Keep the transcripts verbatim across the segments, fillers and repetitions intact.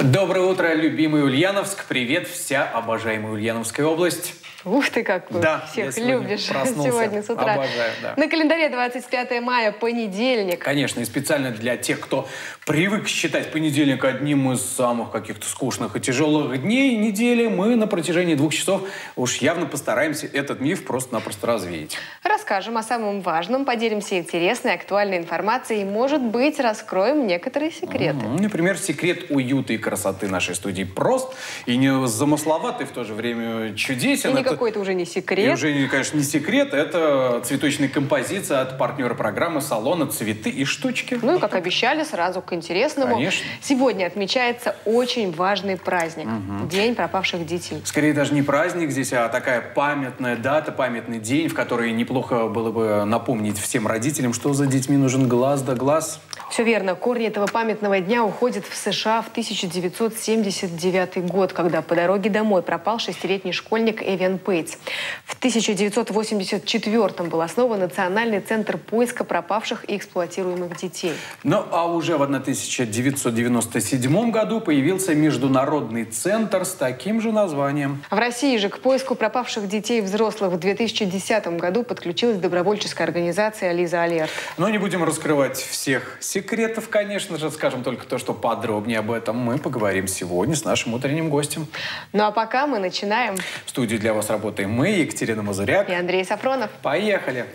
Доброе утро, любимый Ульяновск. Привет, вся обожаемая Ульяновская область. Ух ты, как вы да, всех любишь проснулся. сегодня с утра. Обожаю, да. На календаре двадцать пятое мая, понедельник. Конечно, и специально для тех, кто привык считать понедельник одним из самых каких-то скучных и тяжелых дней недели, мы на протяжении двух часов уж явно постараемся этот миф просто-напросто развеять. Расскажем о самом важном, поделимся интересной, актуальной информацией и, может быть, раскроем некоторые секреты. Mm-hmm. Например, секрет уюта и красоты нашей студии прост и не замысловатый, в то же время чудесен. И никакой это уже не секрет. И уже, конечно, не секрет. Это цветочная композиция от партнера программы салона «Цветы и штучки». Ну и, как обещали, сразу к интересному. Конечно. Сегодня отмечается очень важный праздник. Угу. День пропавших детей. Скорее даже не праздник здесь, а такая памятная дата, памятный день, в который неплохо было бы напомнить всем родителям, что за детьми нужен глаз да глаз. Все верно. Корни этого памятного дня уходят в США в тысяча девятьсот семьдесят девятый год, когда по дороге домой пропал шестилетний школьник Эвиан Пейтс. В тысяча девятьсот восемьдесят четвёртом был основан Национальный центр поиска пропавших и эксплуатируемых детей. Ну а уже в тысяча девятьсот девяносто седьмом году появился Международный центр с таким же названием. В России же к поиску пропавших детей и взрослых в две тысячи десятом году подключилась добровольческая организация «Лиза Алерт». Но не будем раскрывать всех секретов, конечно же. Скажем только то, что подробнее об этом мы поговорим сегодня с нашим утренним гостем. Ну а пока мы начинаем. В студии для вас работаем мы, Екатерина Мазуряк и Андрей Сафронов. Поехали!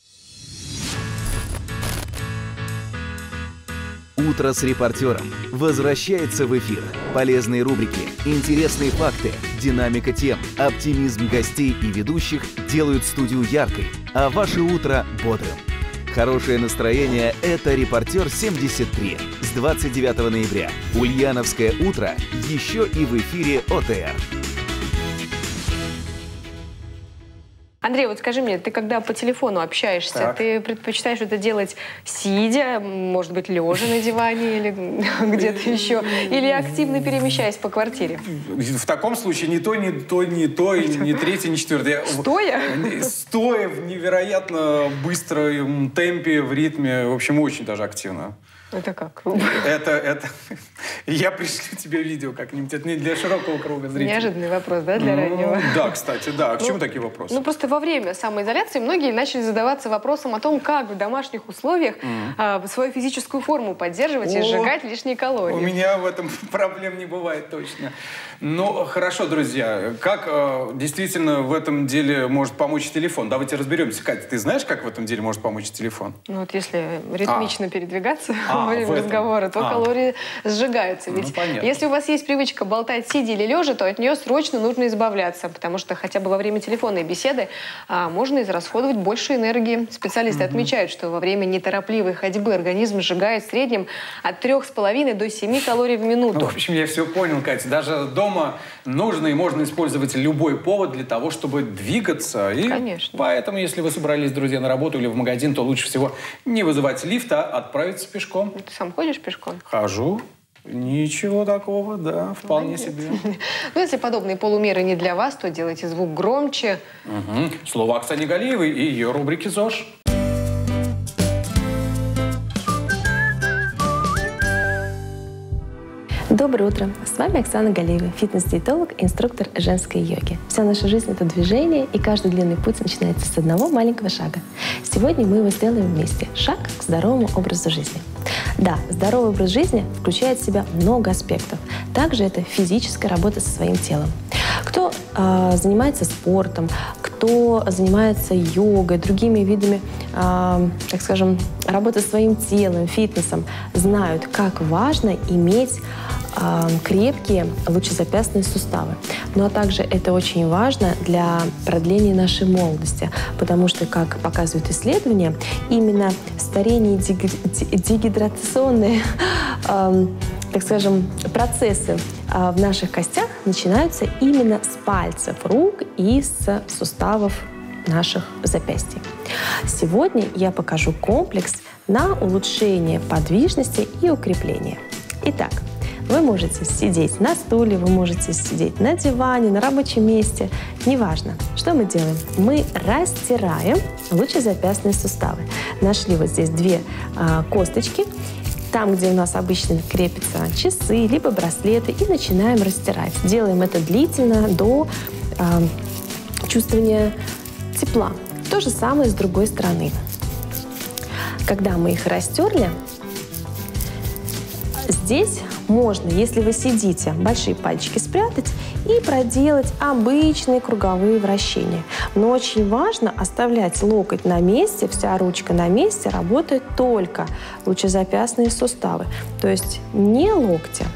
«Утро с репортером» возвращается в эфир. Полезные рубрики, интересные факты, динамика тем, оптимизм гостей и ведущих делают студию яркой, а ваше утро бодрым. Хорошее настроение – это «Репортер семьдесят три» с двадцать девятого ноября. Ульяновское утро еще и в эфире О Т Р. Андрей, вот скажи мне, ты когда по телефону общаешься, так. ты предпочитаешь это делать сидя, может быть, лежа на диване или где-то еще, или активно перемещаясь по квартире? В таком случае ни то, ни то, ни то, ни третье, ни четвертое. Стоя? Стоя в невероятно быстром темпе, в ритме, в общем, очень даже активно. Это как? Это, это... Я пришлю тебе видео как-нибудь. Это не для широкого круга зрителей. Неожиданный вопрос, да, для ну, радио? Да, кстати, да. А к ну, чему такие вопросы? Ну, просто во время самоизоляции многие начали задаваться вопросом о том, как в домашних условиях mm. а, свою физическую форму поддерживать о, и сжигать лишние калории. У меня в этом проблем не бывает точно. Ну, хорошо, друзья. Как э, действительно в этом деле может помочь телефон? Давайте разберемся. Катя, ты знаешь, как в этом деле может помочь телефон? Ну, вот если ритмично а. передвигаться а, во время разговора, то а. калории сжигаются. Ведь ну, если у вас есть привычка болтать сидя или лежа, то от нее срочно нужно избавляться, потому что хотя бы во время телефонной беседы а, можно израсходовать больше энергии. Специалисты mm-hmm. отмечают, что во время неторопливой ходьбы организм сжигает в среднем от трёх с половиной до семи калорий в минуту. Ну, в общем, я все понял, Катя. Даже дома нужно и можно использовать любой повод для того, чтобы двигаться. И конечно. Поэтому, если вы собрались, друзья, на работу или в магазин, то лучше всего не вызывать лифт, а отправиться пешком. Ты сам ходишь пешком? Хожу. Ничего такого, да, вполне Молодец. себе. Ну, если подобные полумеры не для вас, то делайте звук громче. Угу. Слово Оксане Галиевой и ее рубрики ЗОЖ. Доброе утро! С вами Оксана Галиева, фитнес-диетолог и инструктор женской йоги. Вся наша жизнь — это движение, и каждый длинный путь начинается с одного маленького шага. Сегодня мы его сделаем вместе. Шаг к здоровому образу жизни. Да, здоровый образ жизни включает в себя много аспектов. Также это физическая работа со своим телом. Кто э, занимается спортом, кто занимается йогой, другими видами, э, так скажем, работы со своим телом, фитнесом, знают, как важно иметь э, крепкие лучезапястные суставы. Ну а также это очень важно для продления нашей молодости, потому что, как показывают исследования, именно старение и дегидратационные э, так скажем, процессы э, в наших костях начинаются именно с пальцев рук и с суставов наших запястий. Сегодня я покажу комплекс на улучшение подвижности и укрепления. Итак, вы можете сидеть на стуле, вы можете сидеть на диване, на рабочем месте. Неважно. Что мы делаем? Мы растираем лучезапястные суставы. Нашли вот здесь две а, косточки. там, где у нас обычно крепятся часы, либо браслеты, и начинаем растирать. Делаем это длительно до э, чувствования тепла. То же самое с другой стороны. Когда мы их растерли, здесь можно, если вы сидите, большие пальчики спрятать и проделать обычные круговые вращения. Но очень важно оставлять локоть на месте, вся ручка на месте, работают только лучезапястные суставы, то есть не локтя.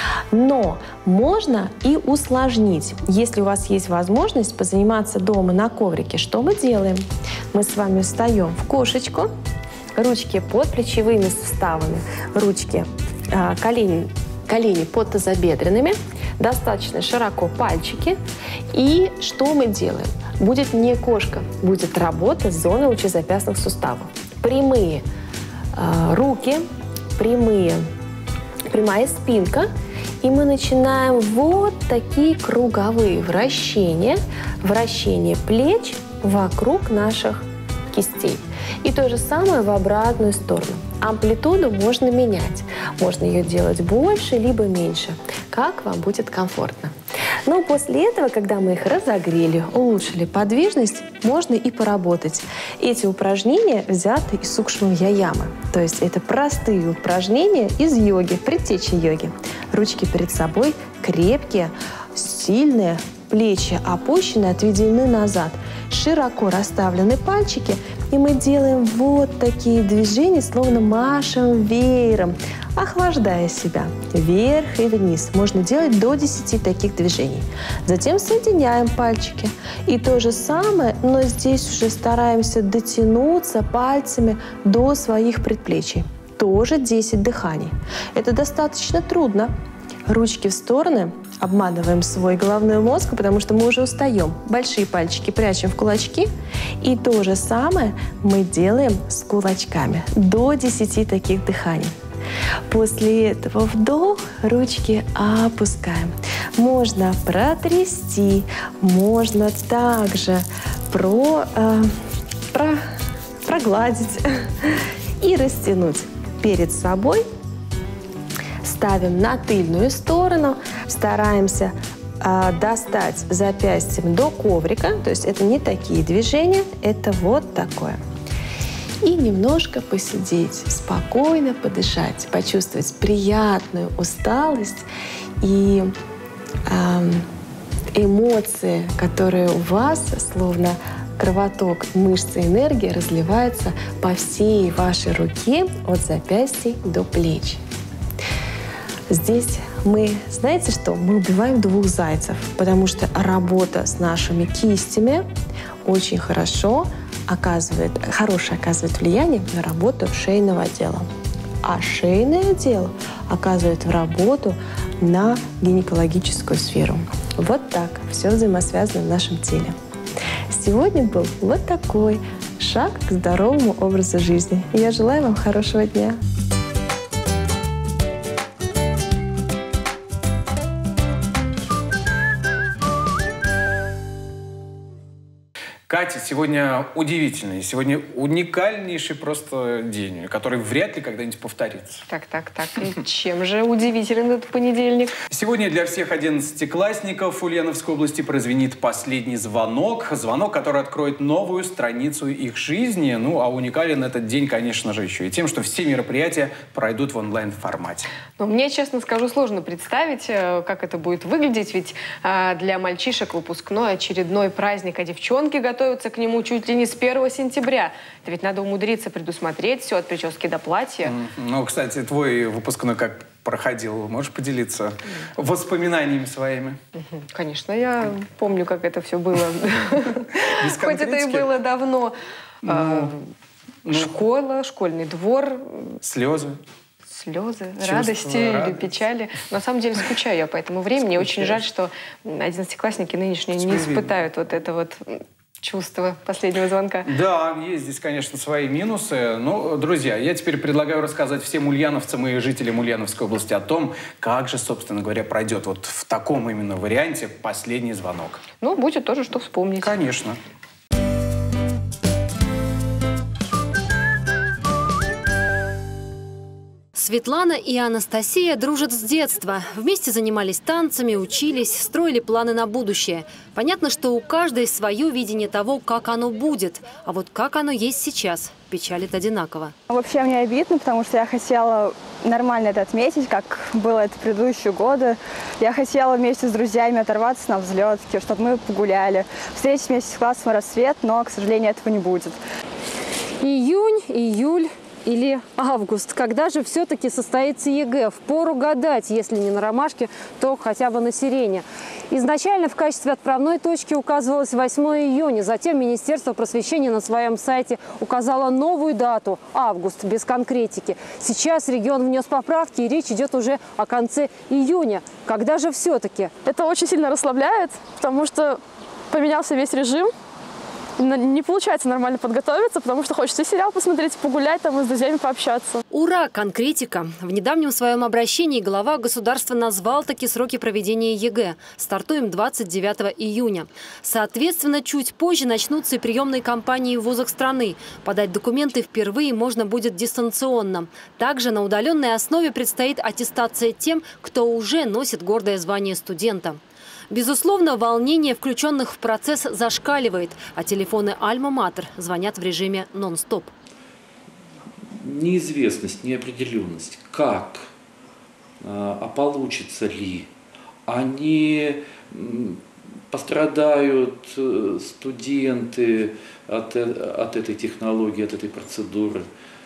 Но можно и усложнить. Если у вас есть возможность позаниматься дома на коврике, что мы делаем? Мы с вами встаем в кошечку, ручки под плечевыми суставами, ручки, э, колени, колени под тазобедренными, достаточно широко пальчики. И что мы делаем? Будет не кошка, будет работа с зоной лучезапястных суставов. Прямые э, руки, прямые, прямая спинка. И мы начинаем вот такие круговые вращения, вращение плеч вокруг наших кистей. И то же самое в обратную сторону. Амплитуду можно менять. Можно ее делать больше, либо меньше, как вам будет комфортно. Но после этого, когда мы их разогрели, улучшили подвижность, можно и поработать. Эти упражнения взяты из сукшма-вьяямы. То есть это простые упражнения из йоги, предтечи йоги. Ручки перед собой крепкие, сильные, плечи опущены, отведены назад. Широко расставлены пальчики, и мы делаем вот такие движения, словно машем веером, охлаждая себя вверх и вниз. Можно делать до десяти таких движений. Затем соединяем пальчики. И то же самое, но здесь уже стараемся дотянуться пальцами до своих предплечий. Тоже десять дыханий. Это достаточно трудно. Ручки в стороны, обманываем свой головной мозг, потому что мы уже устаем. Большие пальчики прячем в кулачки. И то же самое мы делаем с кулачками. До десяти таких дыханий. После этого вдох, ручки опускаем. Можно протрясти, можно также про, э, про, прогладить и растянуть перед собой. Ставим на тыльную сторону, стараемся э, достать запястьем до коврика, то есть это не такие движения, это вот такое. И немножко посидеть, спокойно подышать, почувствовать приятную усталость и э, эмоции, которые у вас, словно кровоток мышцы энергии, разливается по всей вашей руке от запястья до плеч. Здесь мы, знаете что, мы убиваем двух зайцев, потому что работа с нашими кистями очень хорошо оказывает, хорошее оказывает влияние на работу шейного отдела. А шейное отдел оказывает работу на гинекологическую сферу. Вот так все взаимосвязано в нашем теле. Сегодня был вот такой шаг к здоровому образу жизни. Я желаю вам хорошего дня. Катя, сегодня удивительный, сегодня уникальнейший просто день, который вряд ли когда-нибудь повторится. Так, так, так. И чем же удивителен этот понедельник? Сегодня для всех одиннадцатиклассников Ульяновской области прозвенит последний звонок. Звонок, который откроет новую страницу их жизни. Ну, а уникален этот день, конечно же, еще и тем, что все мероприятия пройдут в онлайн-формате. Но мне, честно скажу, сложно представить, как это будет выглядеть. Ведь а, для мальчишек выпускной очередной праздник, а девчонки готовятся готовятся к нему чуть ли не с первого сентября. Это ведь надо умудриться предусмотреть все от прически до платья. Ну, кстати, твой выпускной как проходил? Можешь поделиться воспоминаниями своими? Конечно, я помню, как это все было. Хоть это и было давно. Школа, школьный двор. Слезы. Слезы, радости или печали. На самом деле скучаю я по этому времени. Очень жаль, что одиннадцатиклассники нынешние не испытают вот это вот чувство последнего звонка. Да, есть здесь, конечно, свои минусы. Но, друзья, я теперь предлагаю рассказать всем ульяновцам и жителям Ульяновской области о том, как же, собственно говоря, пройдет вот в таком именно варианте последний звонок. Ну, будет тоже что вспомнить. Конечно. Светлана и Анастасия дружат с детства. Вместе занимались танцами, учились, строили планы на будущее. Понятно, что у каждой свое видение того, как оно будет. А вот как оно есть сейчас, печалит одинаково. Вообще мне обидно, потому что я хотела нормально это отметить, как было это в предыдущие годы. Я хотела вместе с друзьями оторваться на взлетке, чтобы мы погуляли, встретить вместе с классом рассвет, но, к сожалению, этого не будет. Июнь, июль или август. Когда же все-таки состоится ЕГЭ? Впору гадать, если не на ромашке, то хотя бы на сирене. Изначально в качестве отправной точки указывалось восьмое июня. Затем Министерство просвещения на своем сайте указало новую дату – август, без конкретики. Сейчас регион внес поправки, и речь идет уже о конце июня. Когда же все-таки? Это очень сильно расслабляет, потому что поменялся весь режим. Не получается нормально подготовиться, потому что хочется и сериал посмотреть, погулять там и с друзьями пообщаться. Ура! Конкретика! В недавнем своем обращении глава государства назвал таки сроки проведения ЕГЭ. Стартуем двадцать девятого июня. Соответственно, чуть позже начнутся и приемные кампании в вузах страны. Подать документы впервые можно будет дистанционно. Также на удаленной основе предстоит аттестация тем, кто уже носит гордое звание студента. Безусловно, волнение включенных в процесс зашкаливает, а телефоны «Альма-Матер» звонят в режиме нон-стоп. Неизвестность, неопределенность. Как? А получится ли? Они пострадают студенты от, от этой технологии, от этой процедуры.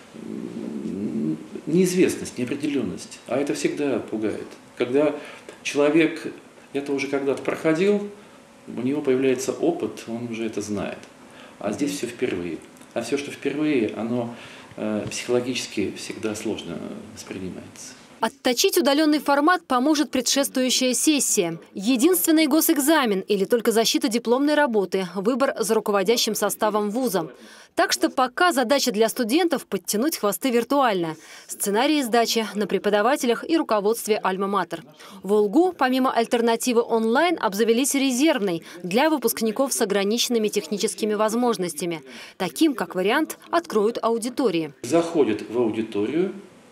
Неизвестность, неопределенность. А это всегда пугает. Когда человек это уже когда-то проходил, у него появляется опыт, он уже это знает. А здесь все впервые. А все, что впервые, оно э, психологически всегда сложно воспринимается. Отточить удаленный формат поможет предшествующая сессия. Единственный госэкзамен или только защита дипломной работы, выбор за руководящим составом вуза. Так что пока задача для студентов – подтянуть хвосты виртуально. Сценарии сдачи на преподавателях и руководстве Альма-Матер. В ОЛГУ, помимо альтернативы онлайн, обзавелись резервной для выпускников с ограниченными техническими возможностями. Таким, как вариант, откроют аудитории. Заходят в аудиторию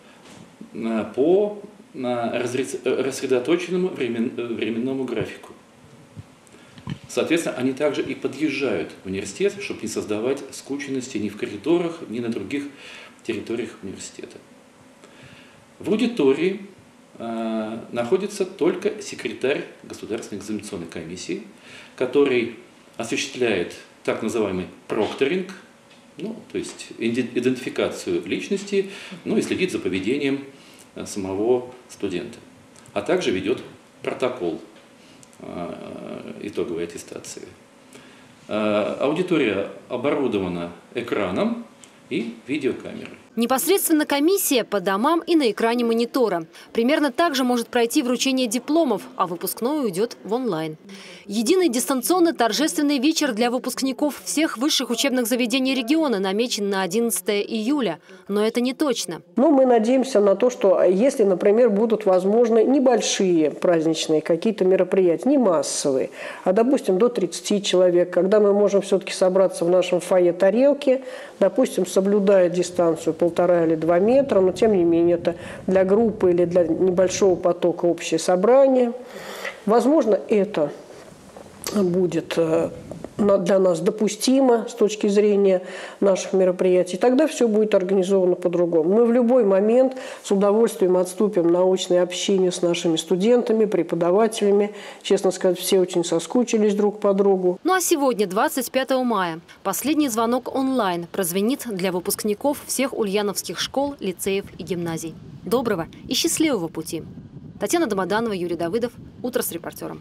по рассредоточенному временному графику. Соответственно, они также и подъезжают в университет, чтобы не создавать скученности ни в коридорах, ни на других территориях университета. В аудитории э, находится только секретарь Государственной экзаменационной комиссии, который осуществляет так называемый прокторинг, ну, то есть идентификацию личности, ну и следит за поведением самого студента, а также ведет протокол итоговой аттестации. Аудитория оборудована экраном и видеокамерой. Непосредственно комиссия по домам и на экране монитора. Примерно так же может пройти вручение дипломов, а выпускной уйдет в онлайн. Единый дистанционный торжественный вечер для выпускников всех высших учебных заведений региона намечен на одиннадцатое июля. Но это не точно. Но мы надеемся на то, что если, например, будут возможны небольшие праздничные какие-то мероприятия, не массовые, а, допустим, до тридцати человек, когда мы можем все-таки собраться в нашем фойе тарелки, допустим, соблюдая дистанцию полтора или два метра, но тем не менее это для группы или для небольшого потока общее собрание. Возможно, это будет для нас допустимо с точки зрения наших мероприятий. Тогда все будет организовано по-другому. Мы в любой момент с удовольствием отступим на очное общение с нашими студентами, преподавателями. Честно сказать, все очень соскучились друг по другу. Ну а сегодня, двадцать пятого мая, последний звонок онлайн прозвенит для выпускников всех ульяновских школ, лицеев и гимназий. Доброго и счастливого пути! Татьяна Домоданова, Юрий Давыдов. Утро с репортером.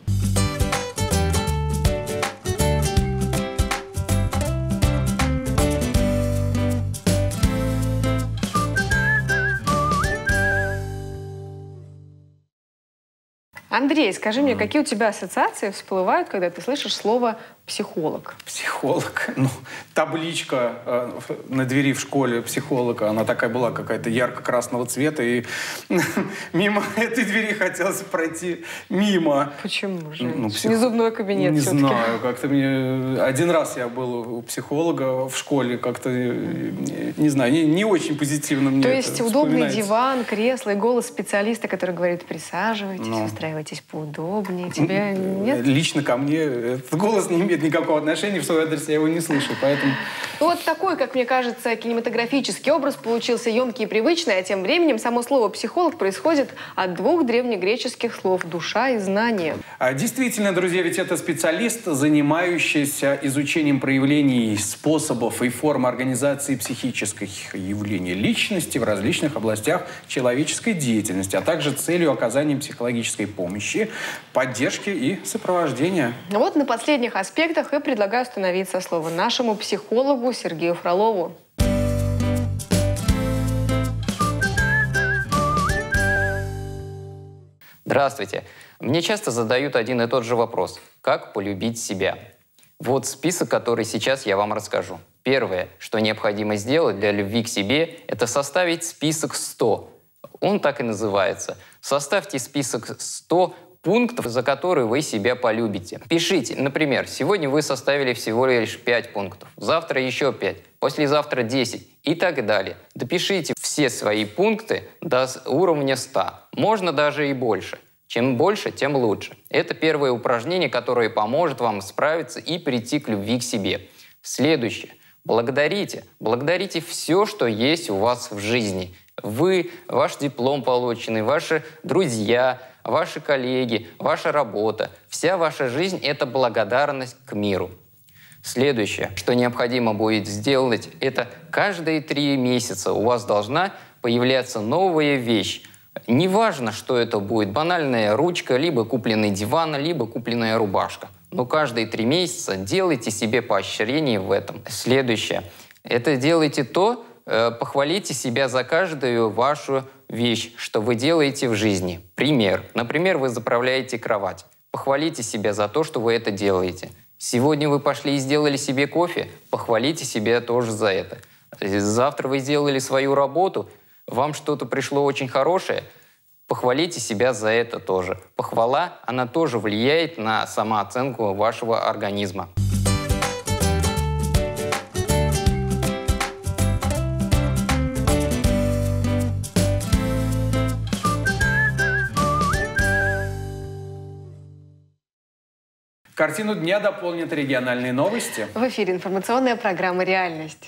Андрей, скажи mm. мне, какие у тебя ассоциации всплывают, когда ты слышишь слово «психолог»? Психолог? Ну, табличка э, на двери в школе психолога, она такая была какая-то ярко-красного цвета, и мимо этой двери хотелось пройти мимо. Почему же? Ну, псих... Не зубной кабинет Не знаю, как-то мне... Один раз я был у психолога в школе, как-то, не знаю, не, не очень позитивно мне То это есть удобный диван, кресло и голос специалиста, который говорит: присаживайтесь, Но. устраивайтесь поудобнее. Тебе нет? Лично ко мне этот голос не имеет никакого отношения, в свой адрес я его не слышу, поэтому... Вот такой, как мне кажется, кинематографический образ получился емкий и привычный, а тем временем само слово «психолог» происходит от двух древнегреческих слов «душа» и «знание». А действительно, друзья, ведь это специалист, занимающийся изучением проявлений, способов и форм организации психических явлений личности в различных областях человеческой деятельности, а также целью оказания психологической помощи, поддержки и сопровождения. Вот на последних аспектах и предлагаю остановиться слово нашему психологу Сергею Фролову. Здравствуйте. Мне часто задают один и тот же вопрос. Как полюбить себя? Вот список, который сейчас я вам расскажу. Первое, что необходимо сделать для любви к себе, это составить список сто. Он так и называется. Составьте список сто пунктов, за которые вы себя полюбите. Пишите, например, сегодня вы составили всего лишь пять пунктов, завтра еще пять, послезавтра десять и так далее. Допишите все свои пункты до уровня ста. Можно даже и больше. Чем больше, тем лучше. Это первое упражнение, которое поможет вам справиться и прийти к любви к себе. Следующее. Благодарите. Благодарите все, что есть у вас в жизни. Вы, ваш диплом полученный, ваши друзья, ваши коллеги, ваша работа. Вся ваша жизнь – это благодарность к миру. Следующее, что необходимо будет сделать, это каждые три месяца у вас должна появляться новая вещь. Неважно, что это будет, банальная ручка, либо купленный диван, либо купленная рубашка. Но каждые три месяца делайте себе поощрение в этом. Следующее, это делайте то, похвалите себя за каждую вашу вещь, что вы делаете в жизни. Пример. Например, вы заправляете кровать. Похвалите себя за то, что вы это делаете. Сегодня вы пошли и сделали себе кофе. Похвалите себя тоже за это. Завтра вы сделали свою работу. Вам что-то пришло очень хорошее. Похвалите себя за это тоже. Похвала, она тоже влияет на самооценку вашего организма. Картину дня дополнят региональные новости. В эфире информационная программа «Реальность».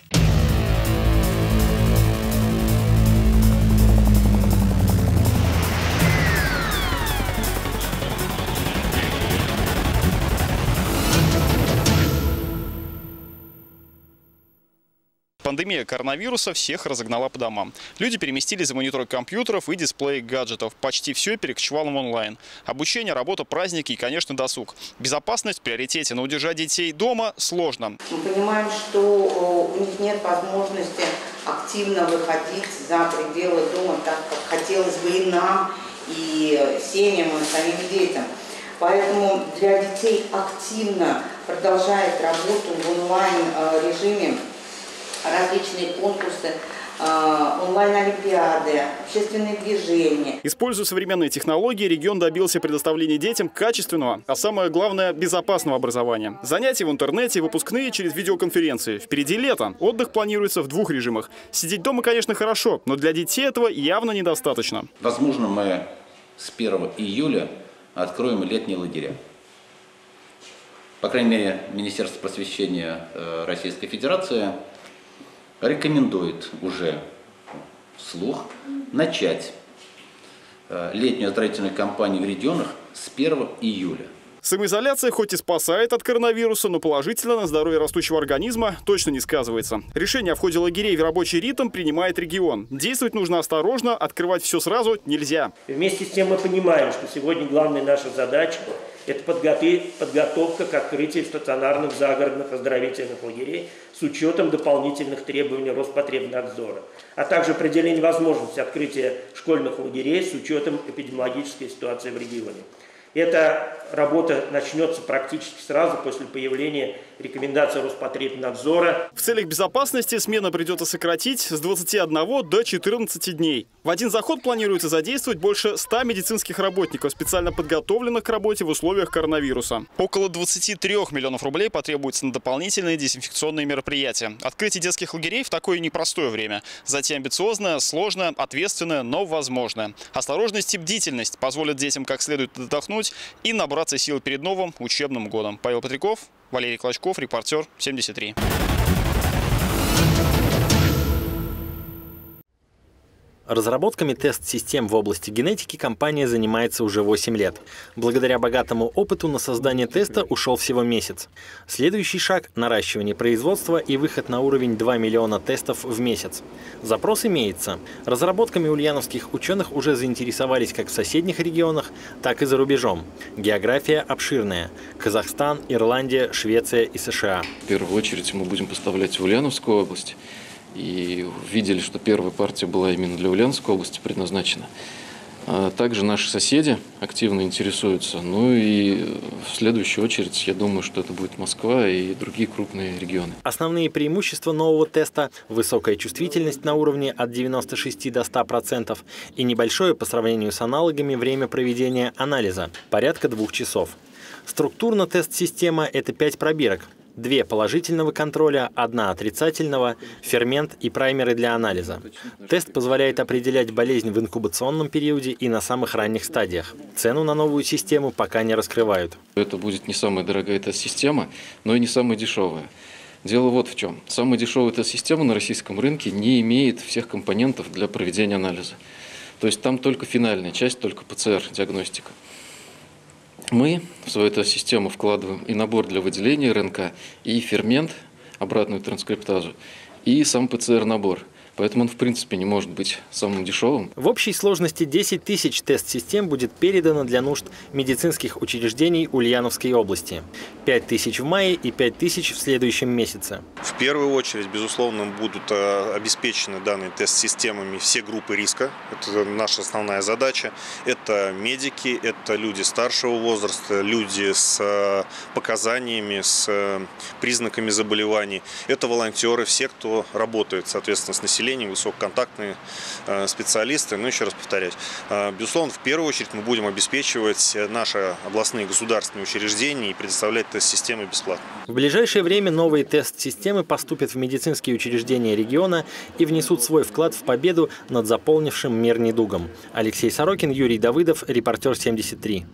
Пандемия коронавируса всех разогнала по домам. Люди переместились за мониторы компьютеров и дисплеи гаджетов. Почти все перекочевало в онлайн. Обучение, работа, праздники и, конечно, досуг. Безопасность в приоритете, но удержать детей дома сложно. Мы понимаем, что у них нет возможности активно выходить за пределы дома, так как хотелось бы и нам, и семьям, и самим детям. Поэтому для детей активно продолжает работу в онлайн-режиме различные конкурсы, онлайн-олимпиады, общественные движения. Используя современные технологии, регион добился предоставления детям качественного, а самое главное, безопасного образования. Занятия в интернете, выпускные через видеоконференции. Впереди лето. Отдых планируется в двух режимах. Сидеть дома, конечно, хорошо, но для детей этого явно недостаточно. Возможно, мы с первого июля откроем летние лагеря. По крайней мере, Министерство просвещения Российской Федерации рекомендует уже вслух начать летнюю оздоровительную кампанию в регионах с первого июля. Самоизоляция хоть и спасает от коронавируса, но положительно на здоровье растущего организма точно не сказывается. Решение о входе лагерей в рабочий ритм принимает регион. Действовать нужно осторожно, открывать все сразу нельзя. Вместе с тем мы понимаем, что сегодня главная наша задача – это подготовка к открытию стационарных загородных оздоровительных лагерей с учетом дополнительных требований Роспотребнадзора, а также определение возможности открытия школьных лагерей с учетом эпидемиологической ситуации в регионе. Эта работа начнется практически сразу после появления рекомендаций Роспотребнадзора. В целях безопасности смену придется сократить с двадцати одного до четырнадцати дней. В один заход планируется задействовать больше ста медицинских работников, специально подготовленных к работе в условиях коронавируса. Около двадцати трёх миллионов рублей потребуется на дополнительные дезинфекционные мероприятия. Открытие детских лагерей в такое непростое время. Затем амбициозно, сложно, ответственно, но возможно. Осторожность и бдительность позволят детям как следует отдохнуть и набраться сил перед новым учебным годом. Павел Петряков, Валерий Клочков, репортер семьдесят три. Разработками тест-систем в области генетики компания занимается уже восемь лет. Благодаря богатому опыту на создание теста ушел всего месяц. Следующий шаг – наращивание производства и выход на уровень два миллиона тестов в месяц. Запрос имеется. Разработками ульяновских ученых уже заинтересовались как в соседних регионах, так и за рубежом. География обширная – Казахстан, Ирландия, Швеция и США. В первую очередь мы будем поставлять в Ульяновскую область. И видели, что первая партия была именно для Ульяновской области предназначена. Также наши соседи активно интересуются. Ну и в следующую очередь, я думаю, что это будет Москва и другие крупные регионы. Основные преимущества нового теста – высокая чувствительность на уровне от девяноста шести до ста процентов и небольшое по сравнению с аналогами время проведения анализа – порядка двух часов. Структурно тест-система – это пять пробирок. Две положительного контроля, одна отрицательного, фермент и праймеры для анализа. Тест позволяет определять болезнь в инкубационном периоде и на самых ранних стадиях. Цену на новую систему пока не раскрывают. Это будет не самая дорогая тест-система, но и не самая дешевая. Дело вот в чем. Самая дешевая тест-система на российском рынке не имеет всех компонентов для проведения анализа. То есть там только финальная часть, только ПЦР-диагностика. Мы в свою эту систему вкладываем и набор для выделения РНК, и фермент, обратную транскриптазу, и сам ПЦР-набор. Поэтому он, в принципе, не может быть самым дешевым. В общей сложности десять тысяч тест-систем будет передано для нужд медицинских учреждений Ульяновской области. пять тысяч в мае и пять тысяч в следующем месяце. В первую очередь, безусловно, будут обеспечены данными тест-системами все группы риска. Это наша основная задача. Это медики, это люди старшего возраста, люди с показаниями, с признаками заболеваний. Это волонтеры, все, кто работает, соответственно, с населением. Высококонтактные специалисты. Но еще раз повторяюсь, безусловно, в первую очередь мы будем обеспечивать наши областные государственные учреждения и предоставлять тест-системы бесплатно. В ближайшее время новые тест-системы поступят в медицинские учреждения региона и внесут свой вклад в победу над заполнившим мир недугом. Алексей Сорокин, Юрий Давыдов, репортер семьдесят три.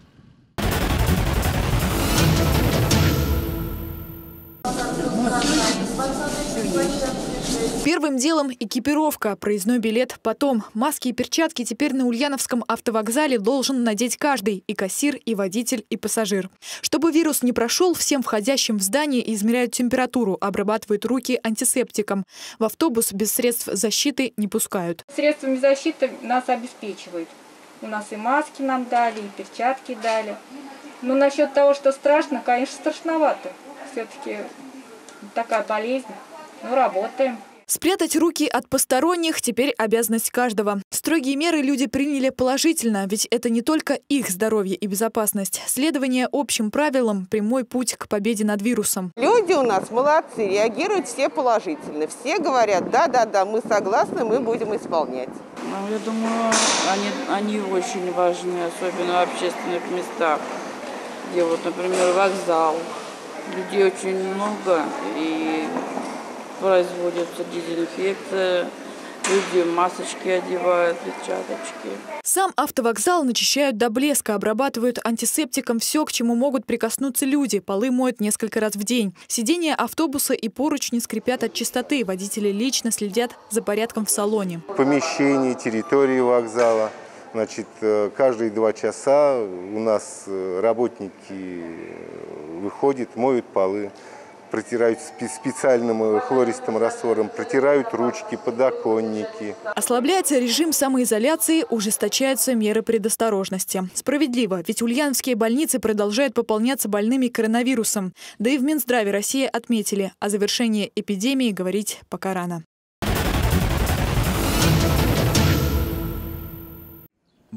Первым делом экипировка, проездной билет потом. Маски и перчатки теперь на Ульяновском автовокзале должен надеть каждый – и кассир, и водитель, и пассажир. Чтобы вирус не прошел, всем входящим в здание измеряют температуру, обрабатывают руки антисептиком. В автобус без средств защиты не пускают. Средствами защиты нас обеспечивают. У нас и маски нам дали, и перчатки дали. Но насчет того, что страшно, конечно, страшновато. Все-таки такая болезнь. Ну, работаем. Спрятать руки от посторонних – теперь обязанность каждого. Строгие меры люди приняли положительно, ведь это не только их здоровье и безопасность. Следование общим правилам – прямой путь к победе над вирусом. Люди у нас молодцы, реагируют все положительно. Все говорят, да-да-да, мы согласны, мы будем исполнять. Ну, я думаю, они, они очень важны, особенно в общественных местах, где вот, например, вокзал. Людей очень много, и производится дезинфекция, люди масочки одевают, перчаточки. Сам автовокзал начищают до блеска, обрабатывают антисептиком все, к чему могут прикоснуться люди. Полы моют несколько раз в день. Сиденья автобуса и поручни скрипят от чистоты. Водители лично следят за порядком в салоне. Помещение, территории вокзала. Значит, каждые два часа у нас работники выходят, моют полы, протирают специальным хлористым раствором, протирают ручки, подоконники. Ослабляется режим самоизоляции, ужесточаются меры предосторожности. Справедливо, ведь ульяновские больницы продолжают пополняться больными коронавирусом. Да и в Минздраве России отметили, о завершении эпидемии говорить пока рано.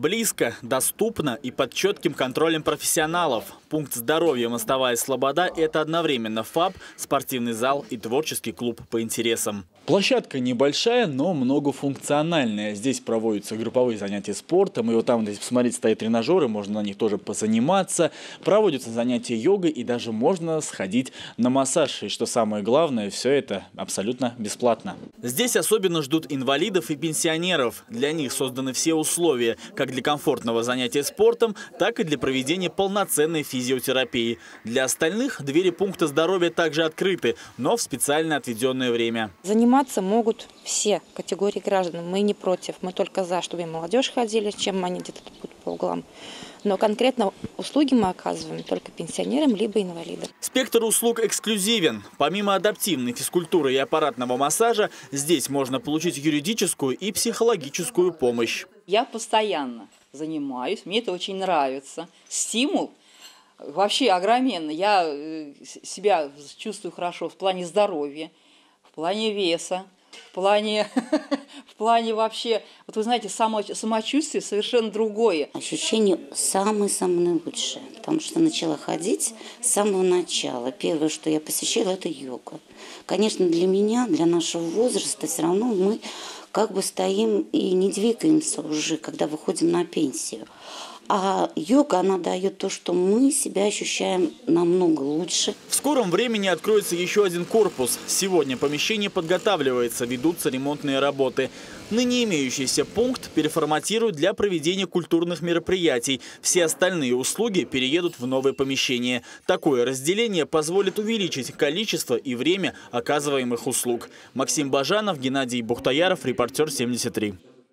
близко, доступно и под четким контролем профессионалов. Пункт здоровья «Мостовая Слобода» – это одновременно ФАП, спортивный зал и творческий клуб по интересам. Площадка небольшая, но многофункциональная. Здесь проводятся групповые занятия спортом. И вот там, если посмотреть, стоят тренажеры, можно на них тоже позаниматься. Проводятся занятия йогой и даже можно сходить на массаж. И что самое главное, все это абсолютно бесплатно. Здесь особенно ждут инвалидов и пенсионеров. Для них созданы все условия, как для комфортного занятия спортом, так и для проведения полноценной физиотерапии. Для остальных двери пункта здоровья также открыты, но в специально отведенное время. Заниматься могут все категории граждан. Мы не против, мы только за, чтобы и молодежь ходили, чем они где-то тут по углам. Но конкретно услуги мы оказываем только пенсионерам либо инвалидам. Спектр услуг эксклюзивен. Помимо адаптивной физкультуры и аппаратного массажа, здесь можно получить юридическую и психологическую помощь. Я постоянно занимаюсь, мне это очень нравится. Стимул вообще огроменный. Я себя чувствую хорошо в плане здоровья, в плане веса, в плане, в плане вообще, вот вы знаете, само, самочувствие совершенно другое. Ощущение самое-самое лучшее, потому что начала ходить с самого начала. Первое, что я посещала, это йога. Конечно, для меня, для нашего возраста, все равно мы как бы стоим и не двигаемся уже, когда выходим на пенсию. А йога, она дает то, что мы себя ощущаем намного лучше. В скором времени откроется еще один корпус. Сегодня помещение подготавливается, ведутся ремонтные работы. Ныне имеющийся пункт переформатируют для проведения культурных мероприятий. Все остальные услуги переедут в новое помещение. Такое разделение позволит увеличить количество и время оказываемых услуг. Максим Бажанов, Геннадий Бухтаяров, репортер семьдесят три.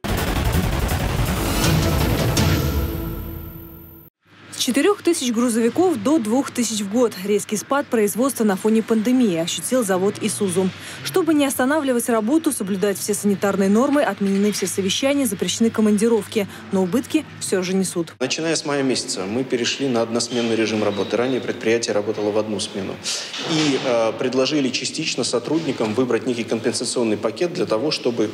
С четырёх тысяч грузовиков до двух тысяч в год. Резкий спад производства на фоне пандемии ощутил завод «Исузу». Чтобы не останавливать работу, соблюдать все санитарные нормы, отменены все совещания, запрещены командировки. Но убытки все же несут. Начиная с мая месяца мы перешли на односменный режим работы. Ранее предприятие работало в одну смену. И э, предложили частично сотрудникам выбрать некий компенсационный пакет для того, чтобы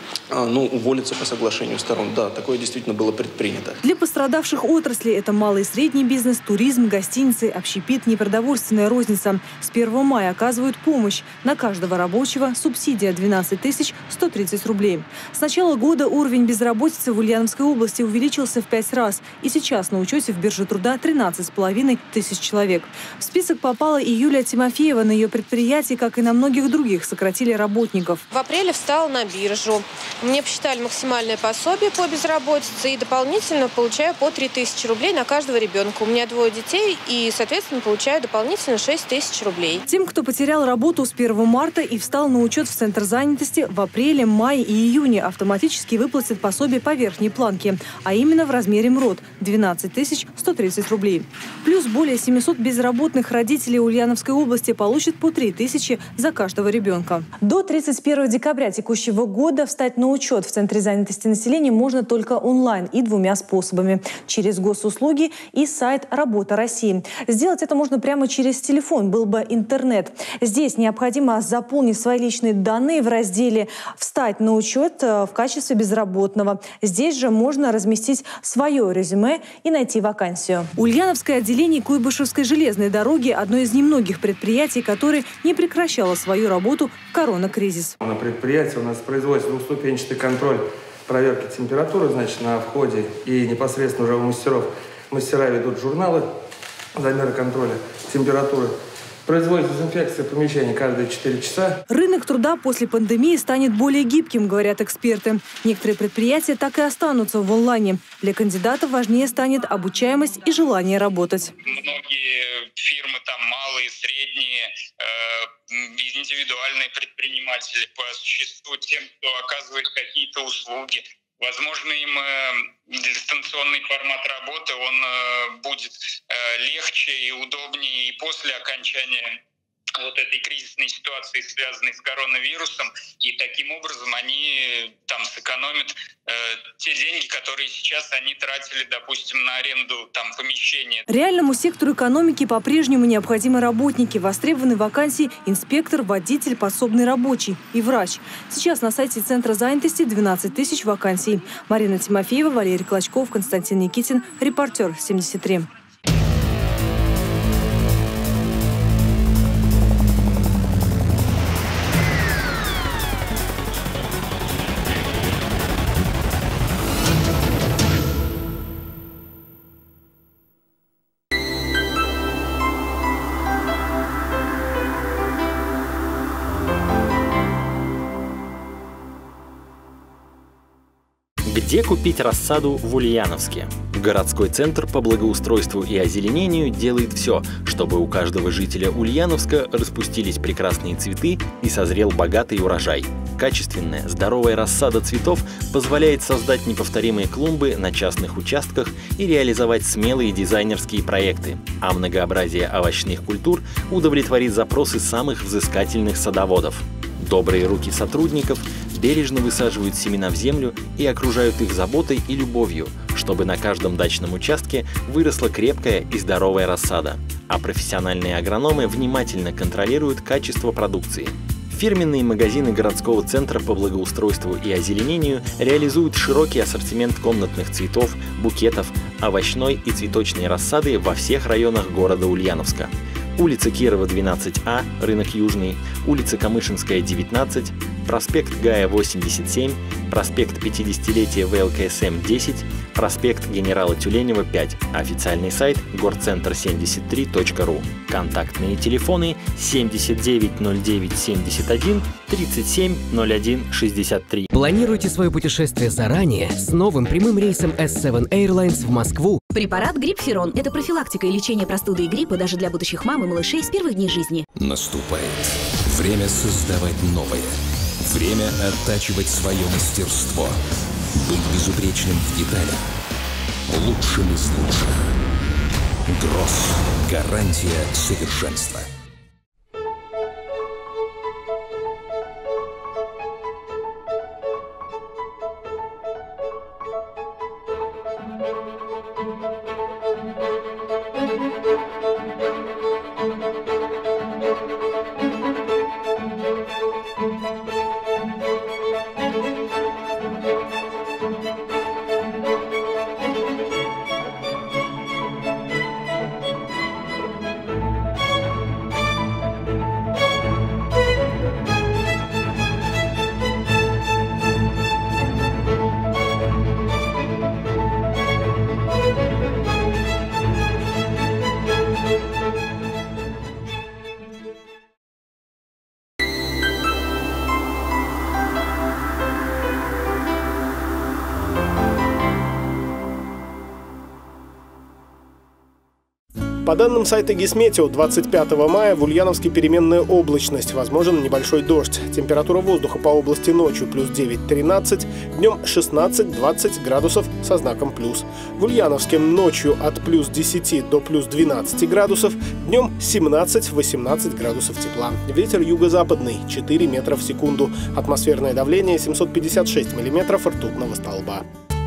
ну, уволиться по соглашению сторон. Да, такое действительно было предпринято. Для пострадавших отраслей это малый и средний бизнес, туризм, гостиницы, общепит, непродовольственная розница. С первого мая оказывают помощь. На каждого рабочего субсидия двенадцать тысяч сто тридцать рублей. С начала года уровень безработицы в Ульяновской области увеличился в пять раз. И сейчас на учете в бирже труда тринадцать с половиной тысяч человек. В список попала и Юлия Тимофеева. На ее предприятии, как и на многих других, сократили работников. В апреле встала на биржу. Мне посчитали максимальное пособие по безработице и дополнительно получаю по три тысячи рублей на каждого ребенка. У меня двое детей и, соответственно, получаю дополнительно шесть тысяч рублей. Тем, кто потерял работу с первого марта и встал на учет в Центр занятости, в апреле, мае и июне автоматически выплатят пособие по верхней планке, а именно в размере МРОД – двенадцать тысяч сто тридцать рублей. Плюс более семисот безработных родителей Ульяновской области получат по три тысячи за каждого ребенка. До тридцать первого декабря текущего года встать на учет в Центре занятости населения можно только онлайн и двумя способами – через госуслуги и сайт «Работа России». Сделать это можно прямо через телефон, был бы интернет. Здесь необходимо заполнить свои личные данные в разделе «Встать на учет» в качестве безработного. Здесь же можно разместить свое резюме и найти вакансию. Ульяновское отделение Куйбышевской железной дороги – одно из немногих предприятий, которое не прекращало свою работу в коронакризис. На предприятии у нас производится двухступенчатый контроль проверки температуры, значит, на входе и непосредственно уже у мастеров. Мастера ведут журналы замера контроля температуры. Производится дезинфекция помещений каждые четыре часа. Рынок труда после пандемии станет более гибким, говорят эксперты. Некоторые предприятия так и останутся в онлайне. Для кандидатов важнее станет обучаемость и желание работать. Многие фирмы, там малые, средние, э, индивидуальные предприниматели по существу, тем, кто оказывает какие-то услуги. Возможно, им э, дистанционный формат работы он э, будет э, легче и удобнее и после окончания вот этой кризисной ситуации, связанной с коронавирусом, и таким образом они там сэкономят э, те деньги, которые сейчас они тратили, допустим, на аренду там помещения. Реальному сектору экономики по-прежнему необходимы работники. Востребованы вакансии инспектор, водитель, подсобный рабочий и врач. Сейчас на сайте Центра занятости двенадцать тысяч вакансий. Марина Тимофеева, Валерий Клочков, Константин Никитин. Репортер семьдесят три. Где купить рассаду в Ульяновске? Городской центр по благоустройству и озеленению делает все, чтобы у каждого жителя Ульяновска распустились прекрасные цветы и созрел богатый урожай. Качественная, здоровая рассада цветов позволяет создать неповторимые клумбы на частных участках и реализовать смелые дизайнерские проекты, а многообразие овощных культур удовлетворит запросы самых взыскательных садоводов. Добрые руки сотрудников бережно высаживают семена в землю и окружают их заботой и любовью, чтобы на каждом дачном участке выросла крепкая и здоровая рассада. А профессиональные агрономы внимательно контролируют качество продукции. Фирменные магазины городского центра по благоустройству и озеленению реализуют широкий ассортимент комнатных цветов, букетов, овощной и цветочной рассады во всех районах города Ульяновска. Улица Кирова, двенадцать А, рынок Южный, улица Камышинская, девятнадцать, проспект Гая, восемьдесят семь, проспект пятидесятилетия вэ эл ка эс эм, десять, проспект Генерала Тюленева, пять, официальный сайт горцентр семьдесят три точка ру. Контактные телефоны семьдесят девять ноль девять семьдесят один тридцать семь ноль один шестьдесят три. Планируйте свое путешествие заранее с новым прямым рейсом эс семь Airlines в Москву. Препарат Грипферон – это профилактика и лечение простуды и гриппа даже для будущих мам и малышей с первых дней жизни. Наступает время создавать новое. Время оттачивать свое мастерство. Быть безупречным в деталях. Лучшим из лучших. Гросс. Гарантия совершенства. По данным сайта Гисметео, двадцать пятого мая в Ульяновске переменная облачность, возможен небольшой дождь. Температура воздуха по области ночью плюс девять-тринадцать, днем шестнадцать-двадцать градусов со знаком плюс. В Ульяновске ночью от плюс десяти до плюс двенадцати градусов, днем семнадцать-восемнадцать градусов тепла. Ветер юго-западный четыре метра в секунду. Атмосферное давление семьсот пятьдесят шесть миллиметров ртутного столба.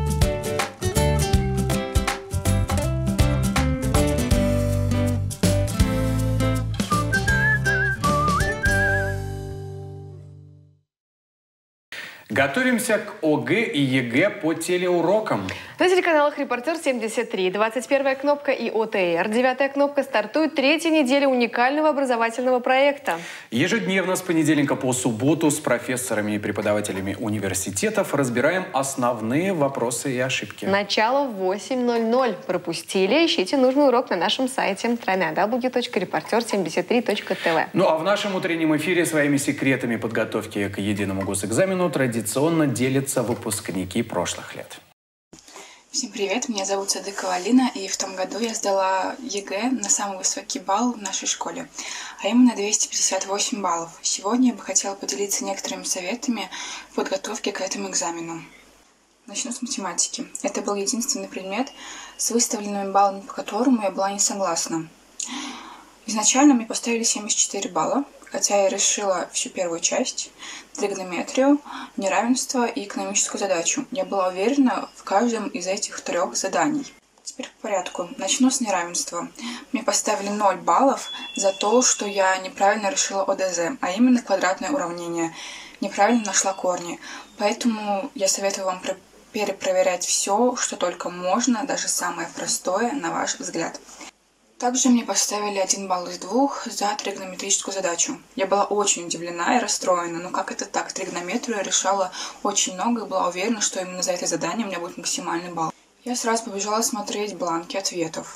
Готовимся к о гэ и е гэ по телеурокам. На телеканалах «Репортер семьдесят три», двадцать первая кнопка и о тэ эр, девятая кнопка стартует третья неделя уникального образовательного проекта. Ежедневно с понедельника по субботу с профессорами и преподавателями университетов разбираем основные вопросы и ошибки. Начало в восемь ноль ноль. Пропустили? Ищите нужный урок на нашем сайте дабл ю дабл ю дабл ю точка репортер семьдесят три точка тэ вэ. Ну а в нашем утреннем эфире своими секретами подготовки к единому госэкзамену традиционно делятся выпускники прошлых лет. Всем привет, меня зовут Садыкова Алина, и в том году я сдала е гэ на самый высокий балл в нашей школе, а именно двести пятьдесят восемь баллов. Сегодня я бы хотела поделиться некоторыми советами в подготовке к этому экзамену. Начну с математики. Это был единственный предмет с выставленными баллами, по которому я была не согласна. Изначально мне поставили семьдесят четыре балла, хотя я решила всю первую часть, тригонометрию, неравенство и экономическую задачу. Я была уверена в каждом из этих трех заданий. Теперь по порядку. Начну с неравенства. Мне поставили ноль баллов за то, что я неправильно решила О Д З, а именно квадратное уравнение. Неправильно нашла корни. Поэтому я советую вам перепроверять все, что только можно, даже самое простое, на ваш взгляд. Также мне поставили один балл из двух за тригонометрическую задачу. Я была очень удивлена и расстроена, но как это так? Тригонометрию я решала очень много и была уверена, что именно за это задание у меня будет максимальный балл. Я сразу побежала смотреть бланки ответов.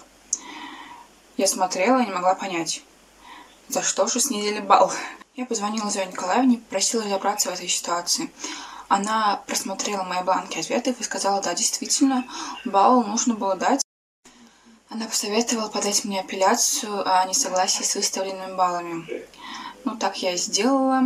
Я смотрела и не могла понять, за что же снизили балл. Я позвонила Зоне Николаевне, просила разобраться в этой ситуации. Она просмотрела мои бланки ответов и сказала, да, действительно, балл нужно было дать. Она посоветовала подать мне апелляцию о несогласии с выставленными баллами. Ну, так я и сделала.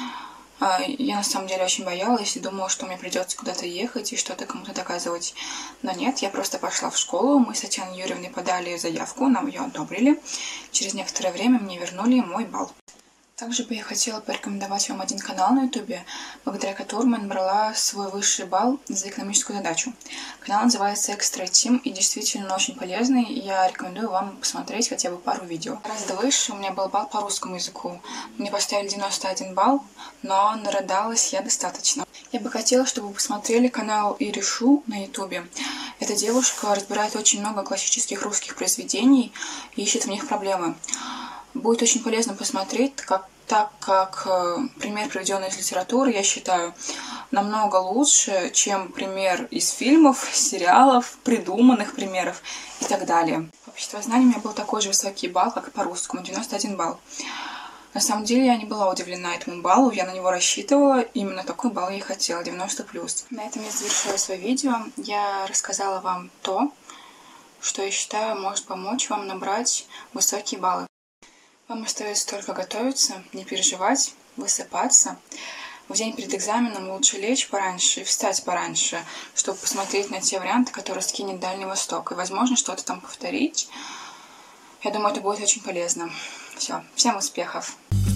Я на самом деле очень боялась и думала, что мне придется куда-то ехать и что-то кому-то доказывать. Но нет, я просто пошла в школу, мы с Татьяной Юрьевной подали заявку, нам ее одобрили. Через некоторое время мне вернули мой балл. Также бы я хотела порекомендовать вам один канал на ютубе, благодаря которому я набрала свой высший балл за экономическую задачу. Канал называется Extra Team и действительно очень полезный, и я рекомендую вам посмотреть хотя бы пару видео. Гораздо выше у меня был балл по русскому языку. Мне поставили девяносто один балл, но нарыдалась я достаточно. Я бы хотела, чтобы вы посмотрели канал Иришу на ютубе. Эта девушка разбирает очень много классических русских произведений и ищет в них проблемы. Будет очень полезно посмотреть, как, так как э, пример, приведенный из литературы, я считаю, намного лучше, чем пример из фильмов, сериалов, придуманных примеров и так далее. По обществознанию у меня был такой же высокий балл, как и по русскому, девяносто один балл. На самом деле я не была удивлена этому баллу, я на него рассчитывала, именно такой балл я и хотела, девяносто плюс. На этом я завершаю свое видео. Я рассказала вам то, что я считаю может помочь вам набрать высокие баллы. Вам остается только готовиться, не переживать, высыпаться. В день перед экзаменом лучше лечь пораньше и встать пораньше, чтобы посмотреть на те варианты, которые скинет Дальний Восток. И, возможно, что-то там повторить. Я думаю, это будет очень полезно. Все, всем успехов!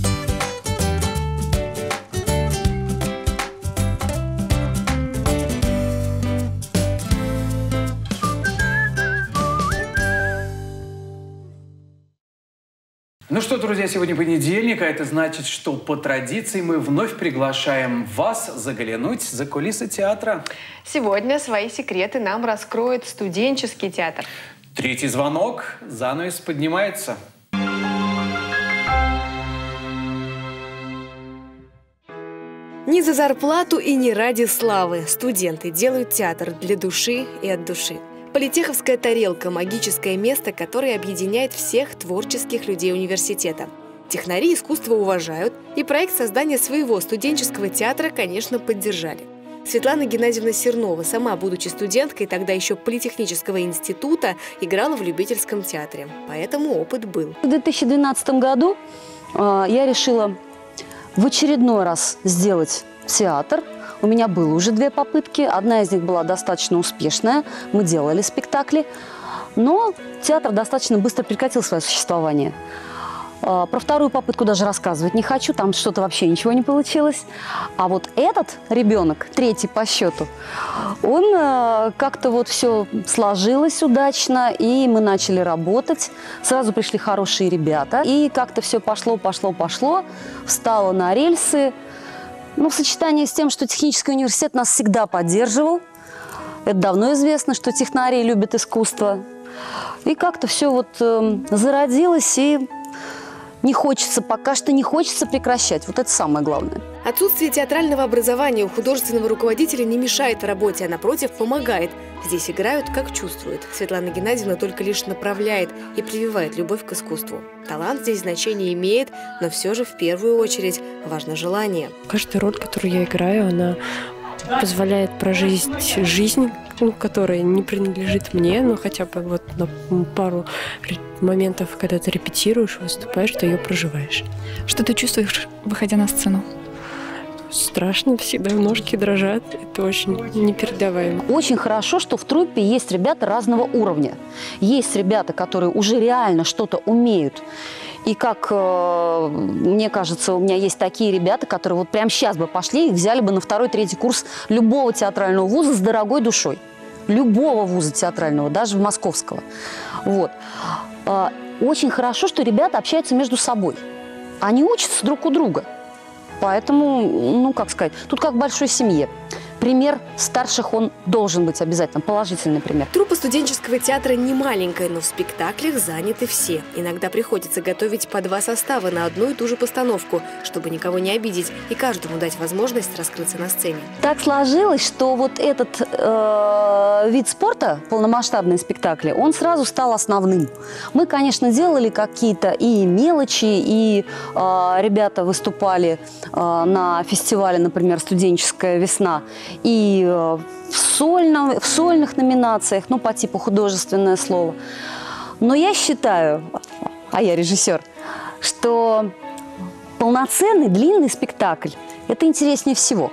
Ну что, друзья, сегодня понедельник, а это значит, что по традиции мы вновь приглашаем вас заглянуть за кулисы театра. Сегодня свои секреты нам раскроет студенческий театр. Третий звонок, занавес поднимается. Не за зарплату и не ради славы студенты делают театр для души и от души. Политеховская тарелка – магическое место, которое объединяет всех творческих людей университета. Технари искусство уважают, и проект создания своего студенческого театра, конечно, поддержали. Светлана Геннадьевна Сернова, сама будучи студенткой тогда еще Политехнического института, играла в любительском театре. Поэтому опыт был. В две тысячи двенадцатом году э, я решила в очередной раз сделать театр. У меня было уже две попытки, одна из них была достаточно успешная, мы делали спектакли, но театр достаточно быстро прекратил свое существование. Про вторую попытку даже рассказывать не хочу, там что-то вообще ничего не получилось. А вот этот ребенок, третий по счету, он как-то вот все сложилось удачно, и мы начали работать. Сразу пришли хорошие ребята, и как-то все пошло, пошло, пошло, встало на рельсы. Ну, в сочетании с тем, что технический университет нас всегда поддерживал. Это давно известно, что технари любят искусство. И как-то все вот э, зародилось, и не хочется, пока что не хочется прекращать. Вот это самое главное. Отсутствие театрального образования у художественного руководителя не мешает работе, а напротив помогает. Здесь играют, как чувствуют. Светлана Геннадьевна только лишь направляет и прививает любовь к искусству. Талант здесь значение имеет, но все же в первую очередь важно желание. Каждая роль, которую я играю, она позволяет прожить жизнь, ну, которая не принадлежит мне, но хотя бы вот на пару моментов, когда ты репетируешь, выступаешь, ты ее проживаешь. Что ты чувствуешь, выходя на сцену? Страшно, всегда ножки дрожат, это очень непередаваемо. Очень хорошо, что в труппе есть ребята разного уровня. Есть ребята, которые уже реально что-то умеют И как э, мне кажется, у меня есть такие ребята, которые вот прямо сейчас бы пошли и взяли бы на второй, третий курс любого театрального вуза с дорогой душой. Любого вуза театрального, даже московского. Вот. Э, очень хорошо, что ребята общаются между собой. Они учатся друг у друга. Поэтому, ну, как сказать, тут как в большой семье. Пример старших, он должен быть обязательно, положительный пример. Труппа студенческого театра не маленькая, но в спектаклях заняты все. Иногда приходится готовить по два состава на одну и ту же постановку, чтобы никого не обидеть и каждому дать возможность раскрыться на сцене. Так сложилось, что вот этот э, вид спорта, полномасштабные спектакли, он сразу стал основным. Мы, конечно, делали какие-то и мелочи, и э, ребята выступали э, на фестивале, например, «Студенческая весна», и в, сольном, в сольных номинациях, ну, по типу художественное слово. Но я считаю, а я режиссер, что полноценный длинный спектакль – это интереснее всего.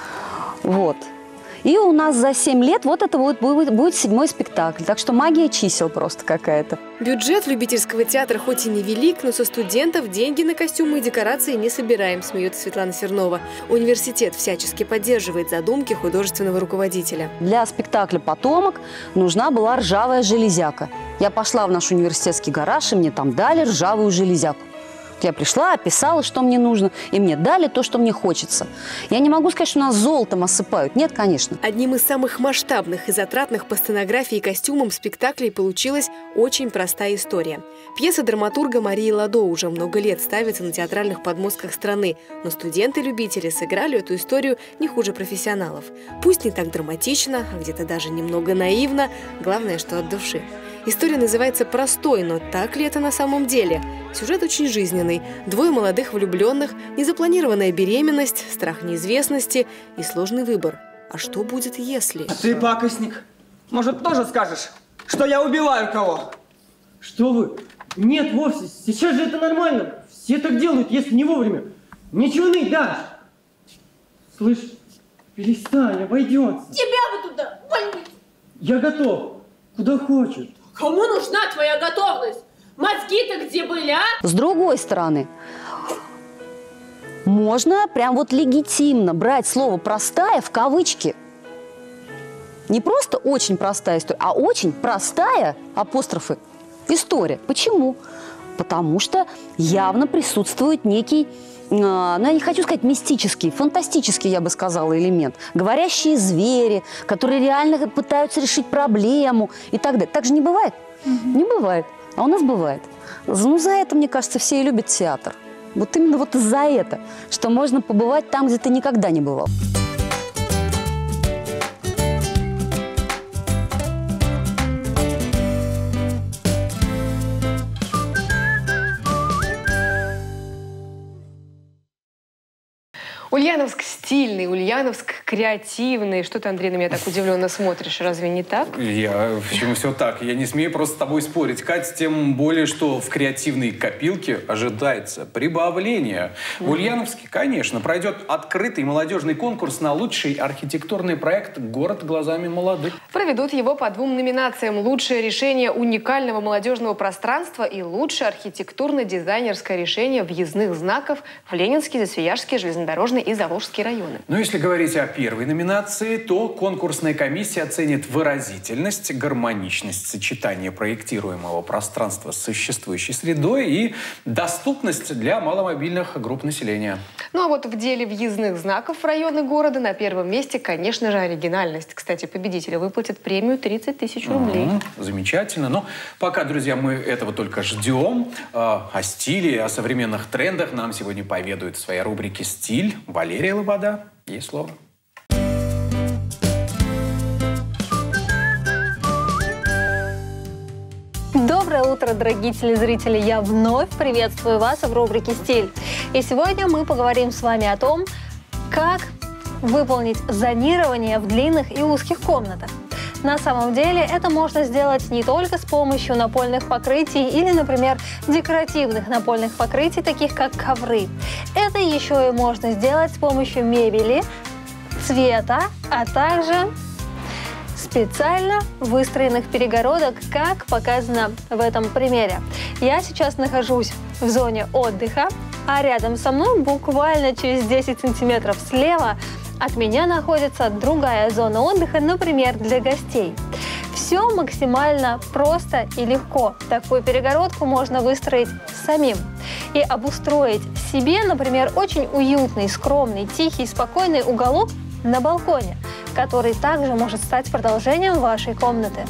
Вот. И у нас за семь лет вот это будет, будет, будет седьмой спектакль. Так что магия чисел просто какая-то. Бюджет любительского театра хоть и невелик, но со студентов деньги на костюмы и декорации не собираем, смеется Светлана Сернова. Университет всячески поддерживает задумки художественного руководителя. Для спектакля «Потомок» нужна была ржавая железяка. Я пошла в наш университетский гараж, и мне там дали ржавую железяку. Я пришла, описала, что мне нужно, и мне дали то, что мне хочется. Я не могу сказать, что нас золотом осыпают. Нет, конечно. Одним из самых масштабных и затратных по сценографии и костюмам спектаклей получилась очень простая история. Пьеса драматурга Марии Ладо уже много лет ставится на театральных подмостках страны, но студенты-любители сыграли эту историю не хуже профессионалов. Пусть не так драматично, а где-то даже немного наивно, главное, что от души. История называется «Простой», но так ли это на самом деле? Сюжет очень жизненный. Двое молодых влюбленных, незапланированная беременность, страх неизвестности и сложный выбор. А что будет, если… А ты, пакостник, может, тоже скажешь, что я убиваю кого? Что вы? Нет, вовсе. Сейчас же это нормально. Все так делают, если не вовремя. Ничего не дашь. Слышь, перестань, обойдется. Тебя бы туда, в больницу. Я готов. Куда хочешь. Кому нужна твоя готовность? Мозги-то где были, а? С другой стороны, можно прям вот легитимно брать слово «простая» в кавычки. Не просто очень простая история, а очень простая, апострофы, история. Почему? Потому что явно присутствует некий, ну, я не хочу сказать мистический, фантастический, я бы сказала, элемент. Говорящие звери, которые реально пытаются решить проблему и так далее. Так же не бывает? Mm-hmm. Не бывает. А у нас бывает. Ну, за это, мне кажется, все и любят театр. Вот именно вот за это, что можно побывать там, где ты никогда не бывал. Ульяновск стильный, Ульяновск креативный. Что ты, Андрей, на меня так удивленно смотришь? Разве не так? Я, почему все так? Я не смею просто с тобой спорить, Кать, тем более, что в креативной копилке ожидается прибавление. Mm-hmm. В Ульяновске, конечно, пройдет открытый молодежный конкурс на лучший архитектурный проект «Город глазами молодых». Проведут его по двум номинациям: лучшее решение уникального молодежного пространства и лучшее архитектурно-дизайнерское решение въездных знаков в Ленинский, Засвияжский, Железнодорожный и Заволжский районы. Но если говорить о первой номинации, то конкурсная комиссия оценит выразительность, гармоничность сочетания проектируемого пространства с существующей средой и доступность для маломобильных групп населения. Ну а вот в деле въездных знаков в районы города на первом месте, конечно же, оригинальность. Кстати, победителю выплатят премию тридцать тысяч рублей. Mm-hmm. Замечательно. Но пока, друзья, мы этого только ждем. О стиле, о современных трендах нам сегодня поведают в своей рубрике «Стиль» Валерия Лобода. Ей слово. Доброе утро, дорогие телезрители! Я вновь приветствую вас в рубрике «Стиль». И сегодня мы поговорим с вами о том, как выполнить зонирование в длинных и узких комнатах. На самом деле это можно сделать не только с помощью напольных покрытий или, например, декоративных напольных покрытий, таких как ковры. Это еще и можно сделать с помощью мебели, цвета, а также с специально выстроенных перегородок, как показано в этом примере. Я сейчас нахожусь в зоне отдыха, а рядом со мной, буквально через десять сантиметров слева, от меня находится другая зона отдыха, например, для гостей. Все максимально просто и легко. Такую перегородку можно выстроить самим и обустроить себе, например, очень уютный, скромный, тихий, спокойный уголок на балконе, который также может стать продолжением вашей комнаты.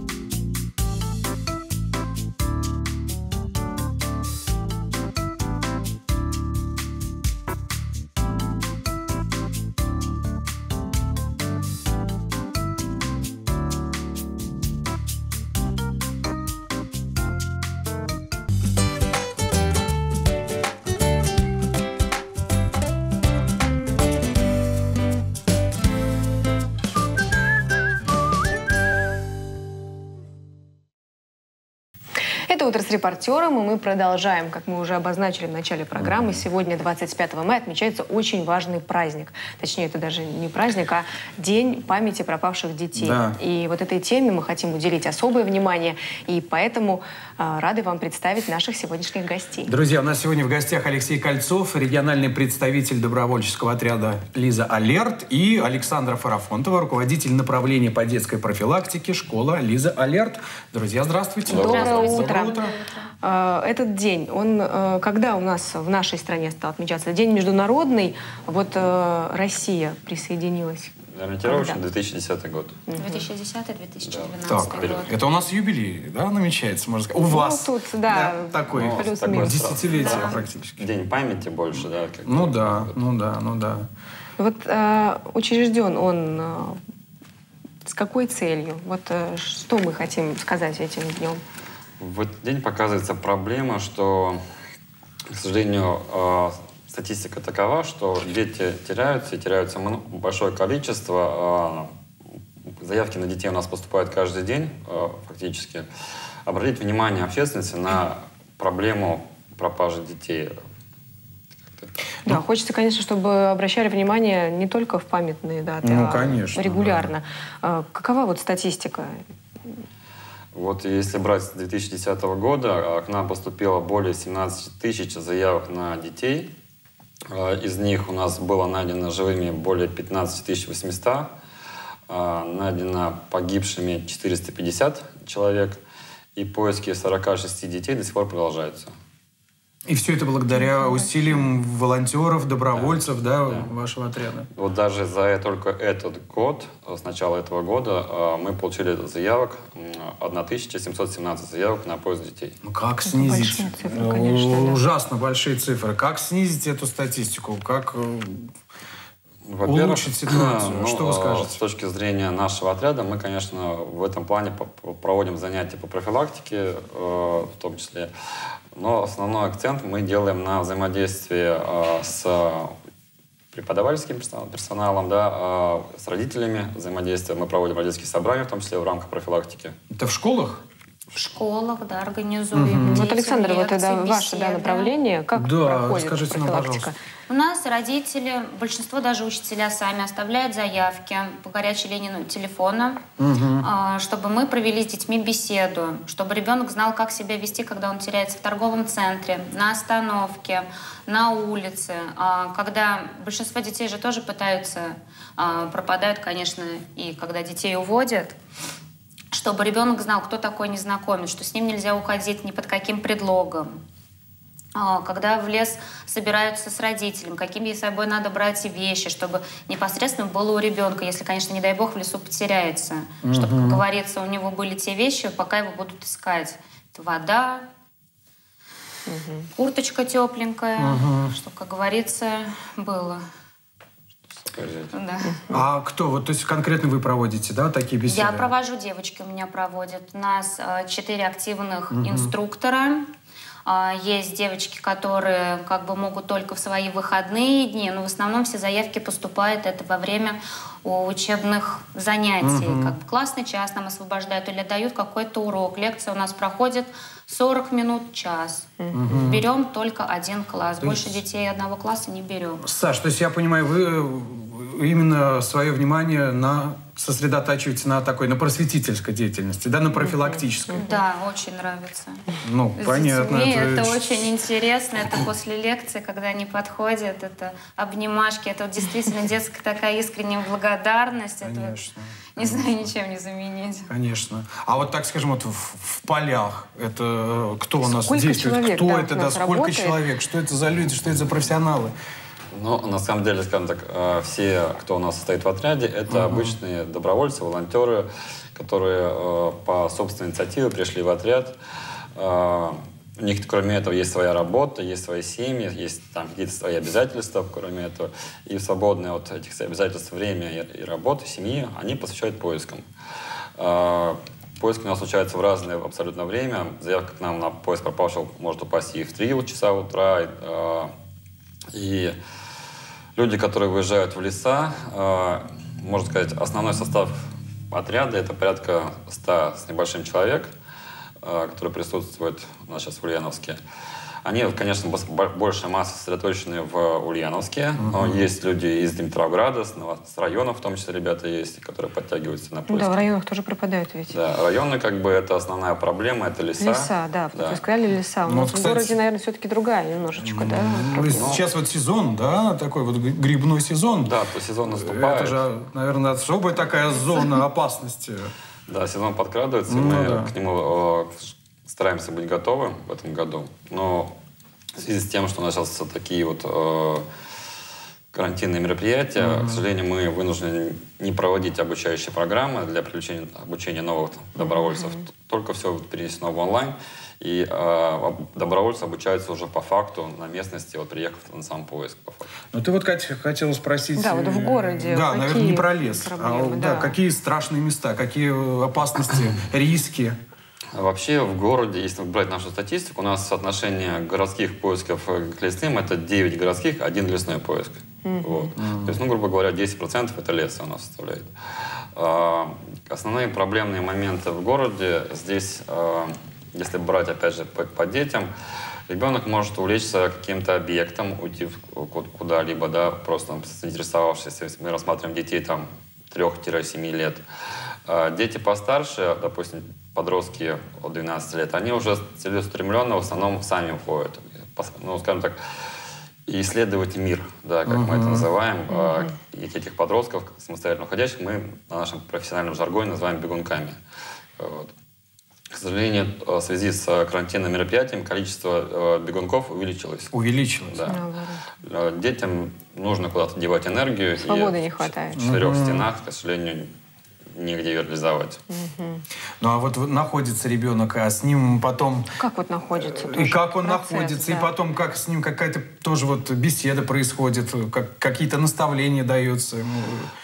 Это «Утро с репортером», и мы продолжаем. Как мы уже обозначили в начале программы, сегодня, двадцать пятого мая, отмечается очень важный праздник. Точнее, это даже не праздник, а День памяти пропавших детей. Да. И вот этой теме мы хотим уделить особое внимание, и поэтому э, рады вам представить наших сегодняшних гостей. Друзья, у нас сегодня в гостях Алексей Кольцов, региональный представитель добровольческого отряда «Лиза Алерт», и Александра Фарафонтова, руководитель направления по детской профилактике школа «Лиза Алерт». Друзья, здравствуйте. Доброе утро. Доброе утро. Этот день, он когда у нас в нашей стране стал отмечаться? День международный. Вот Россия присоединилась. Ориентировочно две тысячи десятый год. две тысячи десятый — две тысячи двенадцатый Так, год. это у нас юбилей, да, намечается, можно сказать? У ну, вас. тут, да, да такой, ну, такой десятилетие да. практически. День памяти больше, да? Как ну да, год. ну да, ну да. Вот э, учрежден он э, с какой целью? Вот э, что мы хотим сказать этим днем? В этот день показывается проблема, что, к сожалению, э, статистика такова, что дети теряются, и теряются большое количество. Э, заявки на детей у нас поступают каждый день, э, фактически. Обратить внимание общественности на проблему пропажи детей. Да, хочется, конечно, чтобы обращали внимание не только в памятные даты, ну, а конечно, регулярно. Да. Какова вот статистика? Вот если брать с две тысячи десятого года, к нам поступило более семнадцати тысяч заявок на детей. Из них у нас было найдено живыми более пятнадцати тысяч восьмисот, найдено погибшими четыреста пятьдесят человек, и поиски сорока шести детей до сих пор продолжаются. И все это благодаря усилиям волонтеров, добровольцев, да, да, да. вашего отряда. Вот даже за только этот год, с начала этого года, мы получили заявок, тысяча семьсот семнадцать заявок на поиск детей. Ну как снизить? Большие цифры, конечно, да. Ужасно большие цифры. Как снизить эту статистику? Как улучшить ситуацию? Ну, что вы скажете? С точки зрения нашего отряда, мы, конечно, в этом плане проводим занятия по профилактике, в том числе. Но основной акцент мы делаем на взаимодействии э, с преподавательским персоналом, да, э, с родителями взаимодействие. Мы проводим родительские собрания, в том числе в рамках профилактики. Это в школах? В школах, да, организуем. Угу. Вот, Александр, вот это ваше да, направление, как да, проходит скажите нам, профилактика? У нас родители, большинство даже учителя сами оставляют заявки по горячей линии телефона, угу. чтобы мы провели с детьми беседу, чтобы ребенок знал, как себя вести, когда он теряется в торговом центре, на остановке, на улице. Когда большинство детей же тоже пытаются, пропадают, конечно, и когда детей уводят, чтобы ребенок знал, кто такой незнакомец, что с ним нельзя уходить ни под каким предлогом. Когда в лес собираются с родителем, какими с собой надо брать вещи, чтобы непосредственно было у ребенка, если, конечно, не дай бог, в лесу потеряется. Uh-huh. Чтобы, как говорится, у него были те вещи, пока его будут искать. Это вода, uh-huh. курточка тепленькая, uh-huh. чтобы, как говорится, было. Да. А кто? Вот, то есть конкретно вы проводите, да, такие беседы? Я провожу, девочки у меня проводят. У нас четыре активных угу. инструктора. Есть девочки, которые как бы могут только в свои выходные дни, но в основном все заявки поступают это во время учебных занятий. Угу. Как бы классный час нам освобождают или дают какой-то урок. Лекция у нас проходит сорок минут, час. Угу. Берем только один класс. То Больше есть... детей одного класса не берем. Саш, то есть я понимаю, вы именно свое внимание на сосредотачиваете на такой, на просветительской деятельности, да, на профилактической. Да, очень нравится. Ну, С понятно. детьми Это, это очень интересно. Это после лекции, когда они подходят, это обнимашки, это вот действительно детская такая искренняя благодарность. Конечно. Это вот, не знаю, ничем не заменить. Конечно. А вот так, скажем, вот в, в полях, это кто у нас Сколько действует? человек, Кто да, это, у да, нас сколько работает? человек? Что это за люди, что это за профессионалы? Ну, на самом деле, скажем так, э, все, кто у нас состоит в отряде, это Мгм. обычные добровольцы, волонтеры, которые э, по собственной инициативе пришли в отряд. Э, У них, кроме этого, есть своя работа, есть свои семьи, есть там какие-то свои обязательства, кроме этого. И в свободное от этих обязательств время и, и работы, семьи, они посвящают поискам. Э, Поиски у нас случаются в разное абсолютно время. Заявка к нам на поиск пропавшего может упасть и в три часа утра. И, э, и люди, которые выезжают в леса, э, можно сказать, основной состав отряда — это порядка ста с небольшим человек, э, которые присутствуют у нас сейчас в Ульяновске. Они, конечно, большая масса сосредоточены в Ульяновске, но Мгм. есть люди из Димитровграда, с, с районов, в том числе ребята есть, которые подтягиваются на Ну поиски. да, в районах тоже пропадают ведь. Да, районы, как бы, это основная проблема, это леса. Леса, да. Да. Вы сказали леса. У Ну, нас вот, в кстати, городе, наверное, все-таки другая немножечко, да? Ну, проблема. сейчас вот сезон, да, такой вот грибной сезон. Да, то сезон наступает. Это же, наверное, особая такая зона опасности. Да, сезон подкрадывается, и Ну мы да. к нему э, стараемся быть готовы в этом году. Но в связи с тем, что у нас сейчас такие вот э, карантинные мероприятия, Мгм. к сожалению, мы вынуждены не проводить обучающие программы для привлечения обучения новых добровольцев. Только все перенесено в онлайн. И э, добровольцы обучаются уже по факту на местности, вот приехав на сам поиск. По факту. Ну, ты вот, Катя, хотела спросить... Да, вот в городе Да, какие наверное, не про лес. проблемы, а, да, да. какие страшные места, какие опасности, риски. Вообще в городе, если брать нашу статистику, у нас соотношение городских поисков к лесным — это девять городских, один лесной поиск. Мгм. Вот. То есть, ну, грубо говоря, десять процентов это леса у нас составляет. А, основные проблемные моменты в городе здесь, а, если брать, опять же, по, по детям, ребенок может увлечься каким-то объектом, уйти в- ку- куда-либо, да, просто заинтересовавшись. Если мы рассматриваем детей там трёх-семи лет. А дети постарше, допустим, подростки от двенадцати лет, они уже целеустремленно в основном сами уходят. Пос- Ну, скажем так, исследовать мир, да, как мы это Мгм. называем. А, Мгм. И этих подростков, самостоятельно уходящих, мы на нашем профессиональном жаргоне называем бегунками. Вот. К сожалению, в связи с карантинным мероприятием количество э, бегунков увеличилось. Увеличилось. Да. Э, Детям нужно куда-то девать энергию. Свободы и не хватает. В четырех Мгм. стенах, к сожалению, негде реализовать. Ну, а вот находится ребенок, а с ним потом... Как вот находится? И тоже как он процесс, находится, да. и потом как с ним какая-то тоже вот беседа происходит, как, какие-то наставления даются ему.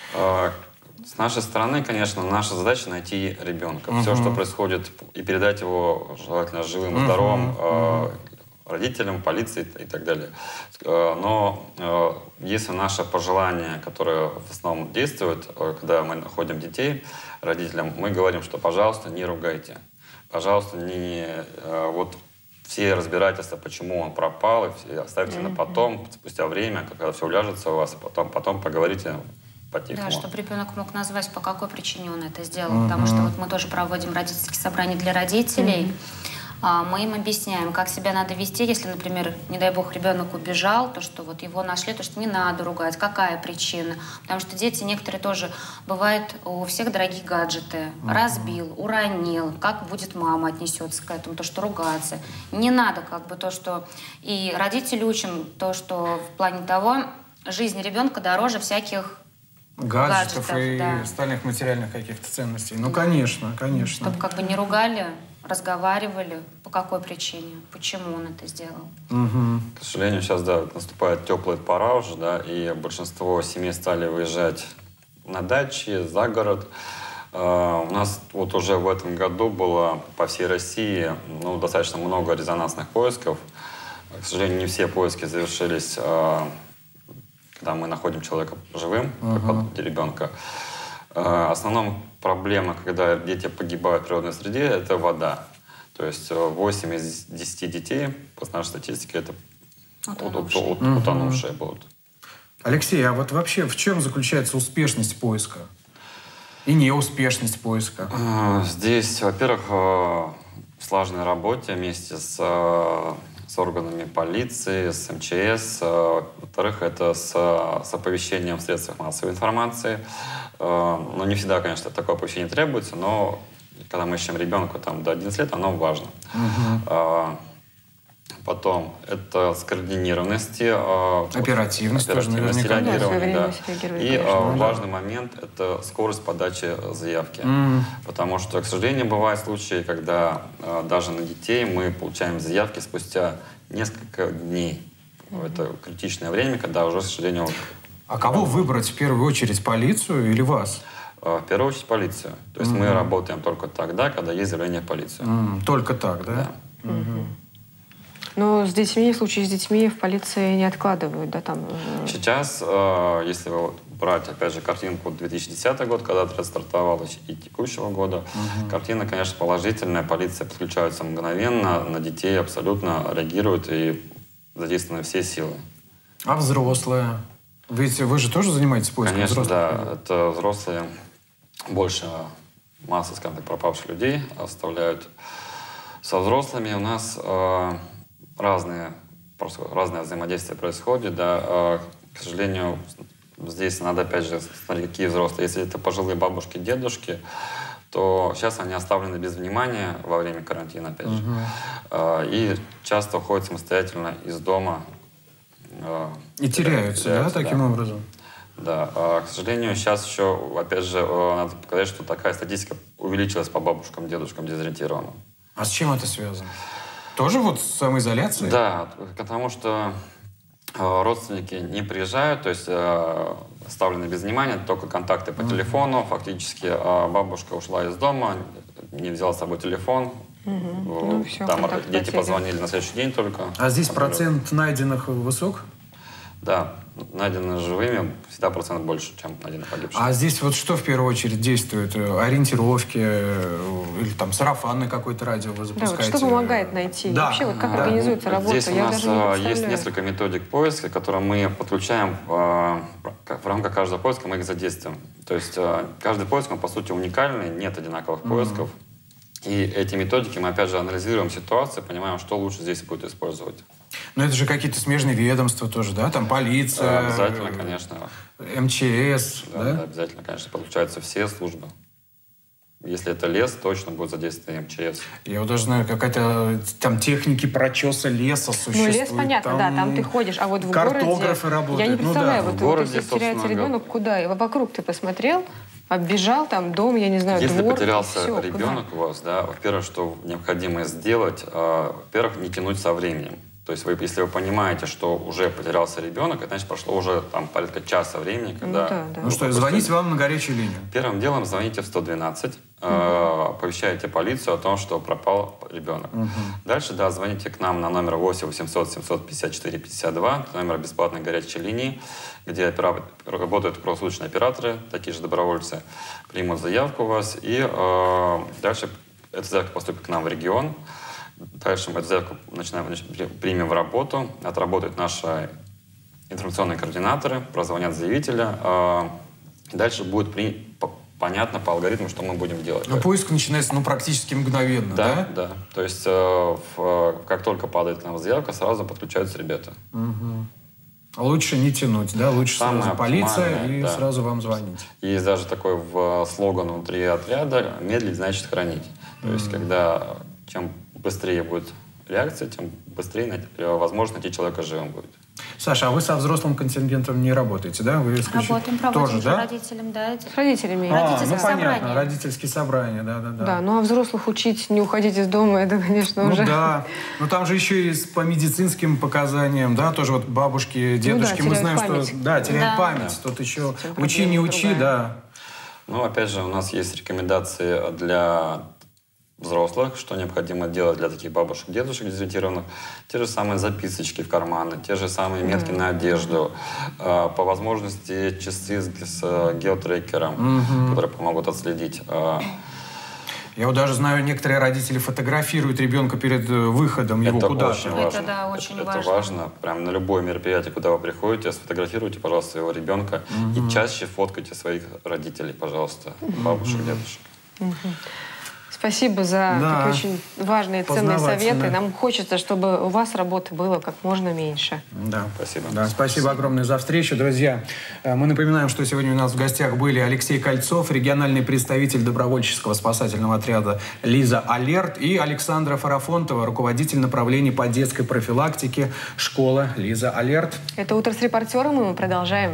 А, С нашей стороны, конечно, наша задача найти ребенка. Все, Мгм. что происходит, и передать его желательно живым и Мгм. здоровым э, родителям, полиции и так далее. Э, Но э, если наше пожелание, которое в основном действует, э, когда мы находим детей, родителям, мы говорим, что, пожалуйста, не ругайте. Пожалуйста, не э, вот все разбирательства, почему он пропал, и все оставьте на потом, спустя время, когда все уляжется у вас, потом, потом поговорите по-тихому. Да, чтобы ребенок мог назвать, по какой причине он это сделал. Мгм. Потому что вот мы тоже проводим родительские собрания для родителей. Мгм. А, Мы им объясняем, как себя надо вести, если, например, не дай бог, ребенок убежал, то что вот его нашли, то что не надо ругать, какая причина. Потому что дети некоторые тоже, бывает, у всех дорогие гаджеты. Мгм. Разбил, уронил, как будет мама отнесется к этому, то что ругаться. Не надо как бы то, что... И родители учим то, что в плане того, жизнь ребенка дороже всяких Гаджетов, гаджетов, и да. остальных материальных каких-то ценностей. Ну, конечно, конечно. Чтобы как бы не ругали, разговаривали, по какой причине, почему он это сделал. Мгм. К сожалению, сейчас, да, наступает теплая пора уже, да, и большинство семей стали выезжать на дачи, за город. Э, У нас вот уже в этом году было по всей России, ну, достаточно много резонансных поисков. К сожалению, не все поиски завершились, э, когда мы находим человека живым, Ага. как ребенка. Э, Основном проблема, когда дети погибают в природной среде, это вода. То есть э, восемь из десяти детей, по нашей статистике, это Утонувшие. утонувшие, утонувшие будут. Алексей, а вот вообще в чем заключается успешность поиска? И неуспешность поиска? Здесь, во-первых, в слаженной работе вместе с, с органами полиции, с эм че эс. Во-вторых, это с, с оповещением в средствах массовой информации. Ну, не всегда, конечно, такое оповещение требуется, но когда мы ищем ребенка там, до одиннадцати лет, оно важно. Угу. Потом это скоординированность, оперативность, оперативность реагирования, да. И конечно, важный да. момент – это скорость подачи заявки. Mm. Потому что, к сожалению, бывают случаи, когда даже на детей мы получаем заявки спустя несколько дней. Mm. Это критичное время, когда уже, к сожалению… А кого выбрать в первую очередь, полицию или вас? В первую очередь полицию. То есть mm. мы работаем только тогда, когда есть заявление в полицию. Mm. Только так, да? Да. Mm-hmm. Но с детьми, в случае с детьми в полиции не откладывают, да, там? Сейчас, э, если вот брать, опять же, картинку две тысячи десятый год, когда отряд стартовал, и текущего года, угу. картина, конечно, положительная. Полиция подключается мгновенно, на детей абсолютно реагирует и задействованы все силы. А взрослые? Ведь вы же тоже занимаетесь поиском конечно, взрослых? Конечно, да. Это взрослые, больше масса, скажем так, пропавших людей оставляют. Со взрослыми у нас э, разные, просто разное взаимодействие происходит. Да. Э, к сожалению, здесь надо, опять же, смотреть, какие взрослые. Если это пожилые бабушки, дедушки, то сейчас они оставлены без внимания во время карантина, опять же. Угу. Э, и часто уходят самостоятельно из дома. Э, и теряются, теряются, да, таким да. образом? Да. Э, к сожалению, сейчас еще, опять же, э, надо показать, что такая статистика увеличилась по бабушкам, дедушкам дезориентированным. А с чем это связано? Тоже вот с самоизоляцией? Да, потому что э, родственники не приезжают, то есть э, оставлены без внимания, только контакты по mm-hmm. телефону. Фактически э, бабушка ушла из дома, не взяла с собой телефон. Mm-hmm. Э, ну, все, там дети позвонили на следующий день только. А здесь процент найденных высок? Да, найденные живыми всегда процент больше, чем найденных погибших. А здесь вот что в первую очередь действует? Ориентировки или там сарафанное какое-то радио вы запускаете? Да, вот что помогает найти? Да. Вообще, вот как да. организуется работа? Здесь у Я нас даже не есть несколько методик поиска, которые мы подключаем в, в рамках каждого поиска, мы их задействуем. То есть каждый поиск, он по сути уникальный, нет одинаковых mm-hmm. поисков. И эти методики мы опять же анализируем ситуацию, понимаем, что лучше здесь будет использовать. Но это же какие-то смежные ведомства тоже, да? Там полиция. Обязательно, конечно. эм че эс, да? Да, да, обязательно, конечно, подключаются все службы. Если это лес, точно будет задействован эм че эс. Я вот даже знаю, какая-то там техники прочеса леса существует. Ну, лес, понятно, там да, там ты ходишь, а вот в картографы городе... работают. Я не представляю, ну, да. вот, в городе, вот если теряется ребенок, куда? И вокруг ты посмотрел, оббежал, там дом, я не знаю, Если двор, потерялся все, ребенок куда? у вас, да, во-первых, что необходимо сделать, э, во-первых, не тянуть со временем. То есть вы, если вы понимаете, что уже потерялся ребенок, это значит, прошло уже там порядка часа времени, когда... Ну, да, да. Ну что, звонить вам на горячую линию? Первым делом звоните в сто двенадцать, угу. э, оповещаете полицию о том, что пропал ребенок. Угу. Дальше, да, звоните к нам на номер восемь восемьсот семьсот пятьдесят четыре пятьдесят два, номер бесплатной горячей линии, где опера... работают круглосуточные операторы, такие же добровольцы, примут заявку у вас, и э, дальше эта заявка поступит к нам в регион. Дальше мы эту заявку начинаем, примем в работу, отработают наши информационные координаторы, прозвонят заявителя. Дальше будет при... понятно по алгоритму, что мы будем делать. Но поиск начинается ну, практически мгновенно, да? Да, да. То есть э, в, как только падает к нам заявка, сразу подключаются ребята. Угу. Лучше не тянуть, да? Лучше Самое сразу полиция и да. сразу вам звонить. Есть даже такой в слоган внутри отряда «медлить значит хранить». То mm. есть когда чем быстрее будет реакция, тем быстрее, возможно, найти человека живым будет. Саша, а вы со взрослым контингентом не работаете, да? Вы Работаем, проводим тоже, уже да? родителям, да? С родителями. А, Родительские ну, понятно, собрания. родительские собрания, да-да-да. Да, ну а взрослых учить, не уходить из дома, это, конечно, ну, уже... Ну да, но там же еще и по медицинским показаниям, да, тоже вот бабушки, дедушки, ну, да, мы знаем, память. что... Да, теряют да. память, Да. тут еще учи, не учи, другая. Да. Ну, опять же, у нас есть рекомендации для взрослых, что необходимо делать для таких бабушек, дедушек дезориентированных. Те же самые записочки в карманы, те же самые метки mm-hmm. на одежду, э, по возможности часы с, с геотрекером, mm-hmm. которые помогут отследить. Э, Я вот даже знаю, некоторые родители фотографируют ребенка перед выходом его куда-то. Очень важно. Это, да, очень это, важно. Это важно. Прям на любое мероприятие, куда вы приходите, сфотографируйте, пожалуйста, своего ребенка. Mm-hmm. И чаще фоткайте своих родителей, пожалуйста, бабушек, mm-hmm. дедушек. Mm-hmm. Спасибо за да. такие очень важные, ценные советы. Нам хочется, чтобы у вас работы было как можно меньше. Да, спасибо. Да, спасибо огромное за встречу, друзья. Мы напоминаем, что сегодня у нас в гостях были Алексей Кольцов, региональный представитель добровольческого спасательного отряда «Лиза Алерт», и Александра Фарафонтова, руководитель направления по детской профилактике школа «Лиза Алерт». Это «Утро с репортером», и мы продолжаем.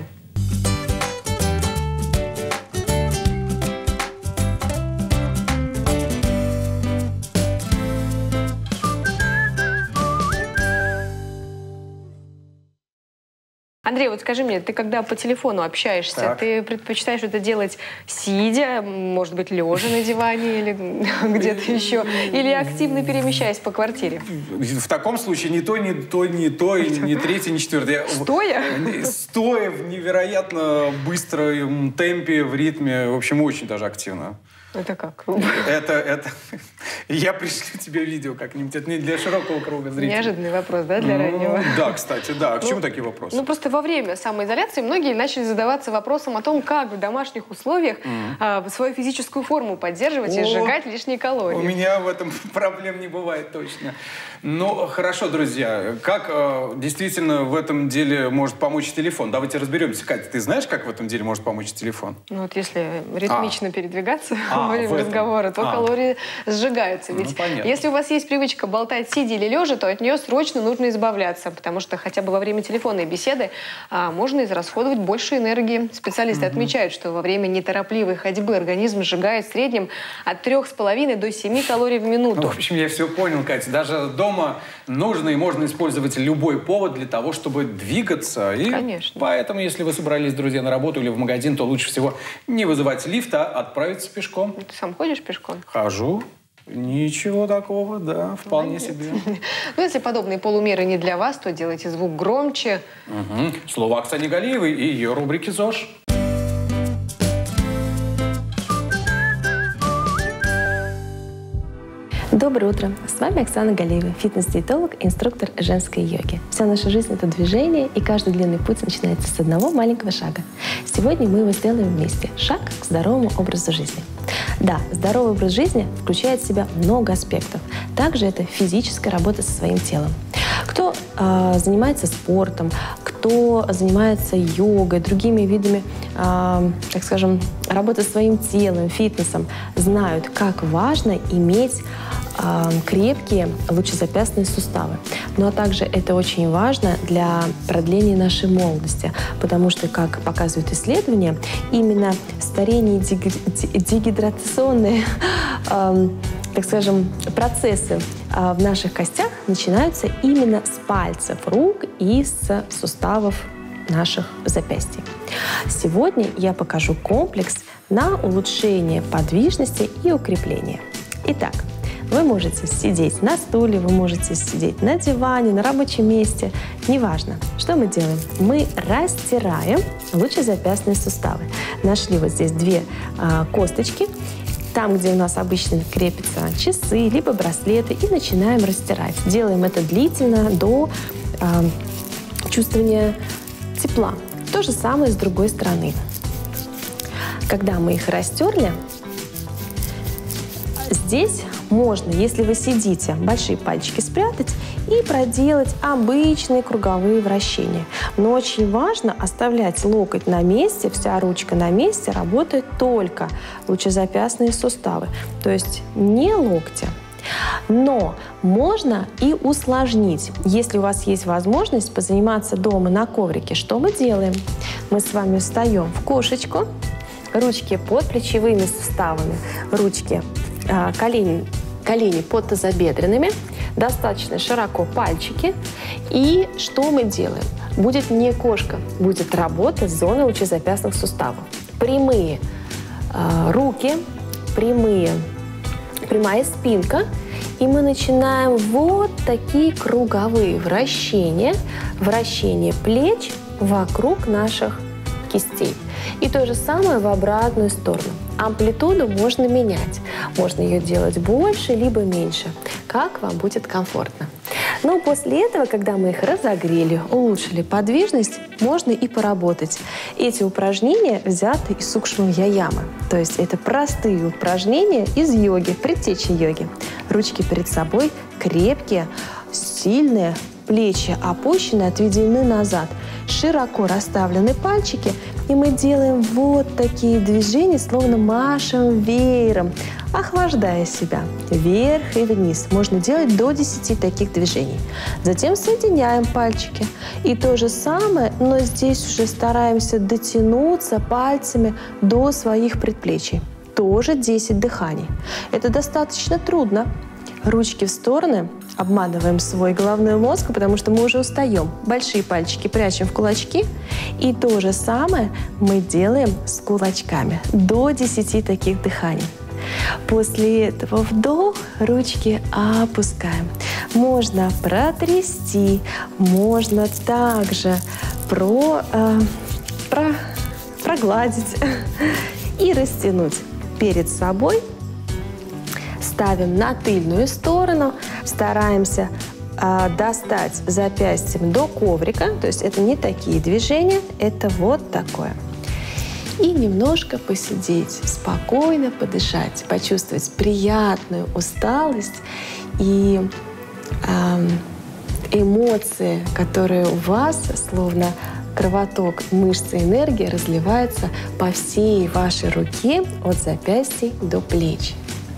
Андрей, вот скажи мне, ты когда по телефону общаешься, так. ты предпочитаешь это делать сидя, может быть, лежа на диване или где-то еще, или активно перемещаясь по квартире? В таком случае ни то, ни то, ни то, ни третье, ни четвертое. Стоя? Стоя в невероятно быстром темпе, в ритме, в общем, очень даже активно. Это как? Это, это... Я пришлю тебе видео как-нибудь. Это не для широкого круга зрителей. Неожиданный вопрос, да, для ну, раннего? Да, кстати, да. А к ну, чему такие вопросы? Ну, просто во время самоизоляции многие начали задаваться вопросом о том, как в домашних условиях mm. а, свою физическую форму поддерживать о, и сжигать лишние калории. У меня в этом проблем не бывает точно. Ну, хорошо, друзья. Как э, действительно в этом деле может помочь телефон? Давайте разберемся. Катя, ты знаешь, как в этом деле может помочь телефон? Ну, вот если ритмично а. передвигаться а, во время разговора, то а. калории сжигаются. Ведь ну, если у вас есть привычка болтать сидя или лежа, то от нее срочно нужно избавляться, потому что хотя бы во время телефонной беседы а, можно израсходовать больше энергии. Специалисты mm-hmm. отмечают, что во время неторопливой ходьбы организм сжигает в среднем от трёх с половиной до семи калорий в минуту. Ну, в общем, я все понял, Катя. Даже дома нужно и можно использовать любой повод для того, чтобы двигаться. И конечно. Поэтому, если вы собрались, друзья, на работу или в магазин, то лучше всего не вызывать лифт, а отправиться пешком. Ты сам ходишь пешком? Хожу. Ничего такого, да, вполне Молодец. себе. Ну, если подобные полумеры не для вас, то делайте звук громче. Угу. Слово Оксане Галиевой и ее рубрики ЗОЖ. Доброе утро! С вами Оксана Галиева, фитнес-диетолог и инструктор женской йоги. Вся наша жизнь — это движение, и каждый длинный путь начинается с одного маленького шага. Сегодня мы его сделаем вместе. Шаг к здоровому образу жизни. Да, здоровый образ жизни включает в себя много аспектов. Также это физическая работа со своим телом. Кто э, занимается спортом, кто занимается йогой, другими видами, э, так скажем, работы со своим телом, фитнесом, знают, как важно иметь э, крепкие лучезапястные суставы. Ну а также это очень важно для продления нашей молодости, потому что, как показывают исследования, именно старение и дегидратационные э, так скажем, процессы э, в наших костях начинаются именно с пальцев рук и с суставов наших запястий. Сегодня я покажу комплекс на улучшение подвижности и укрепления. Итак, вы можете сидеть на стуле, вы можете сидеть на диване, на рабочем месте, неважно. Что мы делаем? Мы растираем лучезапястные суставы. Нашли вот здесь две э, косточки. Там, где у нас обычно крепятся часы, либо браслеты, и начинаем растирать. Делаем это длительно до э, чувствования тепла. То же самое с другой стороны. Когда мы их растерли, здесь можно, если вы сидите, большие пальчики спрятать и проделать обычные круговые вращения. Но очень важно оставлять локоть на месте, вся ручка на месте, работают только лучезапястные суставы, то есть не локтя. Но можно и усложнить. Если у вас есть возможность позаниматься дома на коврике, что мы делаем? Мы с вами встаем в кошечку, ручки под плечевыми суставами, ручки, колени, колени под тазобедренными, достаточно широко пальчики. И что мы делаем? Будет не кошка, будет работа с зоной лучезапястных суставов. Прямые э, руки, прямые, прямая спинка. И мы начинаем вот такие круговые вращения, вращение плеч вокруг наших кистей. И то же самое в обратную сторону. Амплитуду можно менять. Можно ее делать больше, либо меньше, как вам будет комфортно. Но после этого, когда мы их разогрели, улучшили подвижность, можно и поработать. Эти упражнения взяты из сукшма-вьяямы. То есть это простые упражнения из йоги, предтечи йоги. Ручки перед собой крепкие, сильные, плечи опущены, отведены назад. Широко расставлены пальчики, и мы делаем вот такие движения, словно машем веером, охлаждая себя вверх и вниз. Можно делать до десяти таких движений. Затем соединяем пальчики. И то же самое, но здесь уже стараемся дотянуться пальцами до своих предплечий. Тоже десять дыханий. Это достаточно трудно. Ручки в стороны, обманываем свой головной мозг, потому что мы уже устаем. Большие пальчики прячем в кулачки. И то же самое мы делаем с кулачками. До десяти таких дыханий. После этого вдох, ручки опускаем. Можно протрясти, можно также про, э, про, прогладить и растянуть перед собой. Ставим на тыльную сторону, стараемся э, достать запястьем до коврика, то есть это не такие движения, это вот такое. И немножко посидеть, спокойно подышать, почувствовать приятную усталость и э, эмоции, которые у вас, словно кровоток мышцы энергии, разливается по всей вашей руке от запястья до плеч.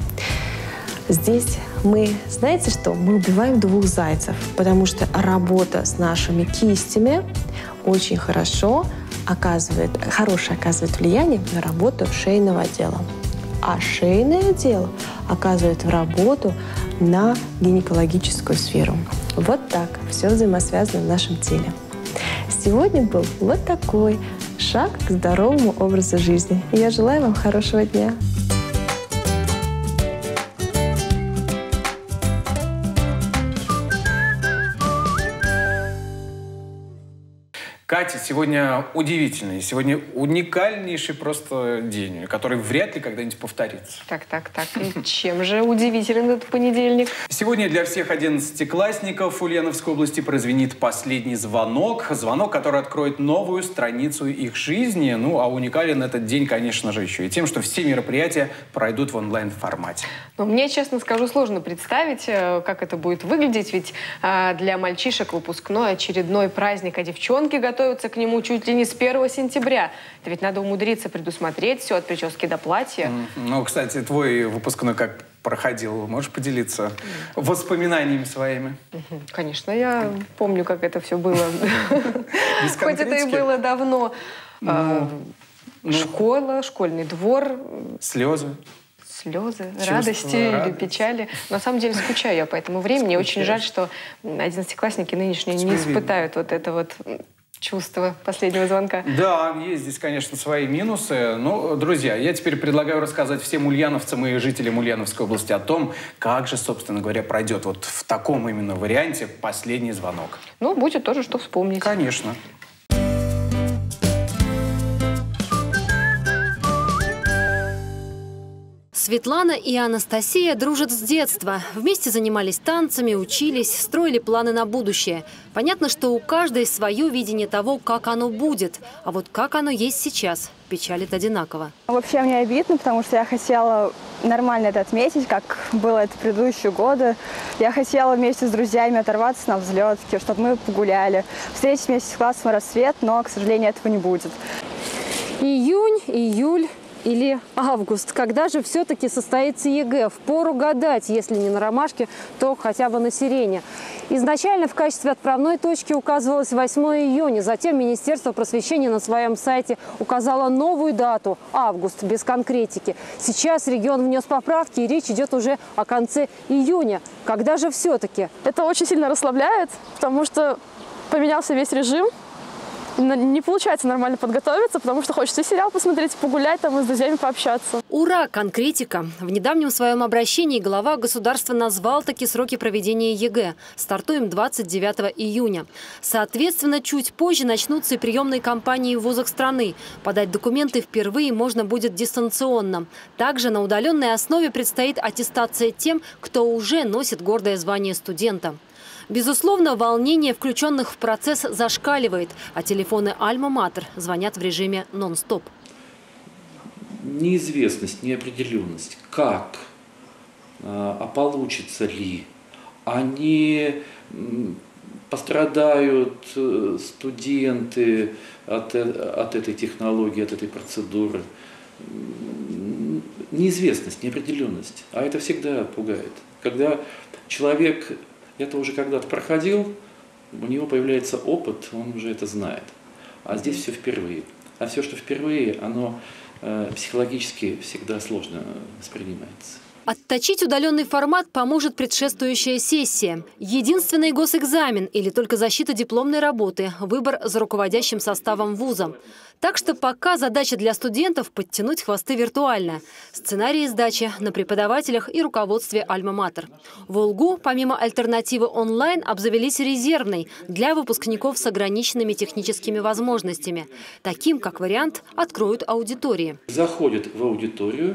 Здесь мы, знаете что, мы убиваем двух зайцев, потому что работа с нашими кистями очень хорошо оказывает, хорошее оказывает влияние на работу шейного отдела. А шейное отдел оказывает работу на гинекологическую сферу. Вот так все взаимосвязано в нашем теле. Сегодня был вот такой шаг к здоровому образу жизни. Я желаю вам хорошего дня. Катя, сегодня удивительный, сегодня уникальнейший просто день, который вряд ли когда-нибудь повторится. Так, так, так. И чем же удивителен этот понедельник? Сегодня для всех одиннадцатиклассников Ульяновской области прозвенит последний звонок. Звонок, который откроет новую страницу их жизни. Ну, а уникален этот день, конечно же, еще и тем, что все мероприятия пройдут в онлайн-формате. Но мне, честно скажу, сложно представить, как это будет выглядеть. Ведь а, для мальчишек выпускной очередной праздник, а девчонки готовятся готовятся к нему чуть ли не с первого сентября. Это ведь надо умудриться предусмотреть все от прически до платья. Ну, кстати, твой выпускной как проходил? Можешь поделиться воспоминаниями своими? Конечно, я помню, как это все было. Хоть это и было давно. Школа, школьный двор. Слезы. Слезы, радости или печали. На самом деле скучаю я по этому времени. Очень жаль, что одиннадцатиклассники нынешние не испытают вот это вот чувство последнего звонка. Да, есть здесь, конечно, свои минусы. Но, друзья, я теперь предлагаю рассказать всем ульяновцам и жителям Ульяновской области о том, как же, собственно говоря, пройдет вот в таком именно варианте последний звонок. Ну, будет тоже что вспомнить. Конечно. Светлана и Анастасия дружат с детства. Вместе занимались танцами, учились, строили планы на будущее. Понятно, что у каждой свое видение того, как оно будет. А вот как оно есть сейчас, печалит одинаково. Вообще мне обидно, потому что я хотела нормально это отметить, как было это в предыдущие годы. Я хотела вместе с друзьями оторваться на взлетке, чтобы мы погуляли. Встретить вместе с классом рассвет, но, к сожалению, этого не будет. Июнь, июль. Или август. Когда же все-таки состоится ЕГЭ? Впору гадать, если не на ромашке, то хотя бы на сирене. Изначально в качестве отправной точки указывалось восьмое июня. Затем Министерство просвещения на своем сайте указало новую дату – август, без конкретики. Сейчас регион внес поправки, и речь идет уже о конце июня. Когда же все-таки? Это очень сильно расслабляет, потому что поменялся весь режим. не получается нормально подготовиться, потому что хочется и сериал посмотреть, погулять там и с друзьями пообщаться. Ура! Конкретика! В недавнем своем обращении глава государства назвал таки сроки проведения ЕГЭ. Стартуем двадцать девятого июня. Соответственно, чуть позже начнутся и приемные кампании в вузах страны. Подать документы впервые можно будет дистанционно. Также на удаленной основе предстоит аттестация тем, кто уже носит гордое звание студента. Безусловно, волнение включенных в процесс зашкаливает, а телефоны «Альма-Матер» звонят в режиме нон-стоп. Неизвестность, неопределенность. Как? А получится ли? Они пострадают студенты от, от этой технологии, от этой процедуры. Неизвестность, неопределенность. А это всегда пугает. Когда человек это уже когда-то проходил, у него появляется опыт, он уже это знает. А здесь все впервые. А все, что впервые, оно э, психологически всегда сложно воспринимается. Отточить удаленный формат поможет предшествующая сессия. Единственный госэкзамен или только защита дипломной работы, выбор за руководящим составом вуза. Так что пока задача для студентов – подтянуть хвосты виртуально. Сценарии сдачи на преподавателях и руководстве «Альма-Матер». В ОЛГУ, помимо альтернативы онлайн, обзавелись резервной для выпускников с ограниченными техническими возможностями. Таким, как вариант, откроют аудитории. Заходят в аудиторию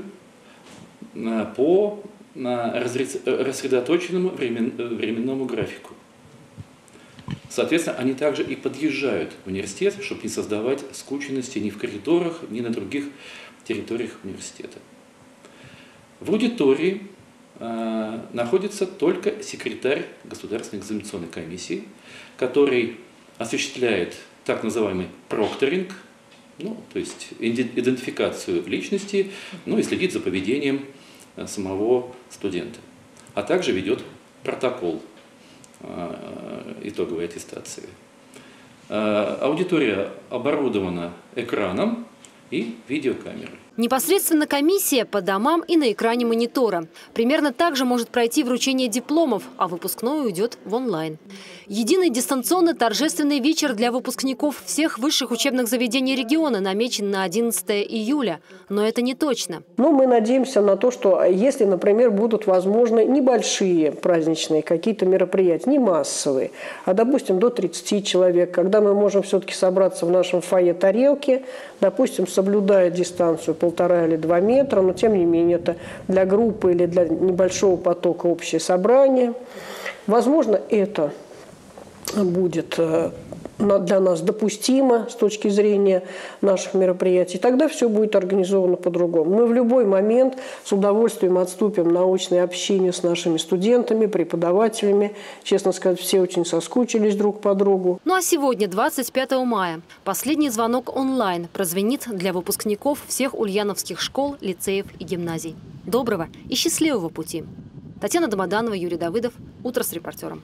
по рассредоточенному временному графику. Соответственно, они также и подъезжают в университет, чтобы не создавать скученности ни в коридорах, ни на других территориях университета. В аудитории э, находится только секретарь Государственной экзаменационной комиссии, который осуществляет так называемый прокторинг, ну, то есть идентификацию личности, ну и следит за поведением самого студента, а также ведет протокол итоговой аттестации. Аудитория оборудована экраном и видеокамерой. Непосредственно комиссия по домам и на экране монитора. Примерно так же может пройти вручение дипломов, а выпускной уйдет в онлайн. Единый дистанционный торжественный вечер для выпускников всех высших учебных заведений региона намечен на одиннадцатое июля. Но это не точно. Ну, мы надеемся на то, что если, например, будут возможны небольшие праздничные какие-то мероприятия, не массовые, а, допустим, до тридцати человек, когда мы можем все-таки собраться в нашем фойе тарелки, допустим, соблюдая дистанцию полтора или два метра, но тем не менее это для группы или для небольшого потока общее собрание. Возможно, это будет для нас допустимо с точки зрения наших мероприятий. Тогда все будет организовано по-другому. Мы в любой момент с удовольствием отступим на очное общение с нашими студентами, преподавателями. Честно сказать, все очень соскучились друг по другу. Ну а сегодня, двадцать пятого мая, последний звонок онлайн прозвенит для выпускников всех ульяновских школ, лицеев и гимназий. Доброго и счастливого пути! Татьяна Домоданова, Юрий Давыдов. Утро с репортером.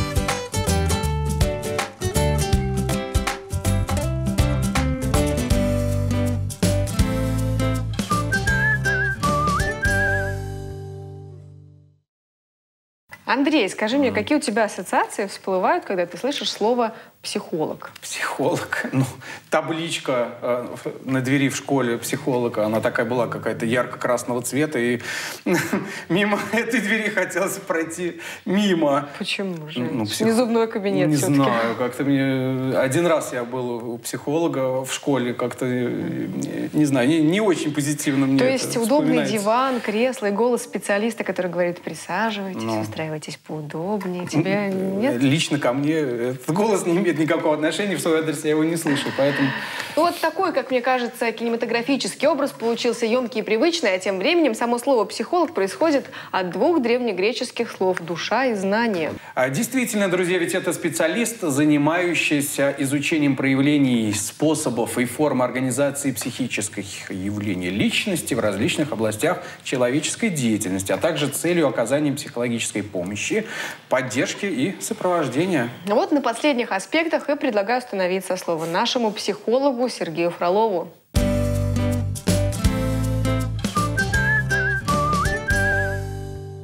Андрей, скажи мне, какие у тебя ассоциации всплывают, когда ты слышишь слово «психолог»? Психолог? Ну, табличка э, на двери в школе психолога, она такая была какая-то ярко-красного цвета, и мимо этой двери хотелось пройти мимо. Почему же? Ну, псих... Не зубной кабинет Не все-таки. знаю, как-то мне... Один раз я был у психолога в школе, как-то, не знаю, не, не очень позитивно мне То это есть удобный вспоминается. диван, кресло и голос специалиста, который говорит: присаживайтесь, Ну. устраивайтесь поудобнее. Тебе нет? Лично ко мне этот голос не имеет никакого отношения, в свой адрес я его не слышу, поэтому... Вот такой, как мне кажется, кинематографический образ получился емкий и привычный, а тем временем само слово «психолог» происходит от двух древнегреческих слов «душа» и «знание». А действительно, друзья, ведь это специалист, занимающийся изучением проявлений, способов и форм организации психических явлений личности в различных областях человеческой деятельности, а также целью оказания психологической помощи, поддержки и сопровождения. Вот на последних аспектах и предлагаю остановиться слово нашему психологу Сергею Фролову.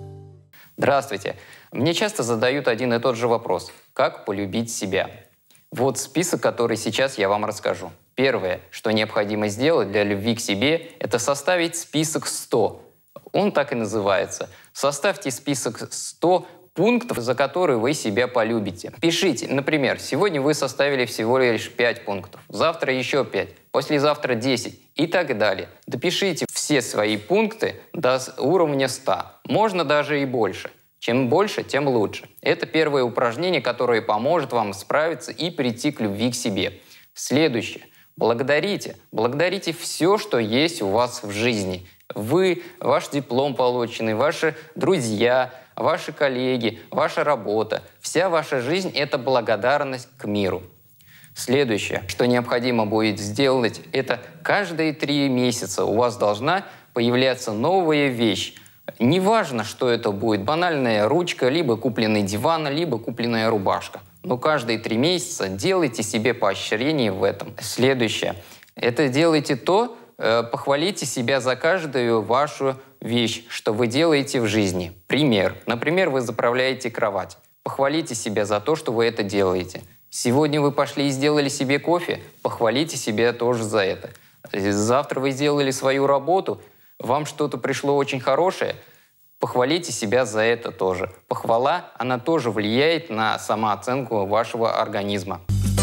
Здравствуйте. Мне часто задают один и тот же вопрос. Как полюбить себя? Вот список, который сейчас я вам расскажу. Первое, что необходимо сделать для любви к себе, это составить список сто. Он так и называется. Составьте список сто пунктов, за которые вы себя полюбите. Пишите, например, сегодня вы составили всего лишь пять пунктов, завтра еще пять, послезавтра десять и так далее. Допишите все свои пункты до уровня ста. Можно даже и больше. Чем больше, тем лучше. Это первое упражнение, которое поможет вам справиться и прийти к любви к себе. Следующее. Благодарите. Благодарите все, что есть у вас в жизни. Вы, ваш диплом полученный, ваши друзья, ваши коллеги, ваша работа. Вся ваша жизнь – это благодарность к миру. Следующее, что необходимо будет сделать, это каждые три месяца у вас должна появляться новая вещь. Неважно, что это будет, банальная ручка, либо купленный диван, либо купленная рубашка. Но каждые три месяца делайте себе поощрение в этом. Следующее. Это делайте то, э, похвалите себя за каждую вашу вещь, что вы делаете в жизни. Пример. Например, вы заправляете кровать. Похвалите себя за то, что вы это делаете. Сегодня вы пошли и сделали себе кофе. Похвалите себя тоже за это. Завтра вы сделали свою работу. Вам что-то пришло очень хорошее. Похвалите себя за это тоже. Похвала, она тоже влияет на самооценку вашего организма.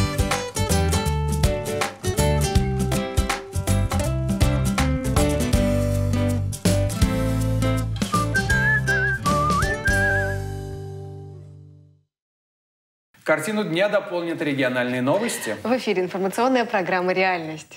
Картину дня дополнят региональные новости. В эфире информационная программа «Реальность».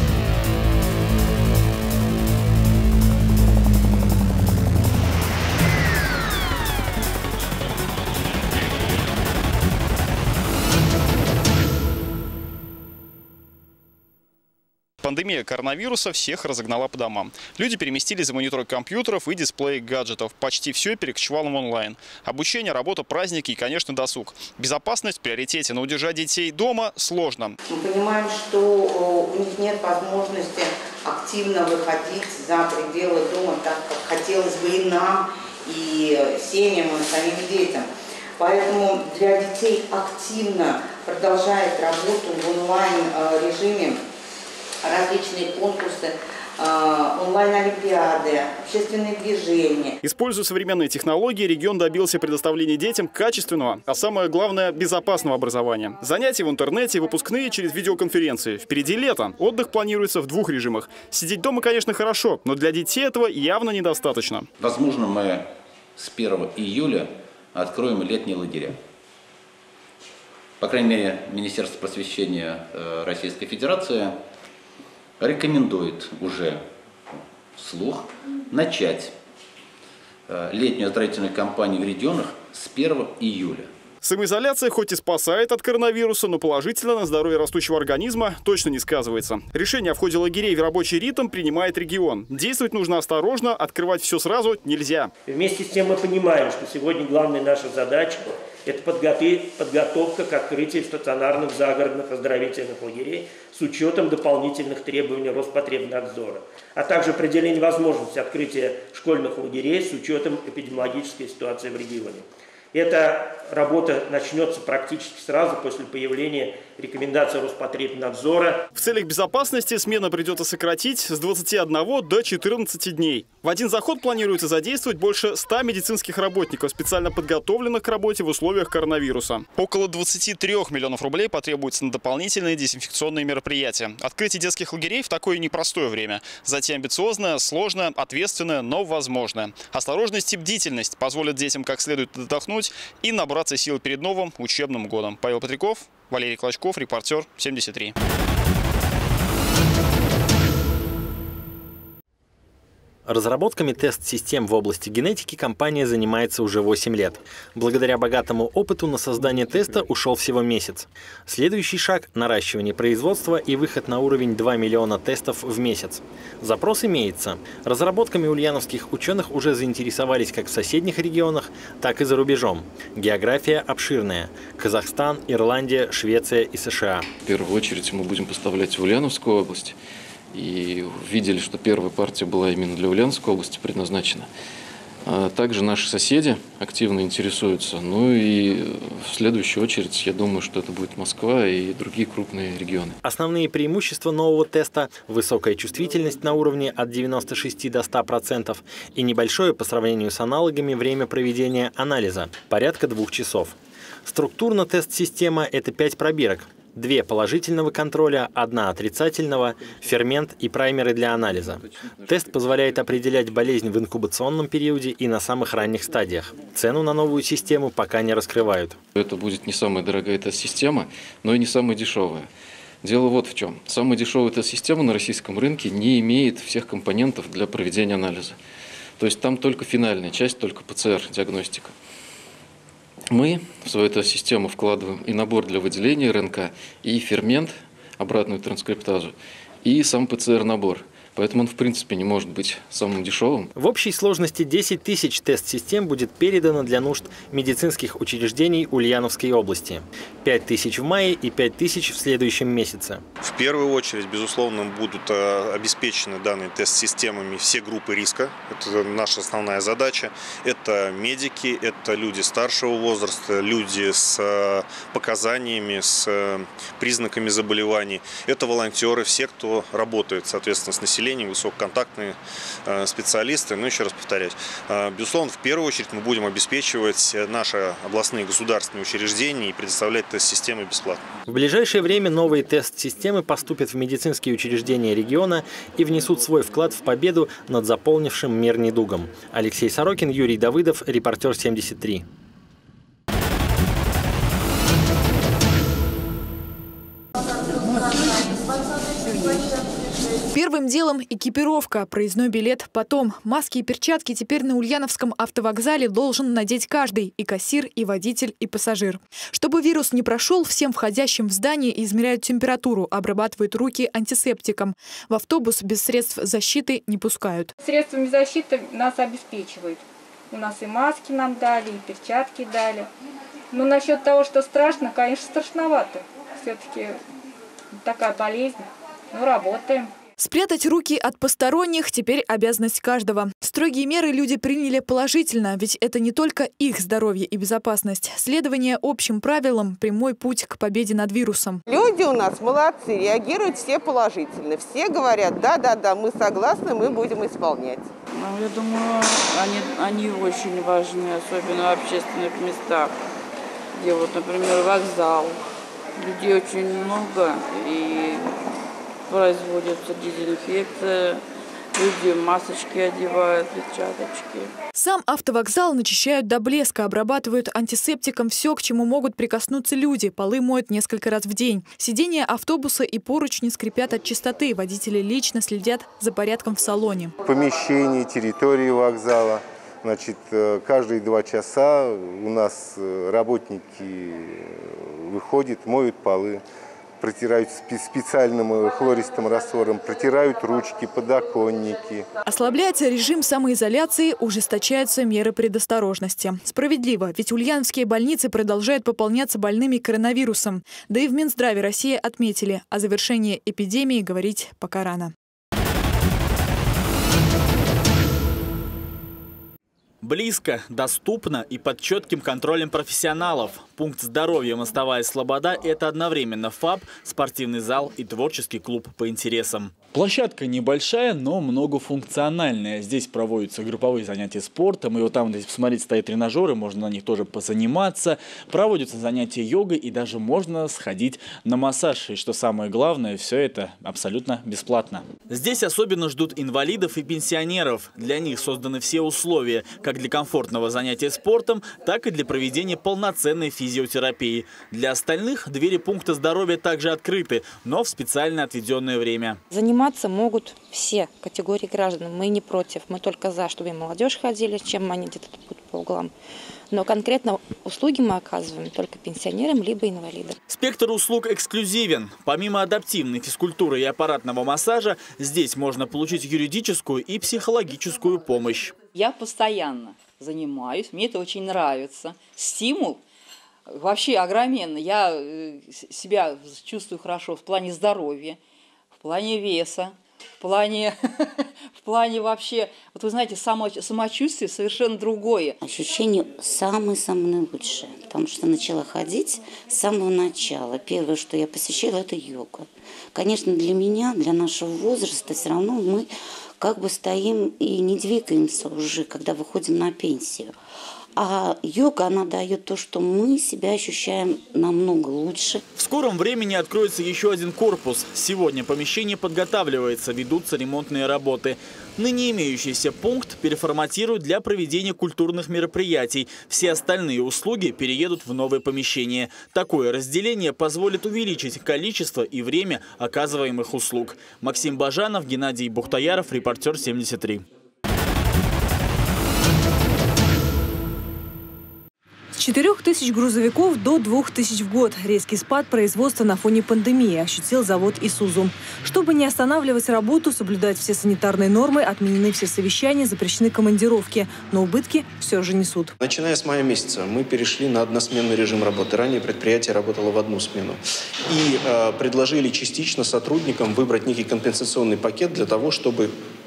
Пандемия коронавируса всех разогнала по домам. Люди переместились за мониторы компьютеров и дисплеи гаджетов. Почти все перекочевало в онлайн. Обучение, работа, праздники и, конечно, досуг. Безопасность в приоритете, но удержать детей дома сложно. Мы понимаем, что у них нет возможности активно выходить за пределы дома, так как хотелось бы и нам, и семьям, и самим детям. Поэтому для детей активно продолжает работу в онлайн-режиме различные конкурсы, онлайн-олимпиады, общественные движения. Используя современные технологии, регион добился предоставления детям качественного, а самое главное, безопасного образования. Занятия в интернете, выпускные через видеоконференции. Впереди лето. Отдых планируется в двух режимах. Сидеть дома, конечно, хорошо, но для детей этого явно недостаточно. Возможно, мы с первого июля откроем летние лагеря. По крайней мере, Министерство просвещения Российской Федерации рекомендует уже вслух начать летнюю оздоровительную кампанию в регионах с первого июля. Самоизоляция хоть и спасает от коронавируса, но положительно на здоровье растущего организма точно не сказывается. Решение о входе лагерей в рабочий ритм принимает регион. Действовать нужно осторожно, открывать все сразу нельзя. Вместе с тем мы понимаем, что сегодня главная наша задача – это подготовка к открытию стационарных загородных оздоровительных лагерей с учетом дополнительных требований Роспотребнадзора, а также определение возможности открытия школьных лагерей с учетом эпидемиологической ситуации в регионе. Эта работа начнется практически сразу после появления рекомендаций Роспотребнадзора. В целях безопасности смена придется сократить с двадцати одного до четырнадцати дней. В один заход планируется задействовать больше ста медицинских работников, специально подготовленных к работе в условиях коронавируса. Около двадцати трёх миллионов рублей потребуется на дополнительные дезинфекционные мероприятия. Открытие детских лагерей в такое непростое время. Затем амбициозно, сложно, ответственно, но возможно. Осторожность и бдительность позволят детям как следует отдохнуть и набраться сил перед новым учебным годом. Павел Петряков, Валерий Клочков, репортер семьдесят три. Разработками тест-систем в области генетики компания занимается уже восемь лет. Благодаря богатому опыту на создание теста ушел всего месяц. Следующий шаг – наращивание производства и выход на уровень два миллиона тестов в месяц. Запрос имеется. Разработками ульяновских ученых уже заинтересовались как в соседних регионах, так и за рубежом. География обширная – Казахстан, Ирландия, Швеция и США. В первую очередь мы будем поставлять в Ульяновскую область. И видели, что первая партия была именно для Ульяновской области предназначена. Также наши соседи активно интересуются. Ну и в следующую очередь, я думаю, что это будет Москва и другие крупные регионы. Основные преимущества нового теста – высокая чувствительность на уровне от девяноста шести до ста процентов и небольшое по сравнению с аналогами время проведения анализа – порядка двух часов. Структурно тест-система – это пять пробирок. Две положительного контроля, одна отрицательного, фермент и праймеры для анализа. Тест позволяет определять болезнь в инкубационном периоде и на самых ранних стадиях. Цену на новую систему пока не раскрывают. Это будет не самая дорогая тест-система, но и не самая дешевая. Дело вот в чем. Самая дешевая тест-система на российском рынке не имеет всех компонентов для проведения анализа. То есть там только финальная часть, только ПЦР-диагностика. Мы в свою эту систему вкладываем и набор для выделения РНК, и фермент, обратную транскриптазу, и сам ПЦР-набор. Поэтому он, в принципе, не может быть самым дешевым. В общей сложности десять тысяч тест-систем будет передано для нужд медицинских учреждений Ульяновской области. пять тысяч в мае и пять тысяч в следующем месяце. В первую очередь, безусловно, будут обеспечены данными тест-системами все группы риска. Это наша основная задача. Это медики, это люди старшего возраста, люди с показаниями, с признаками заболеваний. Это волонтеры, все, кто работает, соответственно, с населением. Высококонтактные специалисты. Но еще раз повторяюсь, безусловно, в первую очередь мы будем обеспечивать наши областные государственные учреждения и предоставлять тест-системы бесплатно. В ближайшее время новые тест-системы поступят в медицинские учреждения региона и внесут свой вклад в победу над заполнившим мир недугом. Алексей Сорокин, Юрий Давыдов, репортер семьдесят три. Первым делом экипировка, проездной билет потом. Маски и перчатки теперь на Ульяновском автовокзале должен надеть каждый – и кассир, и водитель, и пассажир. Чтобы вирус не прошел, всем входящим в здание измеряют температуру, обрабатывают руки антисептиком. В автобус без средств защиты не пускают. Средствами защиты нас обеспечивают. У нас и маски нам дали, и перчатки дали. Но насчет того, что страшно, конечно, страшновато. Все-таки такая болезнь. Ну, работаем. Спрятать руки от посторонних – теперь обязанность каждого. Строгие меры люди приняли положительно, ведь это не только их здоровье и безопасность. Следование общим правилам – прямой путь к победе над вирусом. Люди у нас молодцы, реагируют все положительно. Все говорят, да-да-да, мы согласны, мы будем исполнять. Ну, я думаю, они, они очень важны, особенно в общественных местах, где вот, например, вокзал. Людей очень много, и производится дезинфекция, люди масочки одевают, перчаточки. Сам автовокзал начищают до блеска, обрабатывают антисептиком все, к чему могут прикоснуться люди. Полы моют несколько раз в день. Сиденья автобуса и поручни скрипят от чистоты. Водители лично следят за порядком в салоне. Помещение, территории вокзала. Значит, каждые два часа у нас работники выходят, моют полы, протирают специальным хлористым раствором, протирают ручки, подоконники. Ослабляется режим самоизоляции, ужесточаются меры предосторожности. Справедливо, ведь ульяновские больницы продолжают пополняться больными коронавирусом. Да и в Минздраве России отметили, о завершении эпидемии говорить пока рано. Близко, доступно и под четким контролем профессионалов. Пункт здоровья «Мостовая Слобода» – это одновременно ФАП, спортивный зал и творческий клуб по интересам. Площадка небольшая, но многофункциональная. Здесь проводятся групповые занятия спортом. И вот там, если посмотреть, стоят тренажеры, можно на них тоже позаниматься. Проводятся занятия йогой и даже можно сходить на массаж. И что самое главное, все это абсолютно бесплатно. Здесь особенно ждут инвалидов и пенсионеров. Для них созданы все условия, как для комфортного занятия спортом, так и для проведения полноценной физиотерапии. Для остальных двери пункта здоровья также открыты, но в специально отведенное время. Заниматься могут все категории граждан. Мы не против. Мы только за, чтобы и молодежь ходили, чем они где-то тут по углам. Но конкретно услуги мы оказываем только пенсионерам либо инвалидам. Спектр услуг эксклюзивен. Помимо адаптивной физкультуры и аппаратного массажа, здесь можно получить юридическую и психологическую помощь. Я постоянно занимаюсь, мне это очень нравится. Стимул вообще огроменный. Я себя чувствую хорошо в плане здоровья, в плане веса. в плане, в плане вообще, вот вы знаете, само, самочувствие совершенно другое. Ощущение самое-самое лучшее, потому что начала ходить с самого начала. Первое, что я посещала, это йога. Конечно, для меня, для нашего возраста, все равно мы как бы стоим и не двигаемся уже, когда выходим на пенсию. А йога, она дает то, что мы себя ощущаем намного лучше. В скором времени откроется еще один корпус. Сегодня помещение подготавливается, ведутся ремонтные работы. Ныне имеющийся пункт переформатируют для проведения культурных мероприятий. Все остальные услуги переедут в новое помещение. Такое разделение позволит увеличить количество и время оказываемых услуг. Максим Бажанов, Геннадий Бухтаяров, репортер семьдесят три. С четырёх тысяч грузовиков до двух тысяч в год. Резкий спад производства на фоне пандемии ощутил завод «Исузу». Чтобы не останавливать работу, соблюдать все санитарные нормы, отменены все совещания, запрещены командировки. Но убытки все же несут. Начиная с мая месяца мы перешли на односменный режим работы. Ранее предприятие работало в одну смену. И э, предложили частично сотрудникам выбрать некий компенсационный пакет для того, чтобы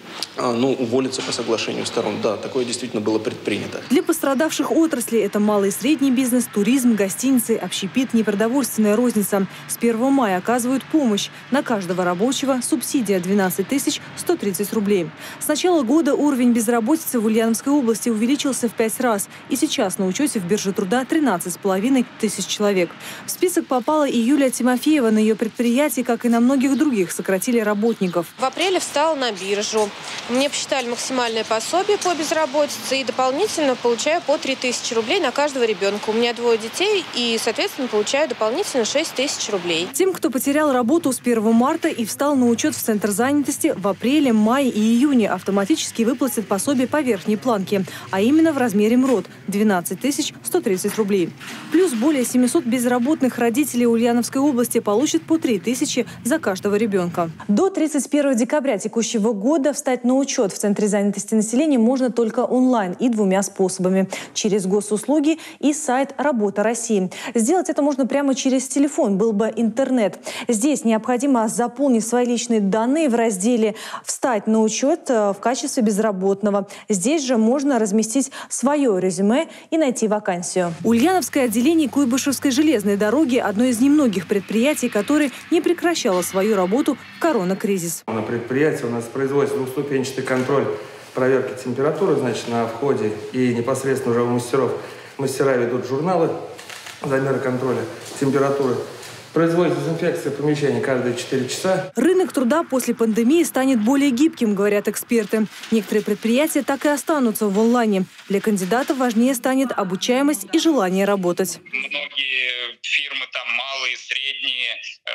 ну, уволиться по соглашению сторон. Да, такое действительно было предпринято. Для пострадавших отраслей это малый и средний бизнес, туризм, гостиницы, общепит, непродовольственная розница. С первого мая оказывают помощь. На каждого рабочего субсидия двенадцать тысяч сто тридцать рублей. С начала года уровень безработицы в Ульяновской области увеличился в пять раз. И сейчас на учете в бирже труда тринадцать с половиной тысяч человек. В список попала и Юлия Тимофеева. На ее предприятии, как и на многих других, сократили работников. В апреле встала на биржу. Мне посчитали максимальное пособие по безработице и дополнительно получаю по три тысячи рублей на каждого ребенка. У меня двое детей и, соответственно, получаю дополнительно шесть тысяч рублей. Тем, кто потерял работу с первого марта и встал на учет в Центр занятости, в апреле, мае и июне автоматически выплатят пособие по верхней планке, а именно в размере МРОД – двенадцать тысяч сто тридцать рублей. Плюс более семисот безработных родителей Ульяновской области получат по три тысячи за каждого ребенка. До тридцать первого декабря текущего года встать на учет в Центре занятости населения можно только онлайн и двумя способами – через госуслуги и сайт «Работа России». Сделать это можно прямо через телефон, был бы интернет. Здесь необходимо заполнить свои личные данные в разделе «Встать на учет» в качестве безработного. Здесь же можно разместить свое резюме и найти вакансию. Ульяновское отделение Куйбышевской железной дороги – одно из немногих предприятий, которое не прекращало свою работу в коронакризис. На предприятии у нас производится двухступенчатый контроль проверки температуры, значит, на входе и непосредственно уже у мастеров. Мастера ведут журналы замера контроля температуры. Производится дезинфекция помещений каждые четыре часа. Рынок труда после пандемии станет более гибким, говорят эксперты. Некоторые предприятия так и останутся в онлайне. Для кандидатов важнее станет обучаемость и желание работать. Многие фирмы, там малые, средние,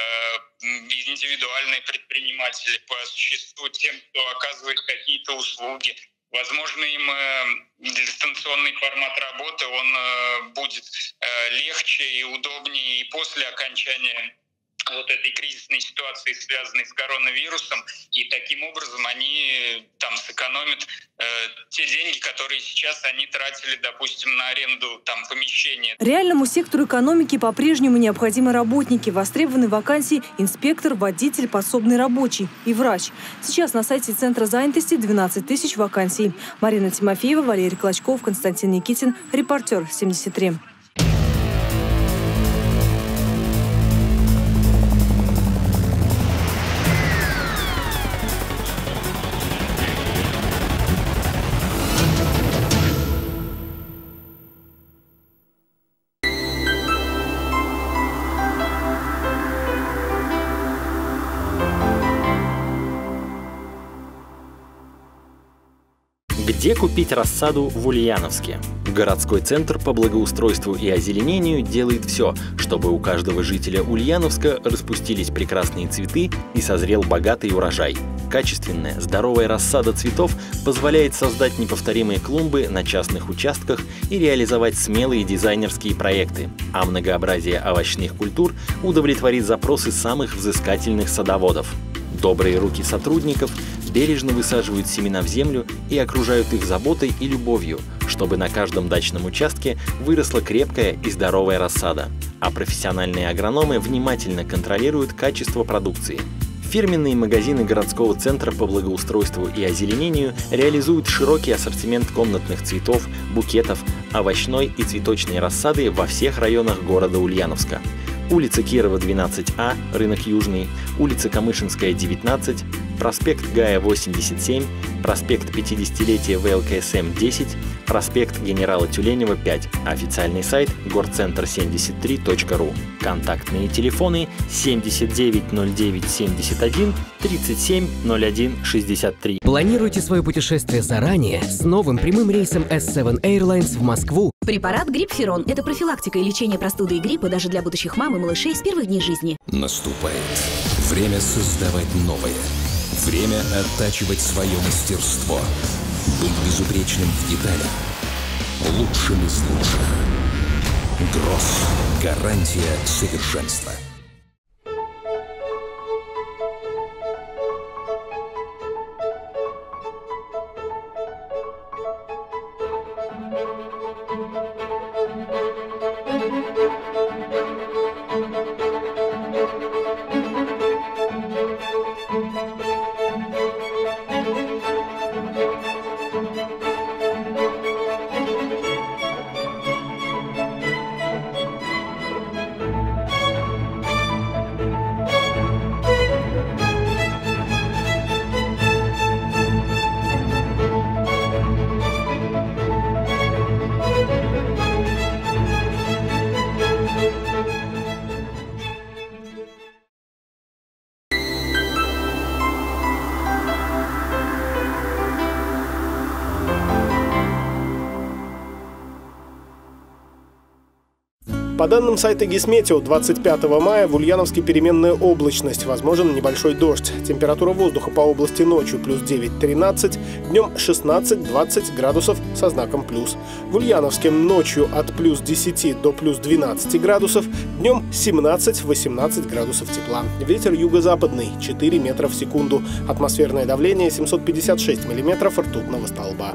э, индивидуальные предприниматели по существу, тем, кто оказывает какие-то услуги. Возможно, им э, дистанционный формат работы он э, будет э, легче и удобнее и после окончания вот этой кризисной ситуации, связанной с коронавирусом, и таким образом они там сэкономят э, те деньги, которые сейчас они тратили, допустим, на аренду там помещения. Реальному сектору экономики по-прежнему необходимы работники. Востребованы вакансии инспектор, водитель, подсобный рабочий и врач. Сейчас на сайте Центра занятости двенадцать тысяч вакансий. Марина Тимофеева, Валерий Клочков, Константин Никитин, репортер семьдесят три. Где купить рассаду в Ульяновске? Городской центр по благоустройству и озеленению делает все, чтобы у каждого жителя Ульяновска распустились прекрасные цветы и созрел богатый урожай. Качественная, здоровая рассада цветов позволяет создать неповторимые клумбы на частных участках и реализовать смелые дизайнерские проекты, а многообразие овощных культур удовлетворит запросы самых взыскательных садоводов. Добрые руки сотрудников бережно высаживают семена в землю и окружают их заботой и любовью, чтобы на каждом дачном участке выросла крепкая и здоровая рассада. А профессиональные агрономы внимательно контролируют качество продукции. Фирменные магазины городского центра по благоустройству и озеленению реализуют широкий ассортимент комнатных цветов, букетов, овощной и цветочной рассады во всех районах города Ульяновска. Улица Кирова, двенадцать А, рынок Южный, улица Камышинская, девятнадцать, проспект Гая, восемьдесят семь, проспект пятидесятилетия вэ эл ка эс эм, десять, проспект генерала Тюленева, пять, официальный сайт горцентр семьдесят три точка ру. Контактные телефоны семьдесят девять ноль девять семьдесят один тридцать семь ноль один шестьдесят три. Планируйте свое путешествие заранее с новым прямым рейсом эс семь Airlines в Москву. Препарат Грипферон – это профилактика и лечение простуды и гриппа даже для будущих мам и малышей с первых дней жизни. Наступает время создавать новое. Время оттачивать свое мастерство. Быть безупречным в деталях. Лучшим из лучших. Гросс. Гарантия совершенства. По данным сайта Гисметео, двадцать пятого мая в Ульяновске переменная облачность, возможен небольшой дождь. Температура воздуха по области ночью плюс девять-тринадцать, днем шестнадцать-двадцать градусов со знаком плюс. В Ульяновске ночью от плюс десяти до плюс двенадцати градусов, днем семнадцать-восемнадцать градусов тепла. Ветер юго-западный четыре метра в секунду. Атмосферное давление семьсот пятьдесят шесть миллиметров ртутного столба.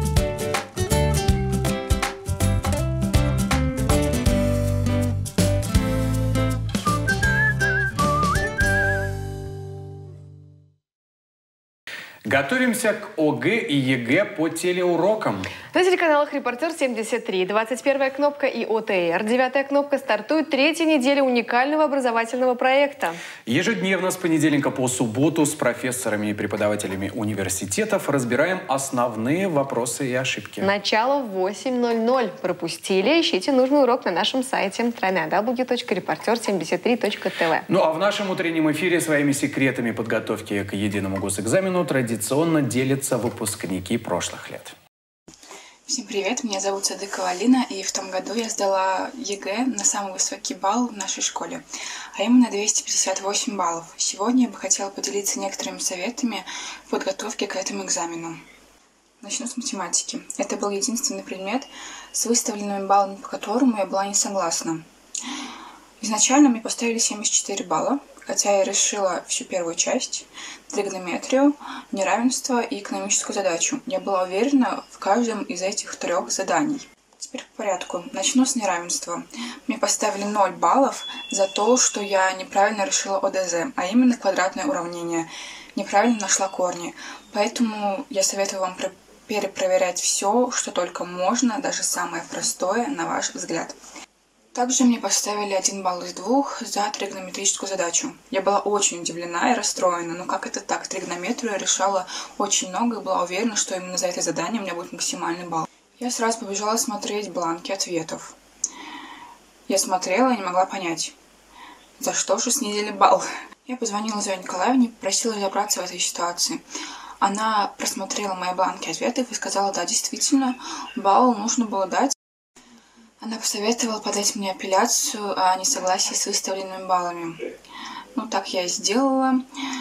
Готовимся к о гэ и е гэ по телеурокам. На телеканалах «Репортер семьдесят три», двадцать первая кнопка и о тэ эр, девятая кнопка стартует третья неделя уникального образовательного проекта. Ежедневно с понедельника по субботу с профессорами и преподавателями университетов разбираем основные вопросы и ошибки. Начало в восемь ноль-ноль. Пропустили? Ищите нужный урок на нашем сайте дабл ю дабл ю дабл ю точка репортер семьдесят три точка тэ вэ. Ну а в нашем утреннем эфире своими секретами подготовки к единому госэкзамену традиционно делятся выпускники прошлых лет. Всем привет, меня зовут Садыкова Алина, и в том году я сдала е гэ на самый высокий балл в нашей школе, а именно двести пятьдесят восемь баллов. Сегодня я бы хотела поделиться некоторыми советами в подготовке к этому экзамену. Начну с математики. Это был единственный предмет с выставленными баллами, по которому я была не согласна. Изначально мне поставили семьдесят четыре балла, хотя я решила всю первую часть, тригонометрию, неравенство и экономическую задачу. Я была уверена в каждом из этих трех заданий. Теперь по порядку. Начну с неравенства. Мне поставили ноль баллов за то, что я неправильно решила о дэ зэ, а именно квадратное уравнение. Неправильно нашла корни. Поэтому я советую вам перепроверять все, что только можно, даже самое простое, на ваш взгляд. Также мне поставили один балл из двух за тригонометрическую задачу. Я была очень удивлена и расстроена, но как это так? Тригонометрию я решала очень много и была уверена, что именно за это задание у меня будет максимальный балл. Я сразу побежала смотреть бланки ответов. Я смотрела и не могла понять, за что же снизили балл. Я позвонила Зоне Николаевне, попросила разобраться в этой ситуации. Она просмотрела мои бланки ответов и сказала, да, действительно, балл нужно было дать. Она посоветовала подать мне апелляцию о несогласии с выставленными баллами. Ну, так я и сделала.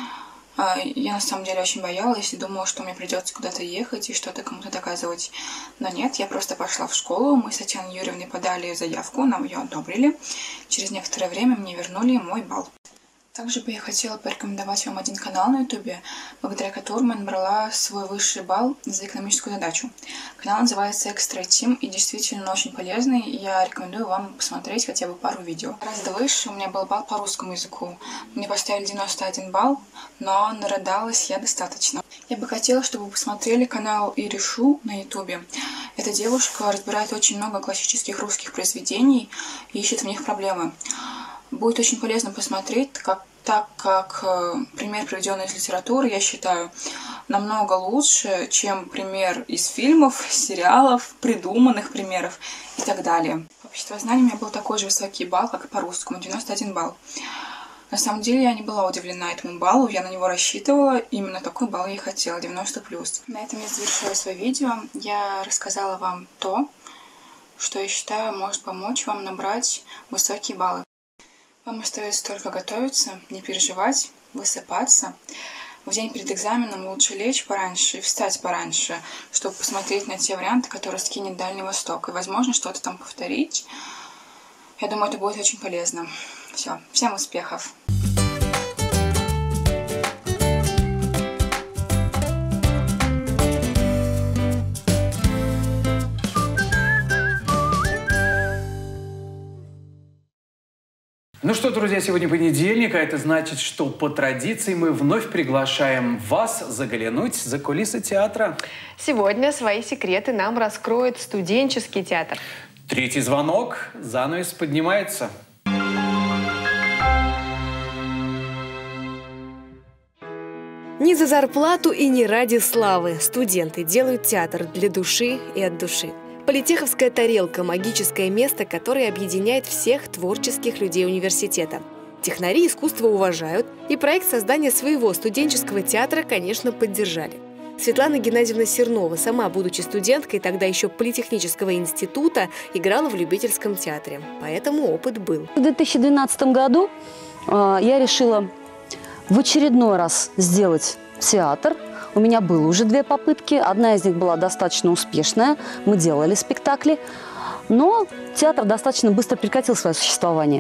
Я на самом деле очень боялась и думала, что мне придется куда-то ехать и что-то кому-то доказывать. Но нет, я просто пошла в школу, мы с Татьяной Юрьевной подали заявку, нам ее одобрили. Через некоторое время мне вернули мой балл. Также бы я хотела порекомендовать вам один канал на ютубе, благодаря которому я набрала свой высший балл за экономическую задачу. Канал называется Extra Team и действительно очень полезный. Я рекомендую вам посмотреть хотя бы пару видео. Гораздо выше у меня был балл по русскому языку. Мне поставили девяносто один балл, но нарыдалась я достаточно. Я бы хотела, чтобы вы посмотрели канал Иришу на ютубе. Эта девушка разбирает очень много классических русских произведений и ищет в них проблемы. Будет очень полезно посмотреть, как, так как э, пример, приведенный из литературы, я считаю, намного лучше, чем пример из фильмов, сериалов, придуманных примеров и так далее. По обществознанию у меня был такой же высокий балл, как и по русскому, девяносто один балл. На самом деле я не была удивлена этому баллу, я на него рассчитывала, именно такой балл я и хотела, девяносто плюс. На этом я завершаю свое видео. Я рассказала вам то, что я считаю может помочь вам набрать высокие баллы. Вам остается только готовиться, не переживать, высыпаться. В день перед экзаменом лучше лечь пораньше и встать пораньше, чтобы посмотреть на те варианты, которые скинет Дальний Восток. И, возможно, что-то там повторить. Я думаю, это будет очень полезно. Все, всем успехов! Ну что, друзья, сегодня понедельник, а это значит, что по традиции мы вновь приглашаем вас заглянуть за кулисы театра. Сегодня свои секреты нам раскроет студенческий театр. Третий звонок, занавес поднимается. Не за зарплату и не ради славы студенты делают театр для души и от души. Политеховская тарелка – магическое место, которое объединяет всех творческих людей университета. Технари искусство уважают, и проект создания своего студенческого театра, конечно, поддержали. Светлана Геннадьевна Сернова, сама будучи студенткой тогда еще Политехнического института, играла в любительском театре. Поэтому опыт был. В две тысячи двенадцатом году э, я решила в очередной раз сделать театр. У меня было уже две попытки, одна из них была достаточно успешная, мы делали спектакли, но театр достаточно быстро прекратил свое существование.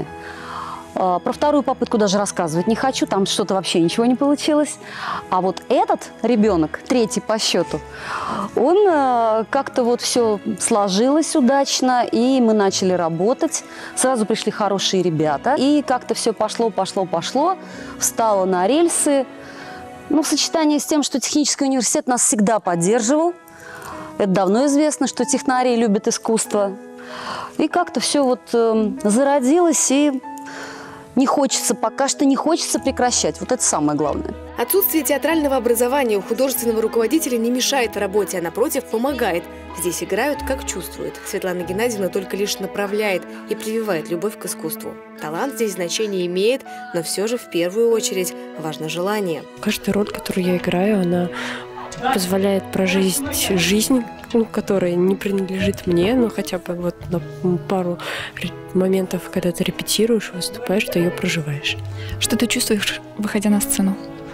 Про вторую попытку даже рассказывать не хочу, там что-то вообще ничего не получилось. А вот этот ребенок, третий по счету, он как-то вот все сложилось удачно, и мы начали работать. Сразу пришли хорошие ребята, и как-то все пошло, пошло, пошло, встало на рельсы. Ну, в сочетании с тем, что технический университет нас всегда поддерживал. Это давно известно, что технари любят искусство. И как-то все вот э, зародилось, и не хочется, пока что не хочется прекращать. Вот это самое главное. Отсутствие театрального образования у художественного руководителя не мешает работе, а напротив помогает. Здесь играют, как чувствуют. Светлана Геннадьевна только лишь направляет и прививает любовь к искусству. Талант здесь значение имеет, но все же в первую очередь важно желание. Каждая роль, которую я играю, она позволяет прожить жизнь, ну, которая не принадлежит мне, но хотя бы вот на пару моментов, когда ты репетируешь, выступаешь, ты ее проживаешь. Что ты чувствуешь, выходя на сцену?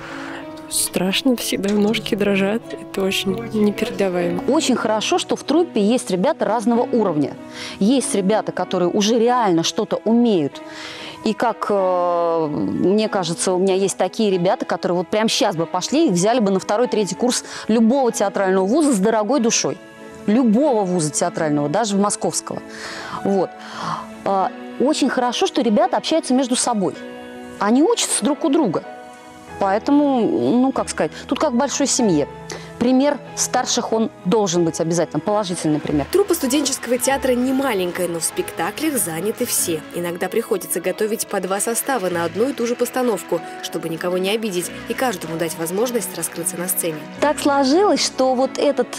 Страшно, всегда ножки дрожат, это очень непередаваемо. Очень хорошо, что в труппе есть ребята разного уровня. Есть ребята, которые уже реально что-то умеют. И как э, мне кажется, у меня есть такие ребята, которые вот прямо сейчас бы пошли и взяли бы на второй, третий курс любого театрального вуза с дорогой душой. Любого вуза театрального, даже московского. Вот. Э, очень хорошо, что ребята общаются между собой. Они учатся друг у друга. Поэтому, ну, как сказать, тут как в большой семье. Пример старших, он должен быть обязательно, положительный пример. Труппа студенческого театра не маленькая, но в спектаклях заняты все. Иногда приходится готовить по два состава на одну и ту же постановку, чтобы никого не обидеть и каждому дать возможность раскрыться на сцене. Так сложилось, что вот этот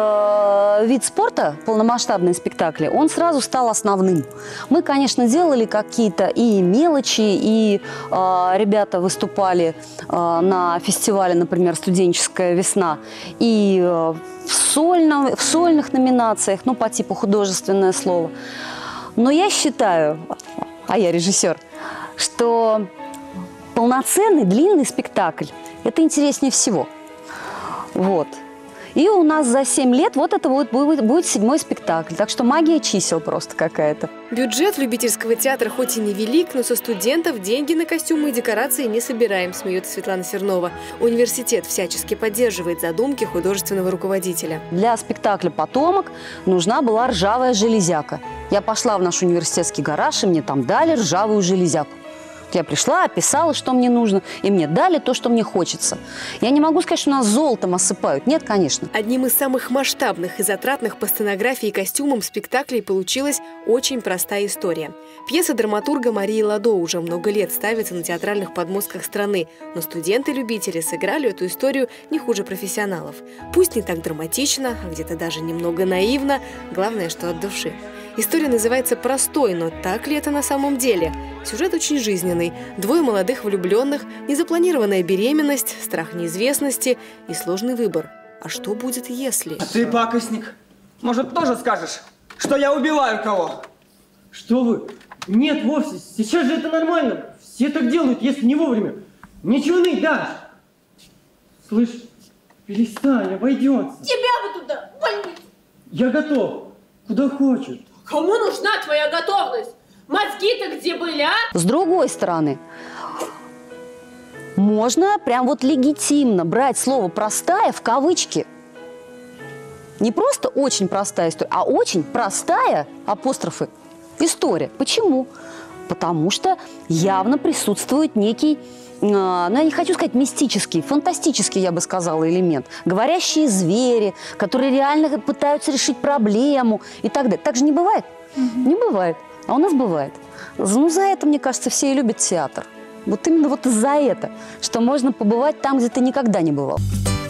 э, вид спорта, полномасштабные спектакли, он сразу стал основным. Мы, конечно, делали какие-то и мелочи, и э, ребята выступали э, на фестивале, например, «Студенческая весна», и в, сольном, в сольных номинациях, ну, по типу художественное слово. Но я считаю, а я режиссер, что полноценный длинный спектакль – это интереснее всего. Вот. И у нас за семь лет вот это вот будет, будет седьмой спектакль. Так что магия чисел просто какая-то. Бюджет любительского театра хоть и невелик, но со студентов деньги на костюмы и декорации не собираем, смеется Светлана Сернова. Университет всячески поддерживает задумки художественного руководителя. Для спектакля «Потомок» нужна была ржавая железяка. Я пошла в наш университетский гараж, и мне там дали ржавую железяку. Я пришла, описала, что мне нужно, и мне дали то, что мне хочется. Я не могу сказать, что нас золотом осыпают. Нет, конечно. Одним из самых масштабных и затратных по сценографии и костюмам спектаклей получилась очень простая история. Пьеса драматурга Марии Ладо уже много лет ставится на театральных подмостках страны, но студенты-любители сыграли эту историю не хуже профессионалов. Пусть не так драматично, а где-то даже немного наивно, главное, что от души. История называется «Простой», но так ли это на самом деле? Сюжет очень жизненный. Двое молодых влюбленных, незапланированная беременность, страх неизвестности и сложный выбор. А что будет, если... А ты, пакостник, может, тоже скажешь, что я убиваю кого? Что вы? Нет, вовсе. Сейчас же это нормально. Все так делают, если не вовремя. Ничего не дашь. Слышь, перестань, обойдется. Тебя бы туда, в больницу. Я готов. Куда хочешь. Кому нужна твоя готовность? Мозги-то где были, а? С другой стороны, можно прям вот легитимно брать слово «простая» в кавычки. Не просто очень простая история, а очень простая, апострофы, история. Почему? Потому что явно присутствует некий, ну, я не хочу сказать мистический, фантастический, я бы сказала, элемент. Говорящие звери, которые реально пытаются решить проблему и так далее. Так же не бывает? Mm-hmm. Не бывает. А у нас бывает. Ну, за это, мне кажется, все и любят театр. Вот именно вот за это, что можно побывать там, где ты никогда не бывал.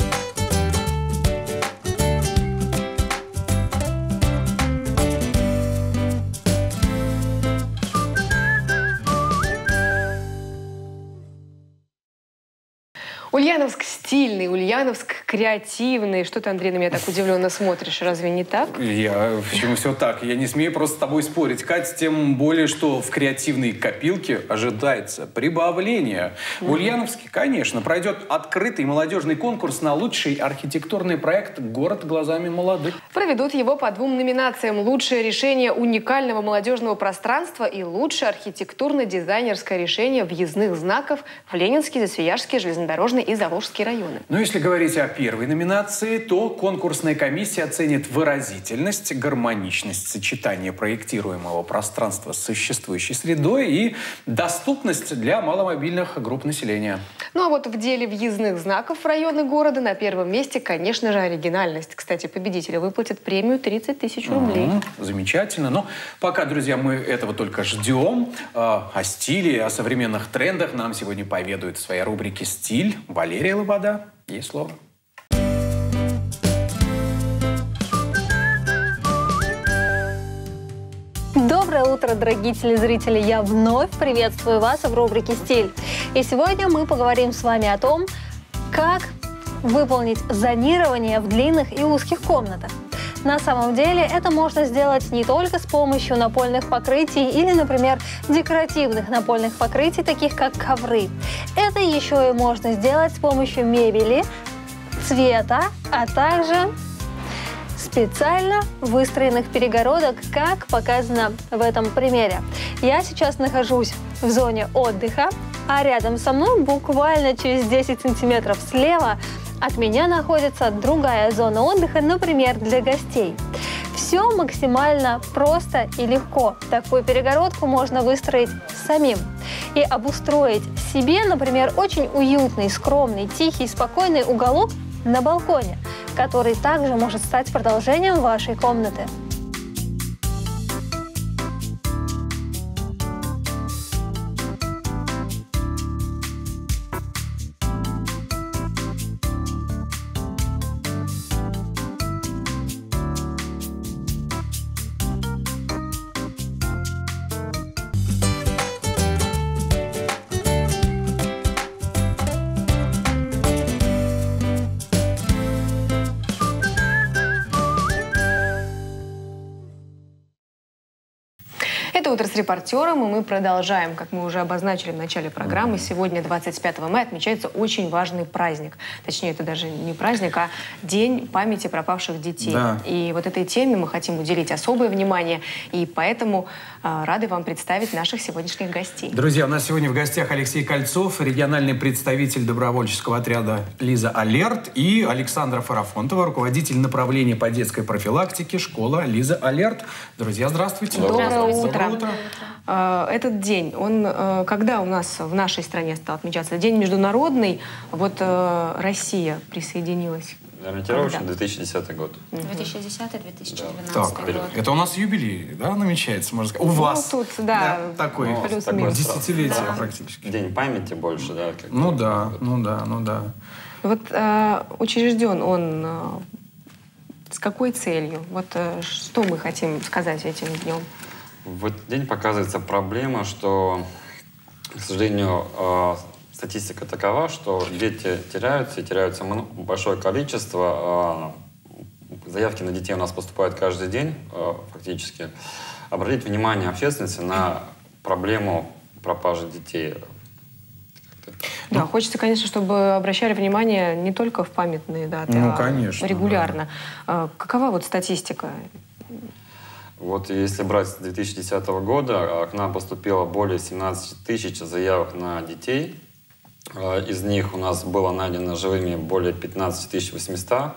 Ульяновск стильный, Ульяновск креативный. Что ты, Андрей, на меня так удивленно смотришь? Разве не так? Я, почему все так? Я не смею просто с тобой спорить, Кать, тем более, что в креативной копилке ожидается прибавление. Mm-hmm. В Ульяновске, конечно, пройдет открытый молодежный конкурс на лучший архитектурный проект «Город глазами молодых». Проведут его по двум номинациям: лучшее решение уникального молодежного пространства и лучшее архитектурно-дизайнерское решение въездных знаков в Ленинский, Засвияжский, Железнодорожный и Заволжский районы. Но если говорить о первой номинации, то конкурсная комиссия оценит выразительность, гармоничность сочетания проектируемого пространства с существующей средой и доступность для маломобильных групп населения. Ну а вот в деле въездных знаков в районы города на первом месте, конечно же, оригинальность. Кстати, победителю выплатят премию тридцать тысяч рублей. Mm-hmm. Замечательно. Но пока, друзья, мы этого только ждем. О стиле, о современных трендах нам сегодня поведают в своей рубрике «Стиль» Валерия Лобода. Ей слово. Доброе утро, дорогие телезрители! Я вновь приветствую вас в рубрике «Стиль». И сегодня мы поговорим с вами о том, как выполнить зонирование в длинных и узких комнатах. На самом деле это можно сделать не только с помощью напольных покрытий или, например, декоративных напольных покрытий, таких как ковры. Это еще и можно сделать с помощью мебели, цвета, а также специально выстроенных перегородок, как показано в этом примере. Я сейчас нахожусь в зоне отдыха, а рядом со мной, буквально через десять сантиметров слева, от меня находится другая зона отдыха, например, для гостей. Все максимально просто и легко. Такую перегородку можно выстроить самим и обустроить себе, например, очень уютный, скромный, тихий, спокойный уголок на балконе, который также может стать продолжением вашей комнаты. Это «Утро с репортером», и мы продолжаем. Как мы уже обозначили в начале программы, сегодня, двадцать пятого мая, отмечается очень важный праздник. Точнее, это даже не праздник, а День памяти пропавших детей. Да. И вот этой теме мы хотим уделить особое внимание, и поэтому э, рады вам представить наших сегодняшних гостей. Друзья, у нас сегодня в гостях Алексей Кольцов, региональный представитель добровольческого отряда «Лиза Алерт», и Александра Фарафонтова, руководитель направления по детской профилактике школа «Лиза Алерт». Друзья, здравствуйте. Доброе утро. Доброе утро. Этот день, он когда у нас в нашей стране стал отмечаться? День международный. Вот Россия присоединилась. Ориентировочно две тысячи десятый год. две тысячи десятый — две тысячи двенадцатый Так, год. это у нас юбилей, да, намечается, можно сказать? У Ну, вас. тут, да, Да, такой, Ну, плюс-минус. такой десятилетие да. практически. День памяти больше, да? Как Ну да, ну да, ну да. Вот э, учрежден он э, с какой целью? Вот э, что мы хотим сказать этим днем? В этот день показывается проблема, что, к сожалению, э, статистика такова, что дети теряются, и теряются мно- большое количество. Э, заявки на детей у нас поступают каждый день, э, фактически. Обратить внимание общественности на проблему пропажи детей. Да, хочется, конечно, чтобы обращали внимание не только в памятные даты, Ну, а конечно, регулярно. А какова вот статистика? Вот если брать с две тысячи десятого года, к нам поступило более семнадцати тысяч заявок на детей. Из них у нас было найдено живыми более пятнадцати тысяч восьмисот,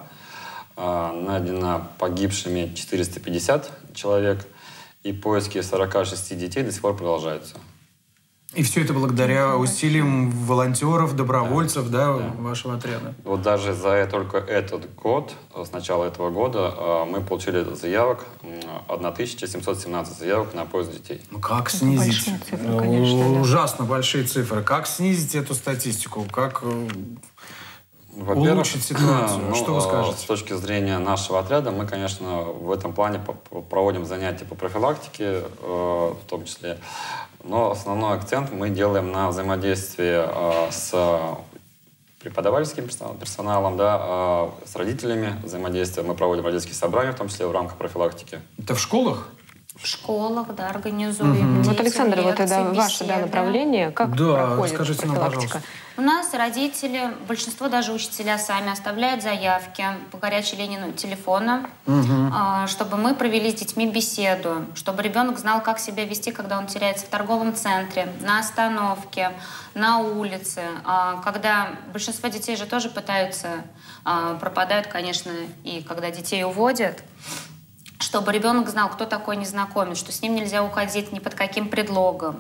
найдено погибшими четыреста пятьдесят человек, и поиски сорока шести детей до сих пор продолжаются. И все это благодаря усилиям волонтеров, добровольцев, да, да, вашего отряда. Вот даже за только этот год, с начала этого года, мы получили заявок, тысяча семьсот семнадцать заявок на поиск детей. Ну как Это снизить? большие цифры, конечно, да. Ужасно большие цифры. Как снизить эту статистику? Как Во-первых, улучшить ситуацию? ну, Что вы скажете? С точки зрения нашего отряда, мы, конечно, в этом плане проводим занятия по профилактике, в том числе. Но основной акцент мы делаем на взаимодействии с преподавательским персоналом, да, с родителями взаимодействие. Мы проводим родительские собрания, в том числе в рамках профилактики. Это в школах? В школах, да, организуем. Угу. Вот, Александр, вот это ваше да, направление. Как да, проходит расскажите нам, профилактика? пожалуйста. У нас родители, большинство даже учителя сами оставляют заявки по горячей линии телефона, угу. чтобы мы провели с детьми беседу, чтобы ребенок знал, как себя вести, когда он теряется в торговом центре, на остановке, на улице. Когда большинство детей же тоже пытаются, пропадают, конечно, и когда детей уводят, чтобы ребенок знал, кто такой незнакомец, что с ним нельзя уходить ни под каким предлогом.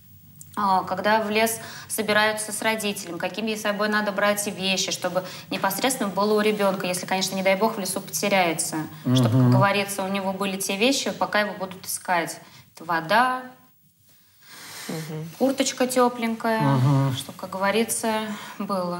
Когда в лес собираются с родителем, какими с собой надо брать вещи, чтобы непосредственно было у ребенка, если, конечно, не дай бог, в лесу потеряется. Uh-huh. Чтобы, как говорится, у него были те вещи, пока его будут искать. Это вода, uh-huh. курточка тепленькая, uh-huh. чтобы, как говорится, было.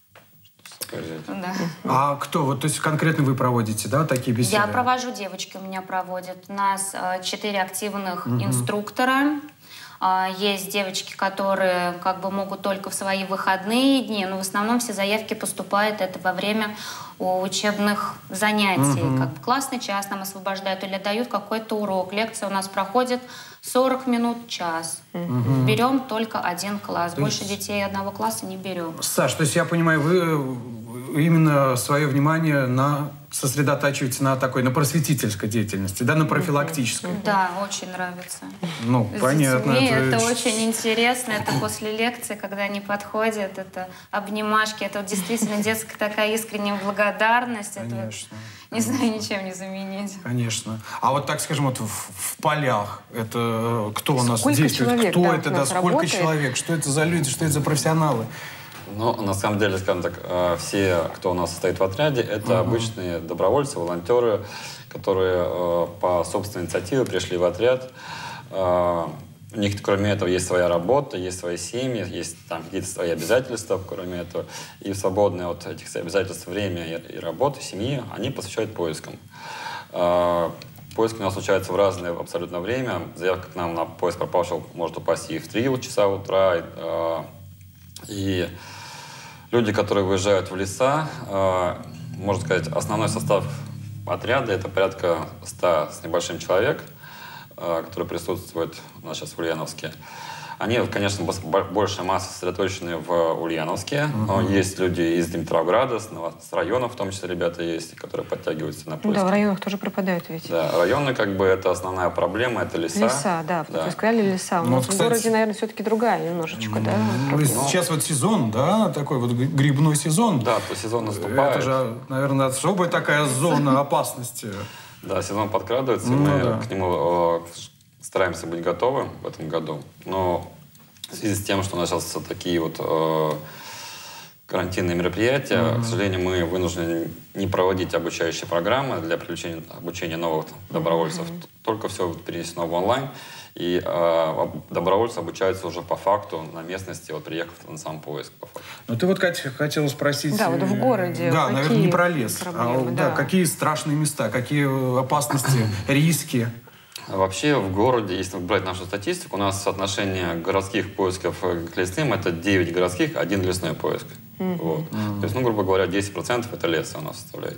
Да. А кто? Вот, то есть конкретно вы проводите, да, такие беседы? Я провожу, девочки у меня проводят. У нас четыре активных uh-huh. инструктора. Есть девочки, которые как бы могут только в свои выходные дни, но в основном все заявки поступают это во время учебных занятий. Угу. Как бы классный час нам освобождают или дают какой-то урок. Лекция у нас проходит сорок минут, час. Угу. Берем только один класс. То Больше есть... детей одного класса не берем. Саш, то есть я понимаю, вы именно свое внимание на... сосредотачиваете на такой, на просветительской деятельности, да, на профилактической. Да, очень нравится. Ну, С понятно. детьми это... это очень интересно. Это после лекции, когда они подходят, это обнимашки, это вот действительно детская такая искренняя благодарность. Конечно. Это вот, не знаю, ничем не заменить. Конечно. А вот так, скажем, вот в, в полях, это кто у нас сколько действует? Человек, кто да, это, да, сколько работает? человек? Что это за люди, что это за профессионалы? Ну, на самом деле, скажем так, все, кто у нас состоит в отряде, это uh-huh. обычные добровольцы, волонтеры, которые по собственной инициативе пришли в отряд. У них, кроме этого, есть своя работа, есть свои семьи, есть там какие-то свои обязательства, кроме этого. И в свободное от этих обязательств время и работы, семьи, они посвящают поискам. Поиски у нас случаются в разное абсолютно время. Заявка к нам на поиск пропавшего может упасть и в три часа утра. И люди, которые выезжают в леса, можно сказать, основной состав отряда — это порядка ста с небольшим человек. которые присутствуют у нас сейчас в Ульяновске, они, конечно, большая масса сосредоточены в Ульяновске, угу. но есть люди из Димитровграда, с, с районов, в том числе ребята есть, которые подтягиваются на поиски. Ну да, в районах тоже пропадают ведь. Да, районы, как бы, это основная проблема, это леса. Леса, да, да. Вы сказали леса. У ну, нас кстати, в городе, наверное, все-таки другая немножечко, да? Ну, сейчас вот сезон, да, такой вот грибной сезон. Да, то сезон наступает. Это же, наверное, особая такая зона опасности. Да, сезон подкрадывается, и мы к нему стараемся быть готовы в этом году, но в связи с тем, что у нас сейчас такие вот э, карантинные мероприятия, mm-hmm. к сожалению, мы вынуждены не проводить обучающие программы для привлечения обучения новых добровольцев. Mm-hmm. Только все перенесено в онлайн, и э, добровольцы обучаются уже по факту на местности, вот приехав на сам поиск. По факту. Ну ты вот, Катя, хотела спросить... Да, вот в городе. Да, наверное, не про лес, проблемы, а да. Да, какие страшные места, какие опасности, риски? Вообще в городе, если брать нашу статистику, у нас соотношение городских поисков к лесным — это девять городских, один лесной поиск. Mm-hmm. Вот. Mm-hmm. То есть, ну, грубо говоря, десять процентов это леса у нас составляет.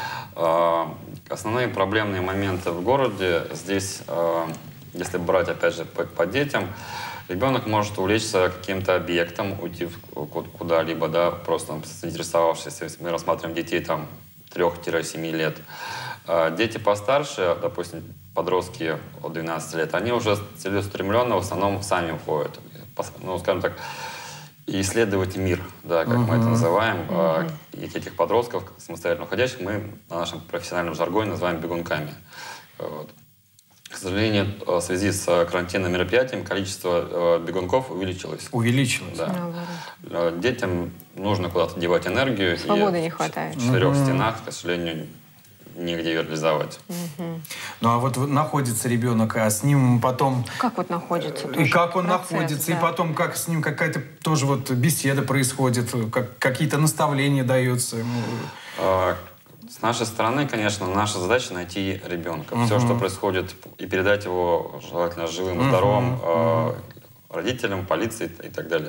А, основные проблемные моменты в городе здесь, а, если брать, опять же, по, по детям, ребенок может увлечься каким-то объектом, уйти куда-либо, да, просто заинтересовавшись. Если мы рассматриваем детей там трёх-семи лет. А дети постарше, допустим, подростки от двенадцати лет, они уже целеустремленно в основном сами уходят. Ну, скажем так, исследовать мир, да, как uh-huh. мы это называем. Uh-huh. И этих подростков, самостоятельно уходящих, мы на нашем профессиональном жаргоне называем бегунками. Вот. К сожалению, в связи с карантинным мероприятием количество бегунков увеличилось. Увеличилось? Да. Uh-huh. Детям нужно куда-то девать энергию. Свободы не хватает. В четырех uh-huh. стенах, к сожалению, негде ее реализовать. Угу. Ну а вот находится ребенок, а с ним потом... Как вот находится? И как он процесс, находится, да. и потом как с ним какая-то тоже вот беседа происходит, как, какие-то наставления даются ему? А, с нашей стороны, конечно, наша задача найти ребенка. Угу. Все, что происходит, и передать его желательно живым и здоровым угу. э, родителям, полиции и так далее.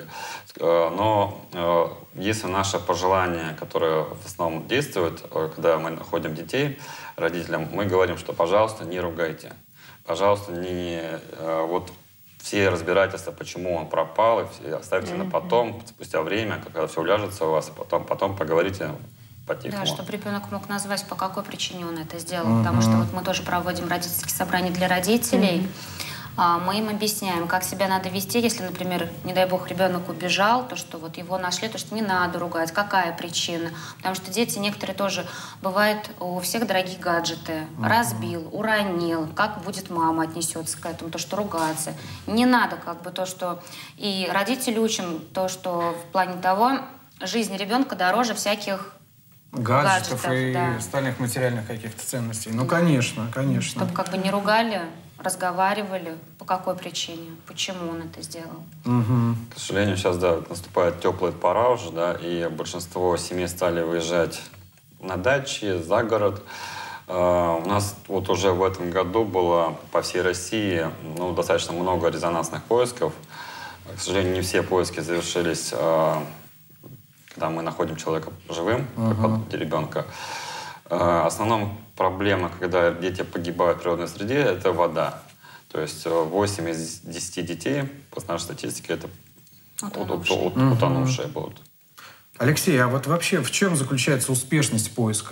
Но э, если наше пожелание, которое в основном действует, когда мы находим детей, родителям, мы говорим, что, пожалуйста, не ругайте. Пожалуйста, не э, вот все разбирательства, почему он пропал, и оставьте mm-hmm. на потом, спустя время, когда все уляжется у вас, потом, потом поговорите по-тихому. Да, чтобы ребенок мог назвать, по какой причине он это сделал. Mm-hmm. Потому что вот мы тоже проводим родительские собрания для родителей. Mm-hmm. Мы им объясняем, как себя надо вести, если, например, не дай бог, ребенок убежал, то, что вот его нашли, то, что не надо ругать, какая причина. Потому что дети некоторые тоже, бывает, у всех дорогие гаджеты. Mm-hmm. Разбил, уронил, как будет мама отнесется к этому, то, что ругаться. Не надо как бы то, что... И родители учим то, что в плане того, жизнь ребенка дороже всяких гаджетов, гаджетов и да. остальных материальных каких-то ценностей. Ну, конечно, конечно. Чтобы как бы не ругали, разговаривали, по какой причине, почему он это сделал. Угу. К сожалению, сейчас, да, наступает теплая пора уже, да, и большинство семей стали выезжать на дачи, за город. Uh, у нас вот уже в этом году было по всей России ну, достаточно много резонансных поисков. К сожалению, не все поиски завершились, uh, когда мы находим человека живым, uh-huh. ребенка. Uh, основном проблема, когда дети погибают в природной среде, это вода. То есть восемь из десяти детей, по нашей статистике, это утонувшие, ут, ут, ут, утонувшие будут. Алексей, а вот вообще в чем заключается успешность поиска?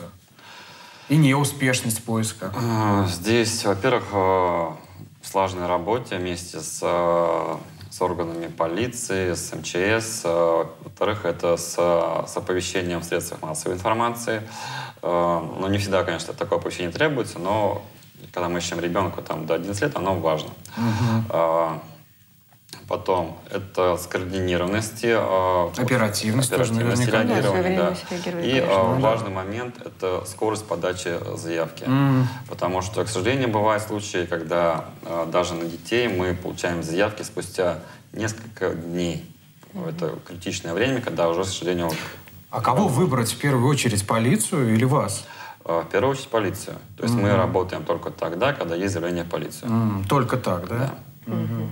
И неуспешность поиска? Uh, здесь, во-первых, uh, в слаженной работе вместе с, uh, с органами полиции, с эм че эс. Uh, во-вторых, это с, с оповещением в средствах массовой информации. Uh, ну, не всегда, конечно, такое оповещение требуется, но когда мы ищем ребенка там, до одиннадцати лет, оно важно. Uh-huh. Uh, Потом это скоординированность, оперативность, оперативность реагирования. Да, да. И конечно, важный да. момент – это скорость подачи заявки. Mm. Потому что, к сожалению, бывают случаи, когда даже на детей мы получаем заявки спустя несколько дней. Mm. Это критичное время, когда уже, к сожалению… А кого выбрать в первую очередь, полицию или вас? В первую очередь полицию. То есть mm. мы работаем только тогда, когда есть заявление в полицию. Mm. Только так, да? Да. Mm-hmm.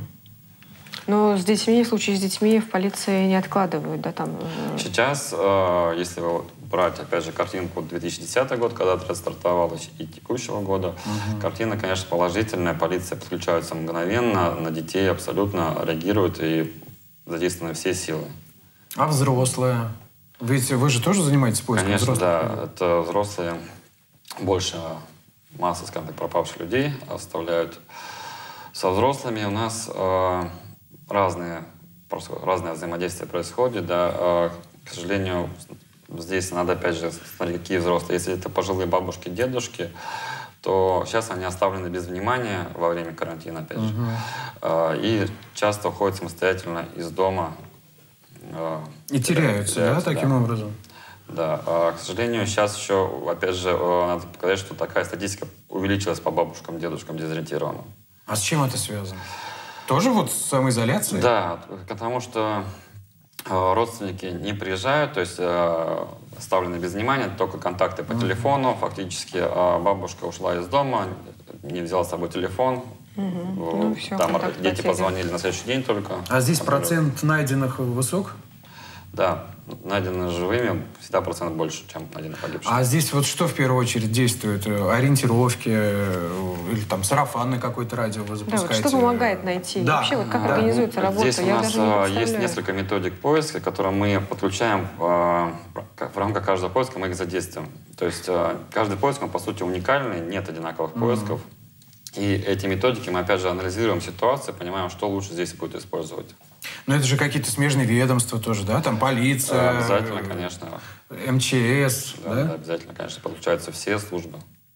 Но с детьми, в случае с детьми в полиции не откладывают, да, там? Сейчас, э, если брать, опять же, картинку две тысячи десятый год, когда отряд стартовал, и текущего года, угу. картина, конечно, положительная. Полиция подключается мгновенно, на детей абсолютно реагирует и задействованы все силы. А взрослые? Ведь вы же тоже занимаетесь поиском конечно, взрослых? Конечно, да. Это взрослые, больше масса, скажем так, пропавших людей оставляют. Со взрослыми у нас э, разные, разное взаимодействие происходит. Да. Э, к сожалению, здесь надо, опять же, смотреть, какие взрослые. Если это пожилые бабушки, дедушки, то сейчас они оставлены без внимания во время карантина, опять же. Uh-huh. э, и часто уходят самостоятельно из дома. Э, и теряются, теряются, да, таким да. образом? Да. Э, к сожалению, сейчас еще, опять же, э, надо показать, что такая статистика увеличилась по бабушкам, дедушкам дезориентированным. А с чем это связано? Тоже вот с самоизоляцией? Да, потому что э, родственники не приезжают, то есть э, оставлены без внимания, только контакты по mm-hmm. телефону. Фактически э, бабушка ушла из дома, не взяла с собой телефон. Mm-hmm. ну, все, там дети потерян. Позвонили на следующий день только. А здесь процент найденных высок? Да, найденные живыми всегда процент больше, чем найденных погибших. А здесь вот что в первую очередь действует? Ориентировки или там сарафанное какое-то радио вы запускаете? Да, вот что помогает найти? Да. Вообще, вот как да. организуется работа? Здесь у Я нас даже не есть несколько методик поиска, которые мы подключаем в рамках каждого поиска, мы их задействуем. То есть каждый поиск, он по сути уникальный, нет одинаковых mm-hmm. поисков. И эти методики мы опять же анализируем ситуацию, понимаем, что лучше здесь будет использовать. Но это же какие-то смежные ведомства тоже, да? Там полиция. Обязательно, конечно. эм че эс, да? Да, да, обязательно, конечно, подключаются все службы.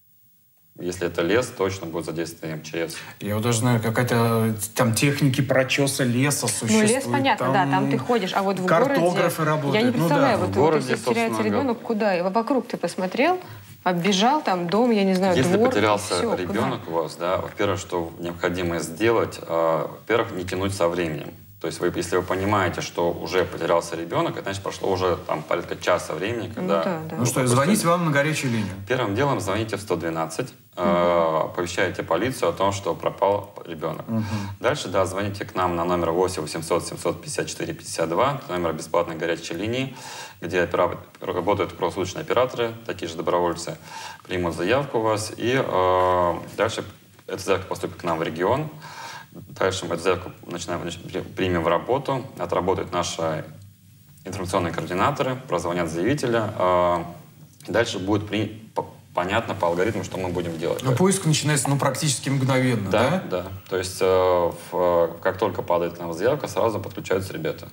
Если это лес, точно будет задействован эм че эс. Я вот даже знаю, какая-то там техники прочеса леса существует. Ну, лес, понятно, там да, там ты ходишь, а вот в картографы городе... работают. Я не представляю, ну, да. вот, вот если теряется ребенок, куда? И вокруг ты посмотрел, оббежал, там дом, я не знаю, Если двор. Если потерялся все, ребенок куда? у вас, да, во-первых, что необходимо сделать, э, во-первых, не тянуть со временем. То есть вы, если вы понимаете, что уже потерялся ребенок, это значит, прошло уже там порядка часа времени, когда... Ну, да, да. ну что, звонить вам на горячую линию? Первым делом звоните в сто двенадцать, угу. э, оповещаете полицию о том, что пропал ребенок. Угу. Дальше, да, звоните к нам на номер восемь восемьсот семьсот пятьдесят четыре пятьдесят два, номер бесплатной горячей линии, где опера... работают круглосуточные операторы, такие же добровольцы, примут заявку у вас, и э, дальше эта заявка поступит к нам в регион. Дальше мы эту заявку начинаем, примем в работу, отработают наши информационные координаторы, прозвонят заявителя. Дальше будет при... понятно по алгоритму, что мы будем делать. Но поиск начинается ну, практически мгновенно, да? Да, да. То есть в... как только падает к нам заявка, сразу подключаются ребята.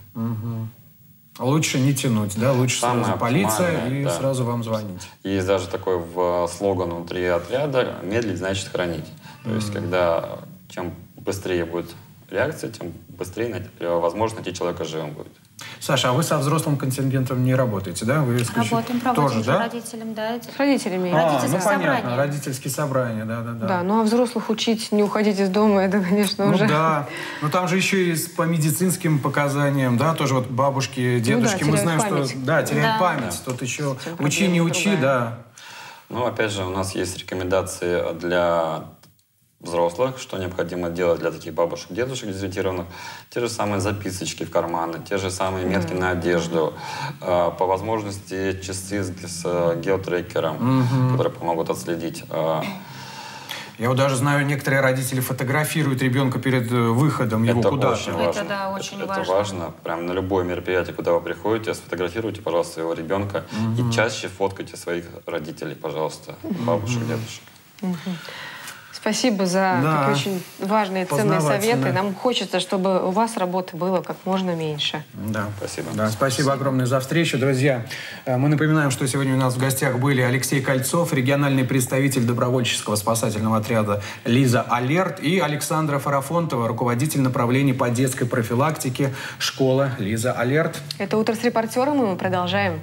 Угу. Лучше не тянуть, да? Лучше Самое сразу полиция и да. сразу вам звонить. Есть даже такой в слоган внутри отряда «медлить значит хранить». То mm-hmm. есть когда чем быстрее будет реакция, тем быстрее возможно найти человека живым будет. Саша, а вы со взрослым контингентом не работаете, да? Вы Работаем, проводим тоже, да? родителям, да? С родителями. А, Родительские ну, собрания. понятно, родительские собрания, да-да-да. Да, ну а взрослых учить, не уходить из дома, это, конечно, ну, уже... Ну да, но там же еще и по медицинским показаниям, да, тоже вот бабушки, дедушки, ну, да, мы знаем, память. что... Да, теряют да. память, тут еще учи, не учи, другая. Да. Ну, опять же, у нас есть рекомендации для... взрослых, что необходимо делать для таких бабушек, дедушек дезориентированных. Те же самые записочки в карманы, те же самые метки mm-hmm. на одежду, э, по возможности часы с, с геотрекером, mm-hmm. которые помогут отследить. Э. Я вот даже знаю, некоторые родители фотографируют ребенка перед выходом его куда-то. Очень важно. Это, да, очень это, важно. Это важно. Прям на любое мероприятие, куда вы приходите, сфотографируйте, пожалуйста, своего ребенка mm-hmm. и чаще фоткайте своих родителей, пожалуйста, бабушек, mm-hmm. дедушек. Mm-hmm. Спасибо за да. такие очень важные, ценные советы. Нам хочется, чтобы у вас работы было как можно меньше. Да, спасибо. Да, спасибо, спасибо огромное за встречу. Друзья, мы напоминаем, что сегодня у нас в гостях были Алексей Кольцов, региональный представитель добровольческого спасательного отряда «Лиза Алерт», и Александра Фарафонтова, руководитель направления по детской профилактике школа «Лиза Алерт». Это «Утро с репортером», и мы продолжаем.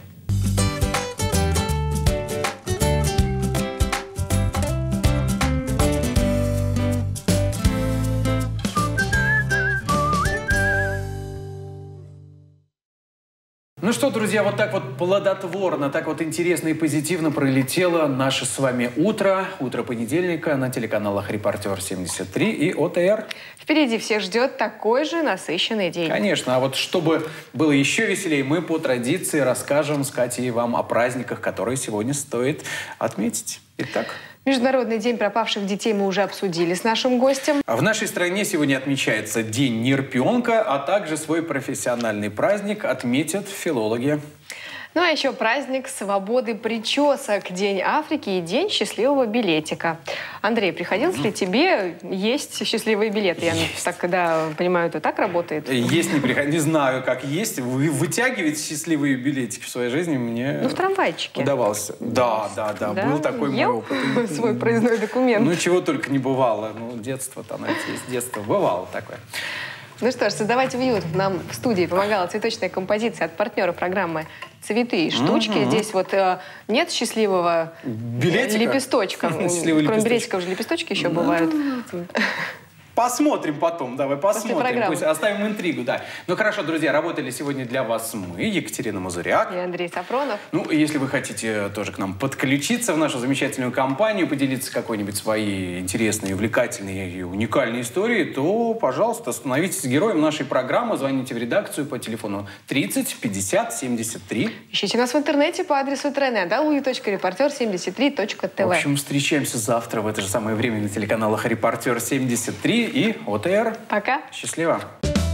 Ну что, друзья, вот так вот плодотворно, так вот интересно и позитивно пролетело наше с вами утро. Утро понедельника на телеканалах «Репортер семьдесят три» и О Т Р. Впереди всех ждет такой же насыщенный день. Конечно. А вот чтобы было еще веселее, мы по традиции расскажем с Катей вам о праздниках, которые сегодня стоит отметить. Итак... Международный день пропавших детей мы уже обсудили с нашим гостем. В нашей стране сегодня отмечается День нерпенка, а также свой профессиональный праздник отметят филологи. Ну а еще праздник свободы причесок, День Африки и День счастливого билетика. Андрей, приходилось ли тебе есть счастливые билеты? Я есть. Так, когда понимаю, это так работает? Есть, не приходилось. Не знаю, как есть. Вы вытягивать счастливые билетики в своей жизни мне ну, в трамвайчике. Удавалось. Да, да, да, да? Был такой мой опыт. Свой проездной документ. Ну, чего только не бывало. Ну, детство-то, знаете, есть детство. Бывало такое. Ну что ж, создавать уют нам в студии помогала цветочная композиция от партнера программы «Цветы и штучки». Mm-hmm. Здесь вот э, нет счастливого билетика? Лепесточка. Кроме билетиков же лепесточки еще бывают. Посмотрим потом, давай посмотрим. Пусть оставим интригу, да. Ну хорошо, друзья, работали сегодня для вас мы, Екатерина Мазуряк. И Андрей Сафронов. Ну, если вы хотите тоже к нам подключиться в нашу замечательную компанию, поделиться какой-нибудь своей интересной, увлекательной и уникальной историей, то, пожалуйста, становитесь героем нашей программы, звоните в редакцию по телефону тридцать пятьдесят семьдесят три. Ищите нас в интернете по адресу трнт точка точка репортер семьдесят три точка т в. В общем, встречаемся завтра в это же самое время на телеканалах «Репортер семьдесят три» и О Т Р. Пока. Счастливо.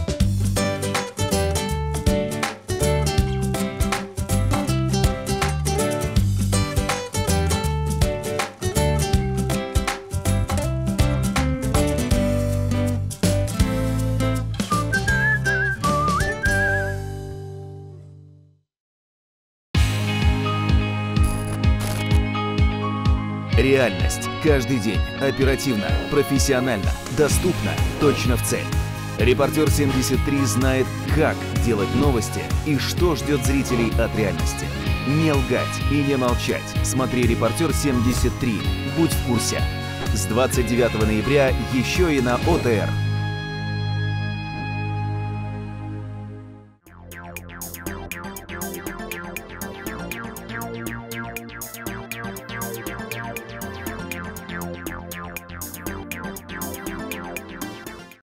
Реальность. Каждый день. Оперативно, профессионально, доступно, точно в цель. Репортер семьдесят три знает, как делать новости и что ждет зрителей от реальности. Не лгать и не молчать. Смотри «Репортер семьдесят три». Будь в курсе. С двадцать девятого ноября еще и на О Т Р.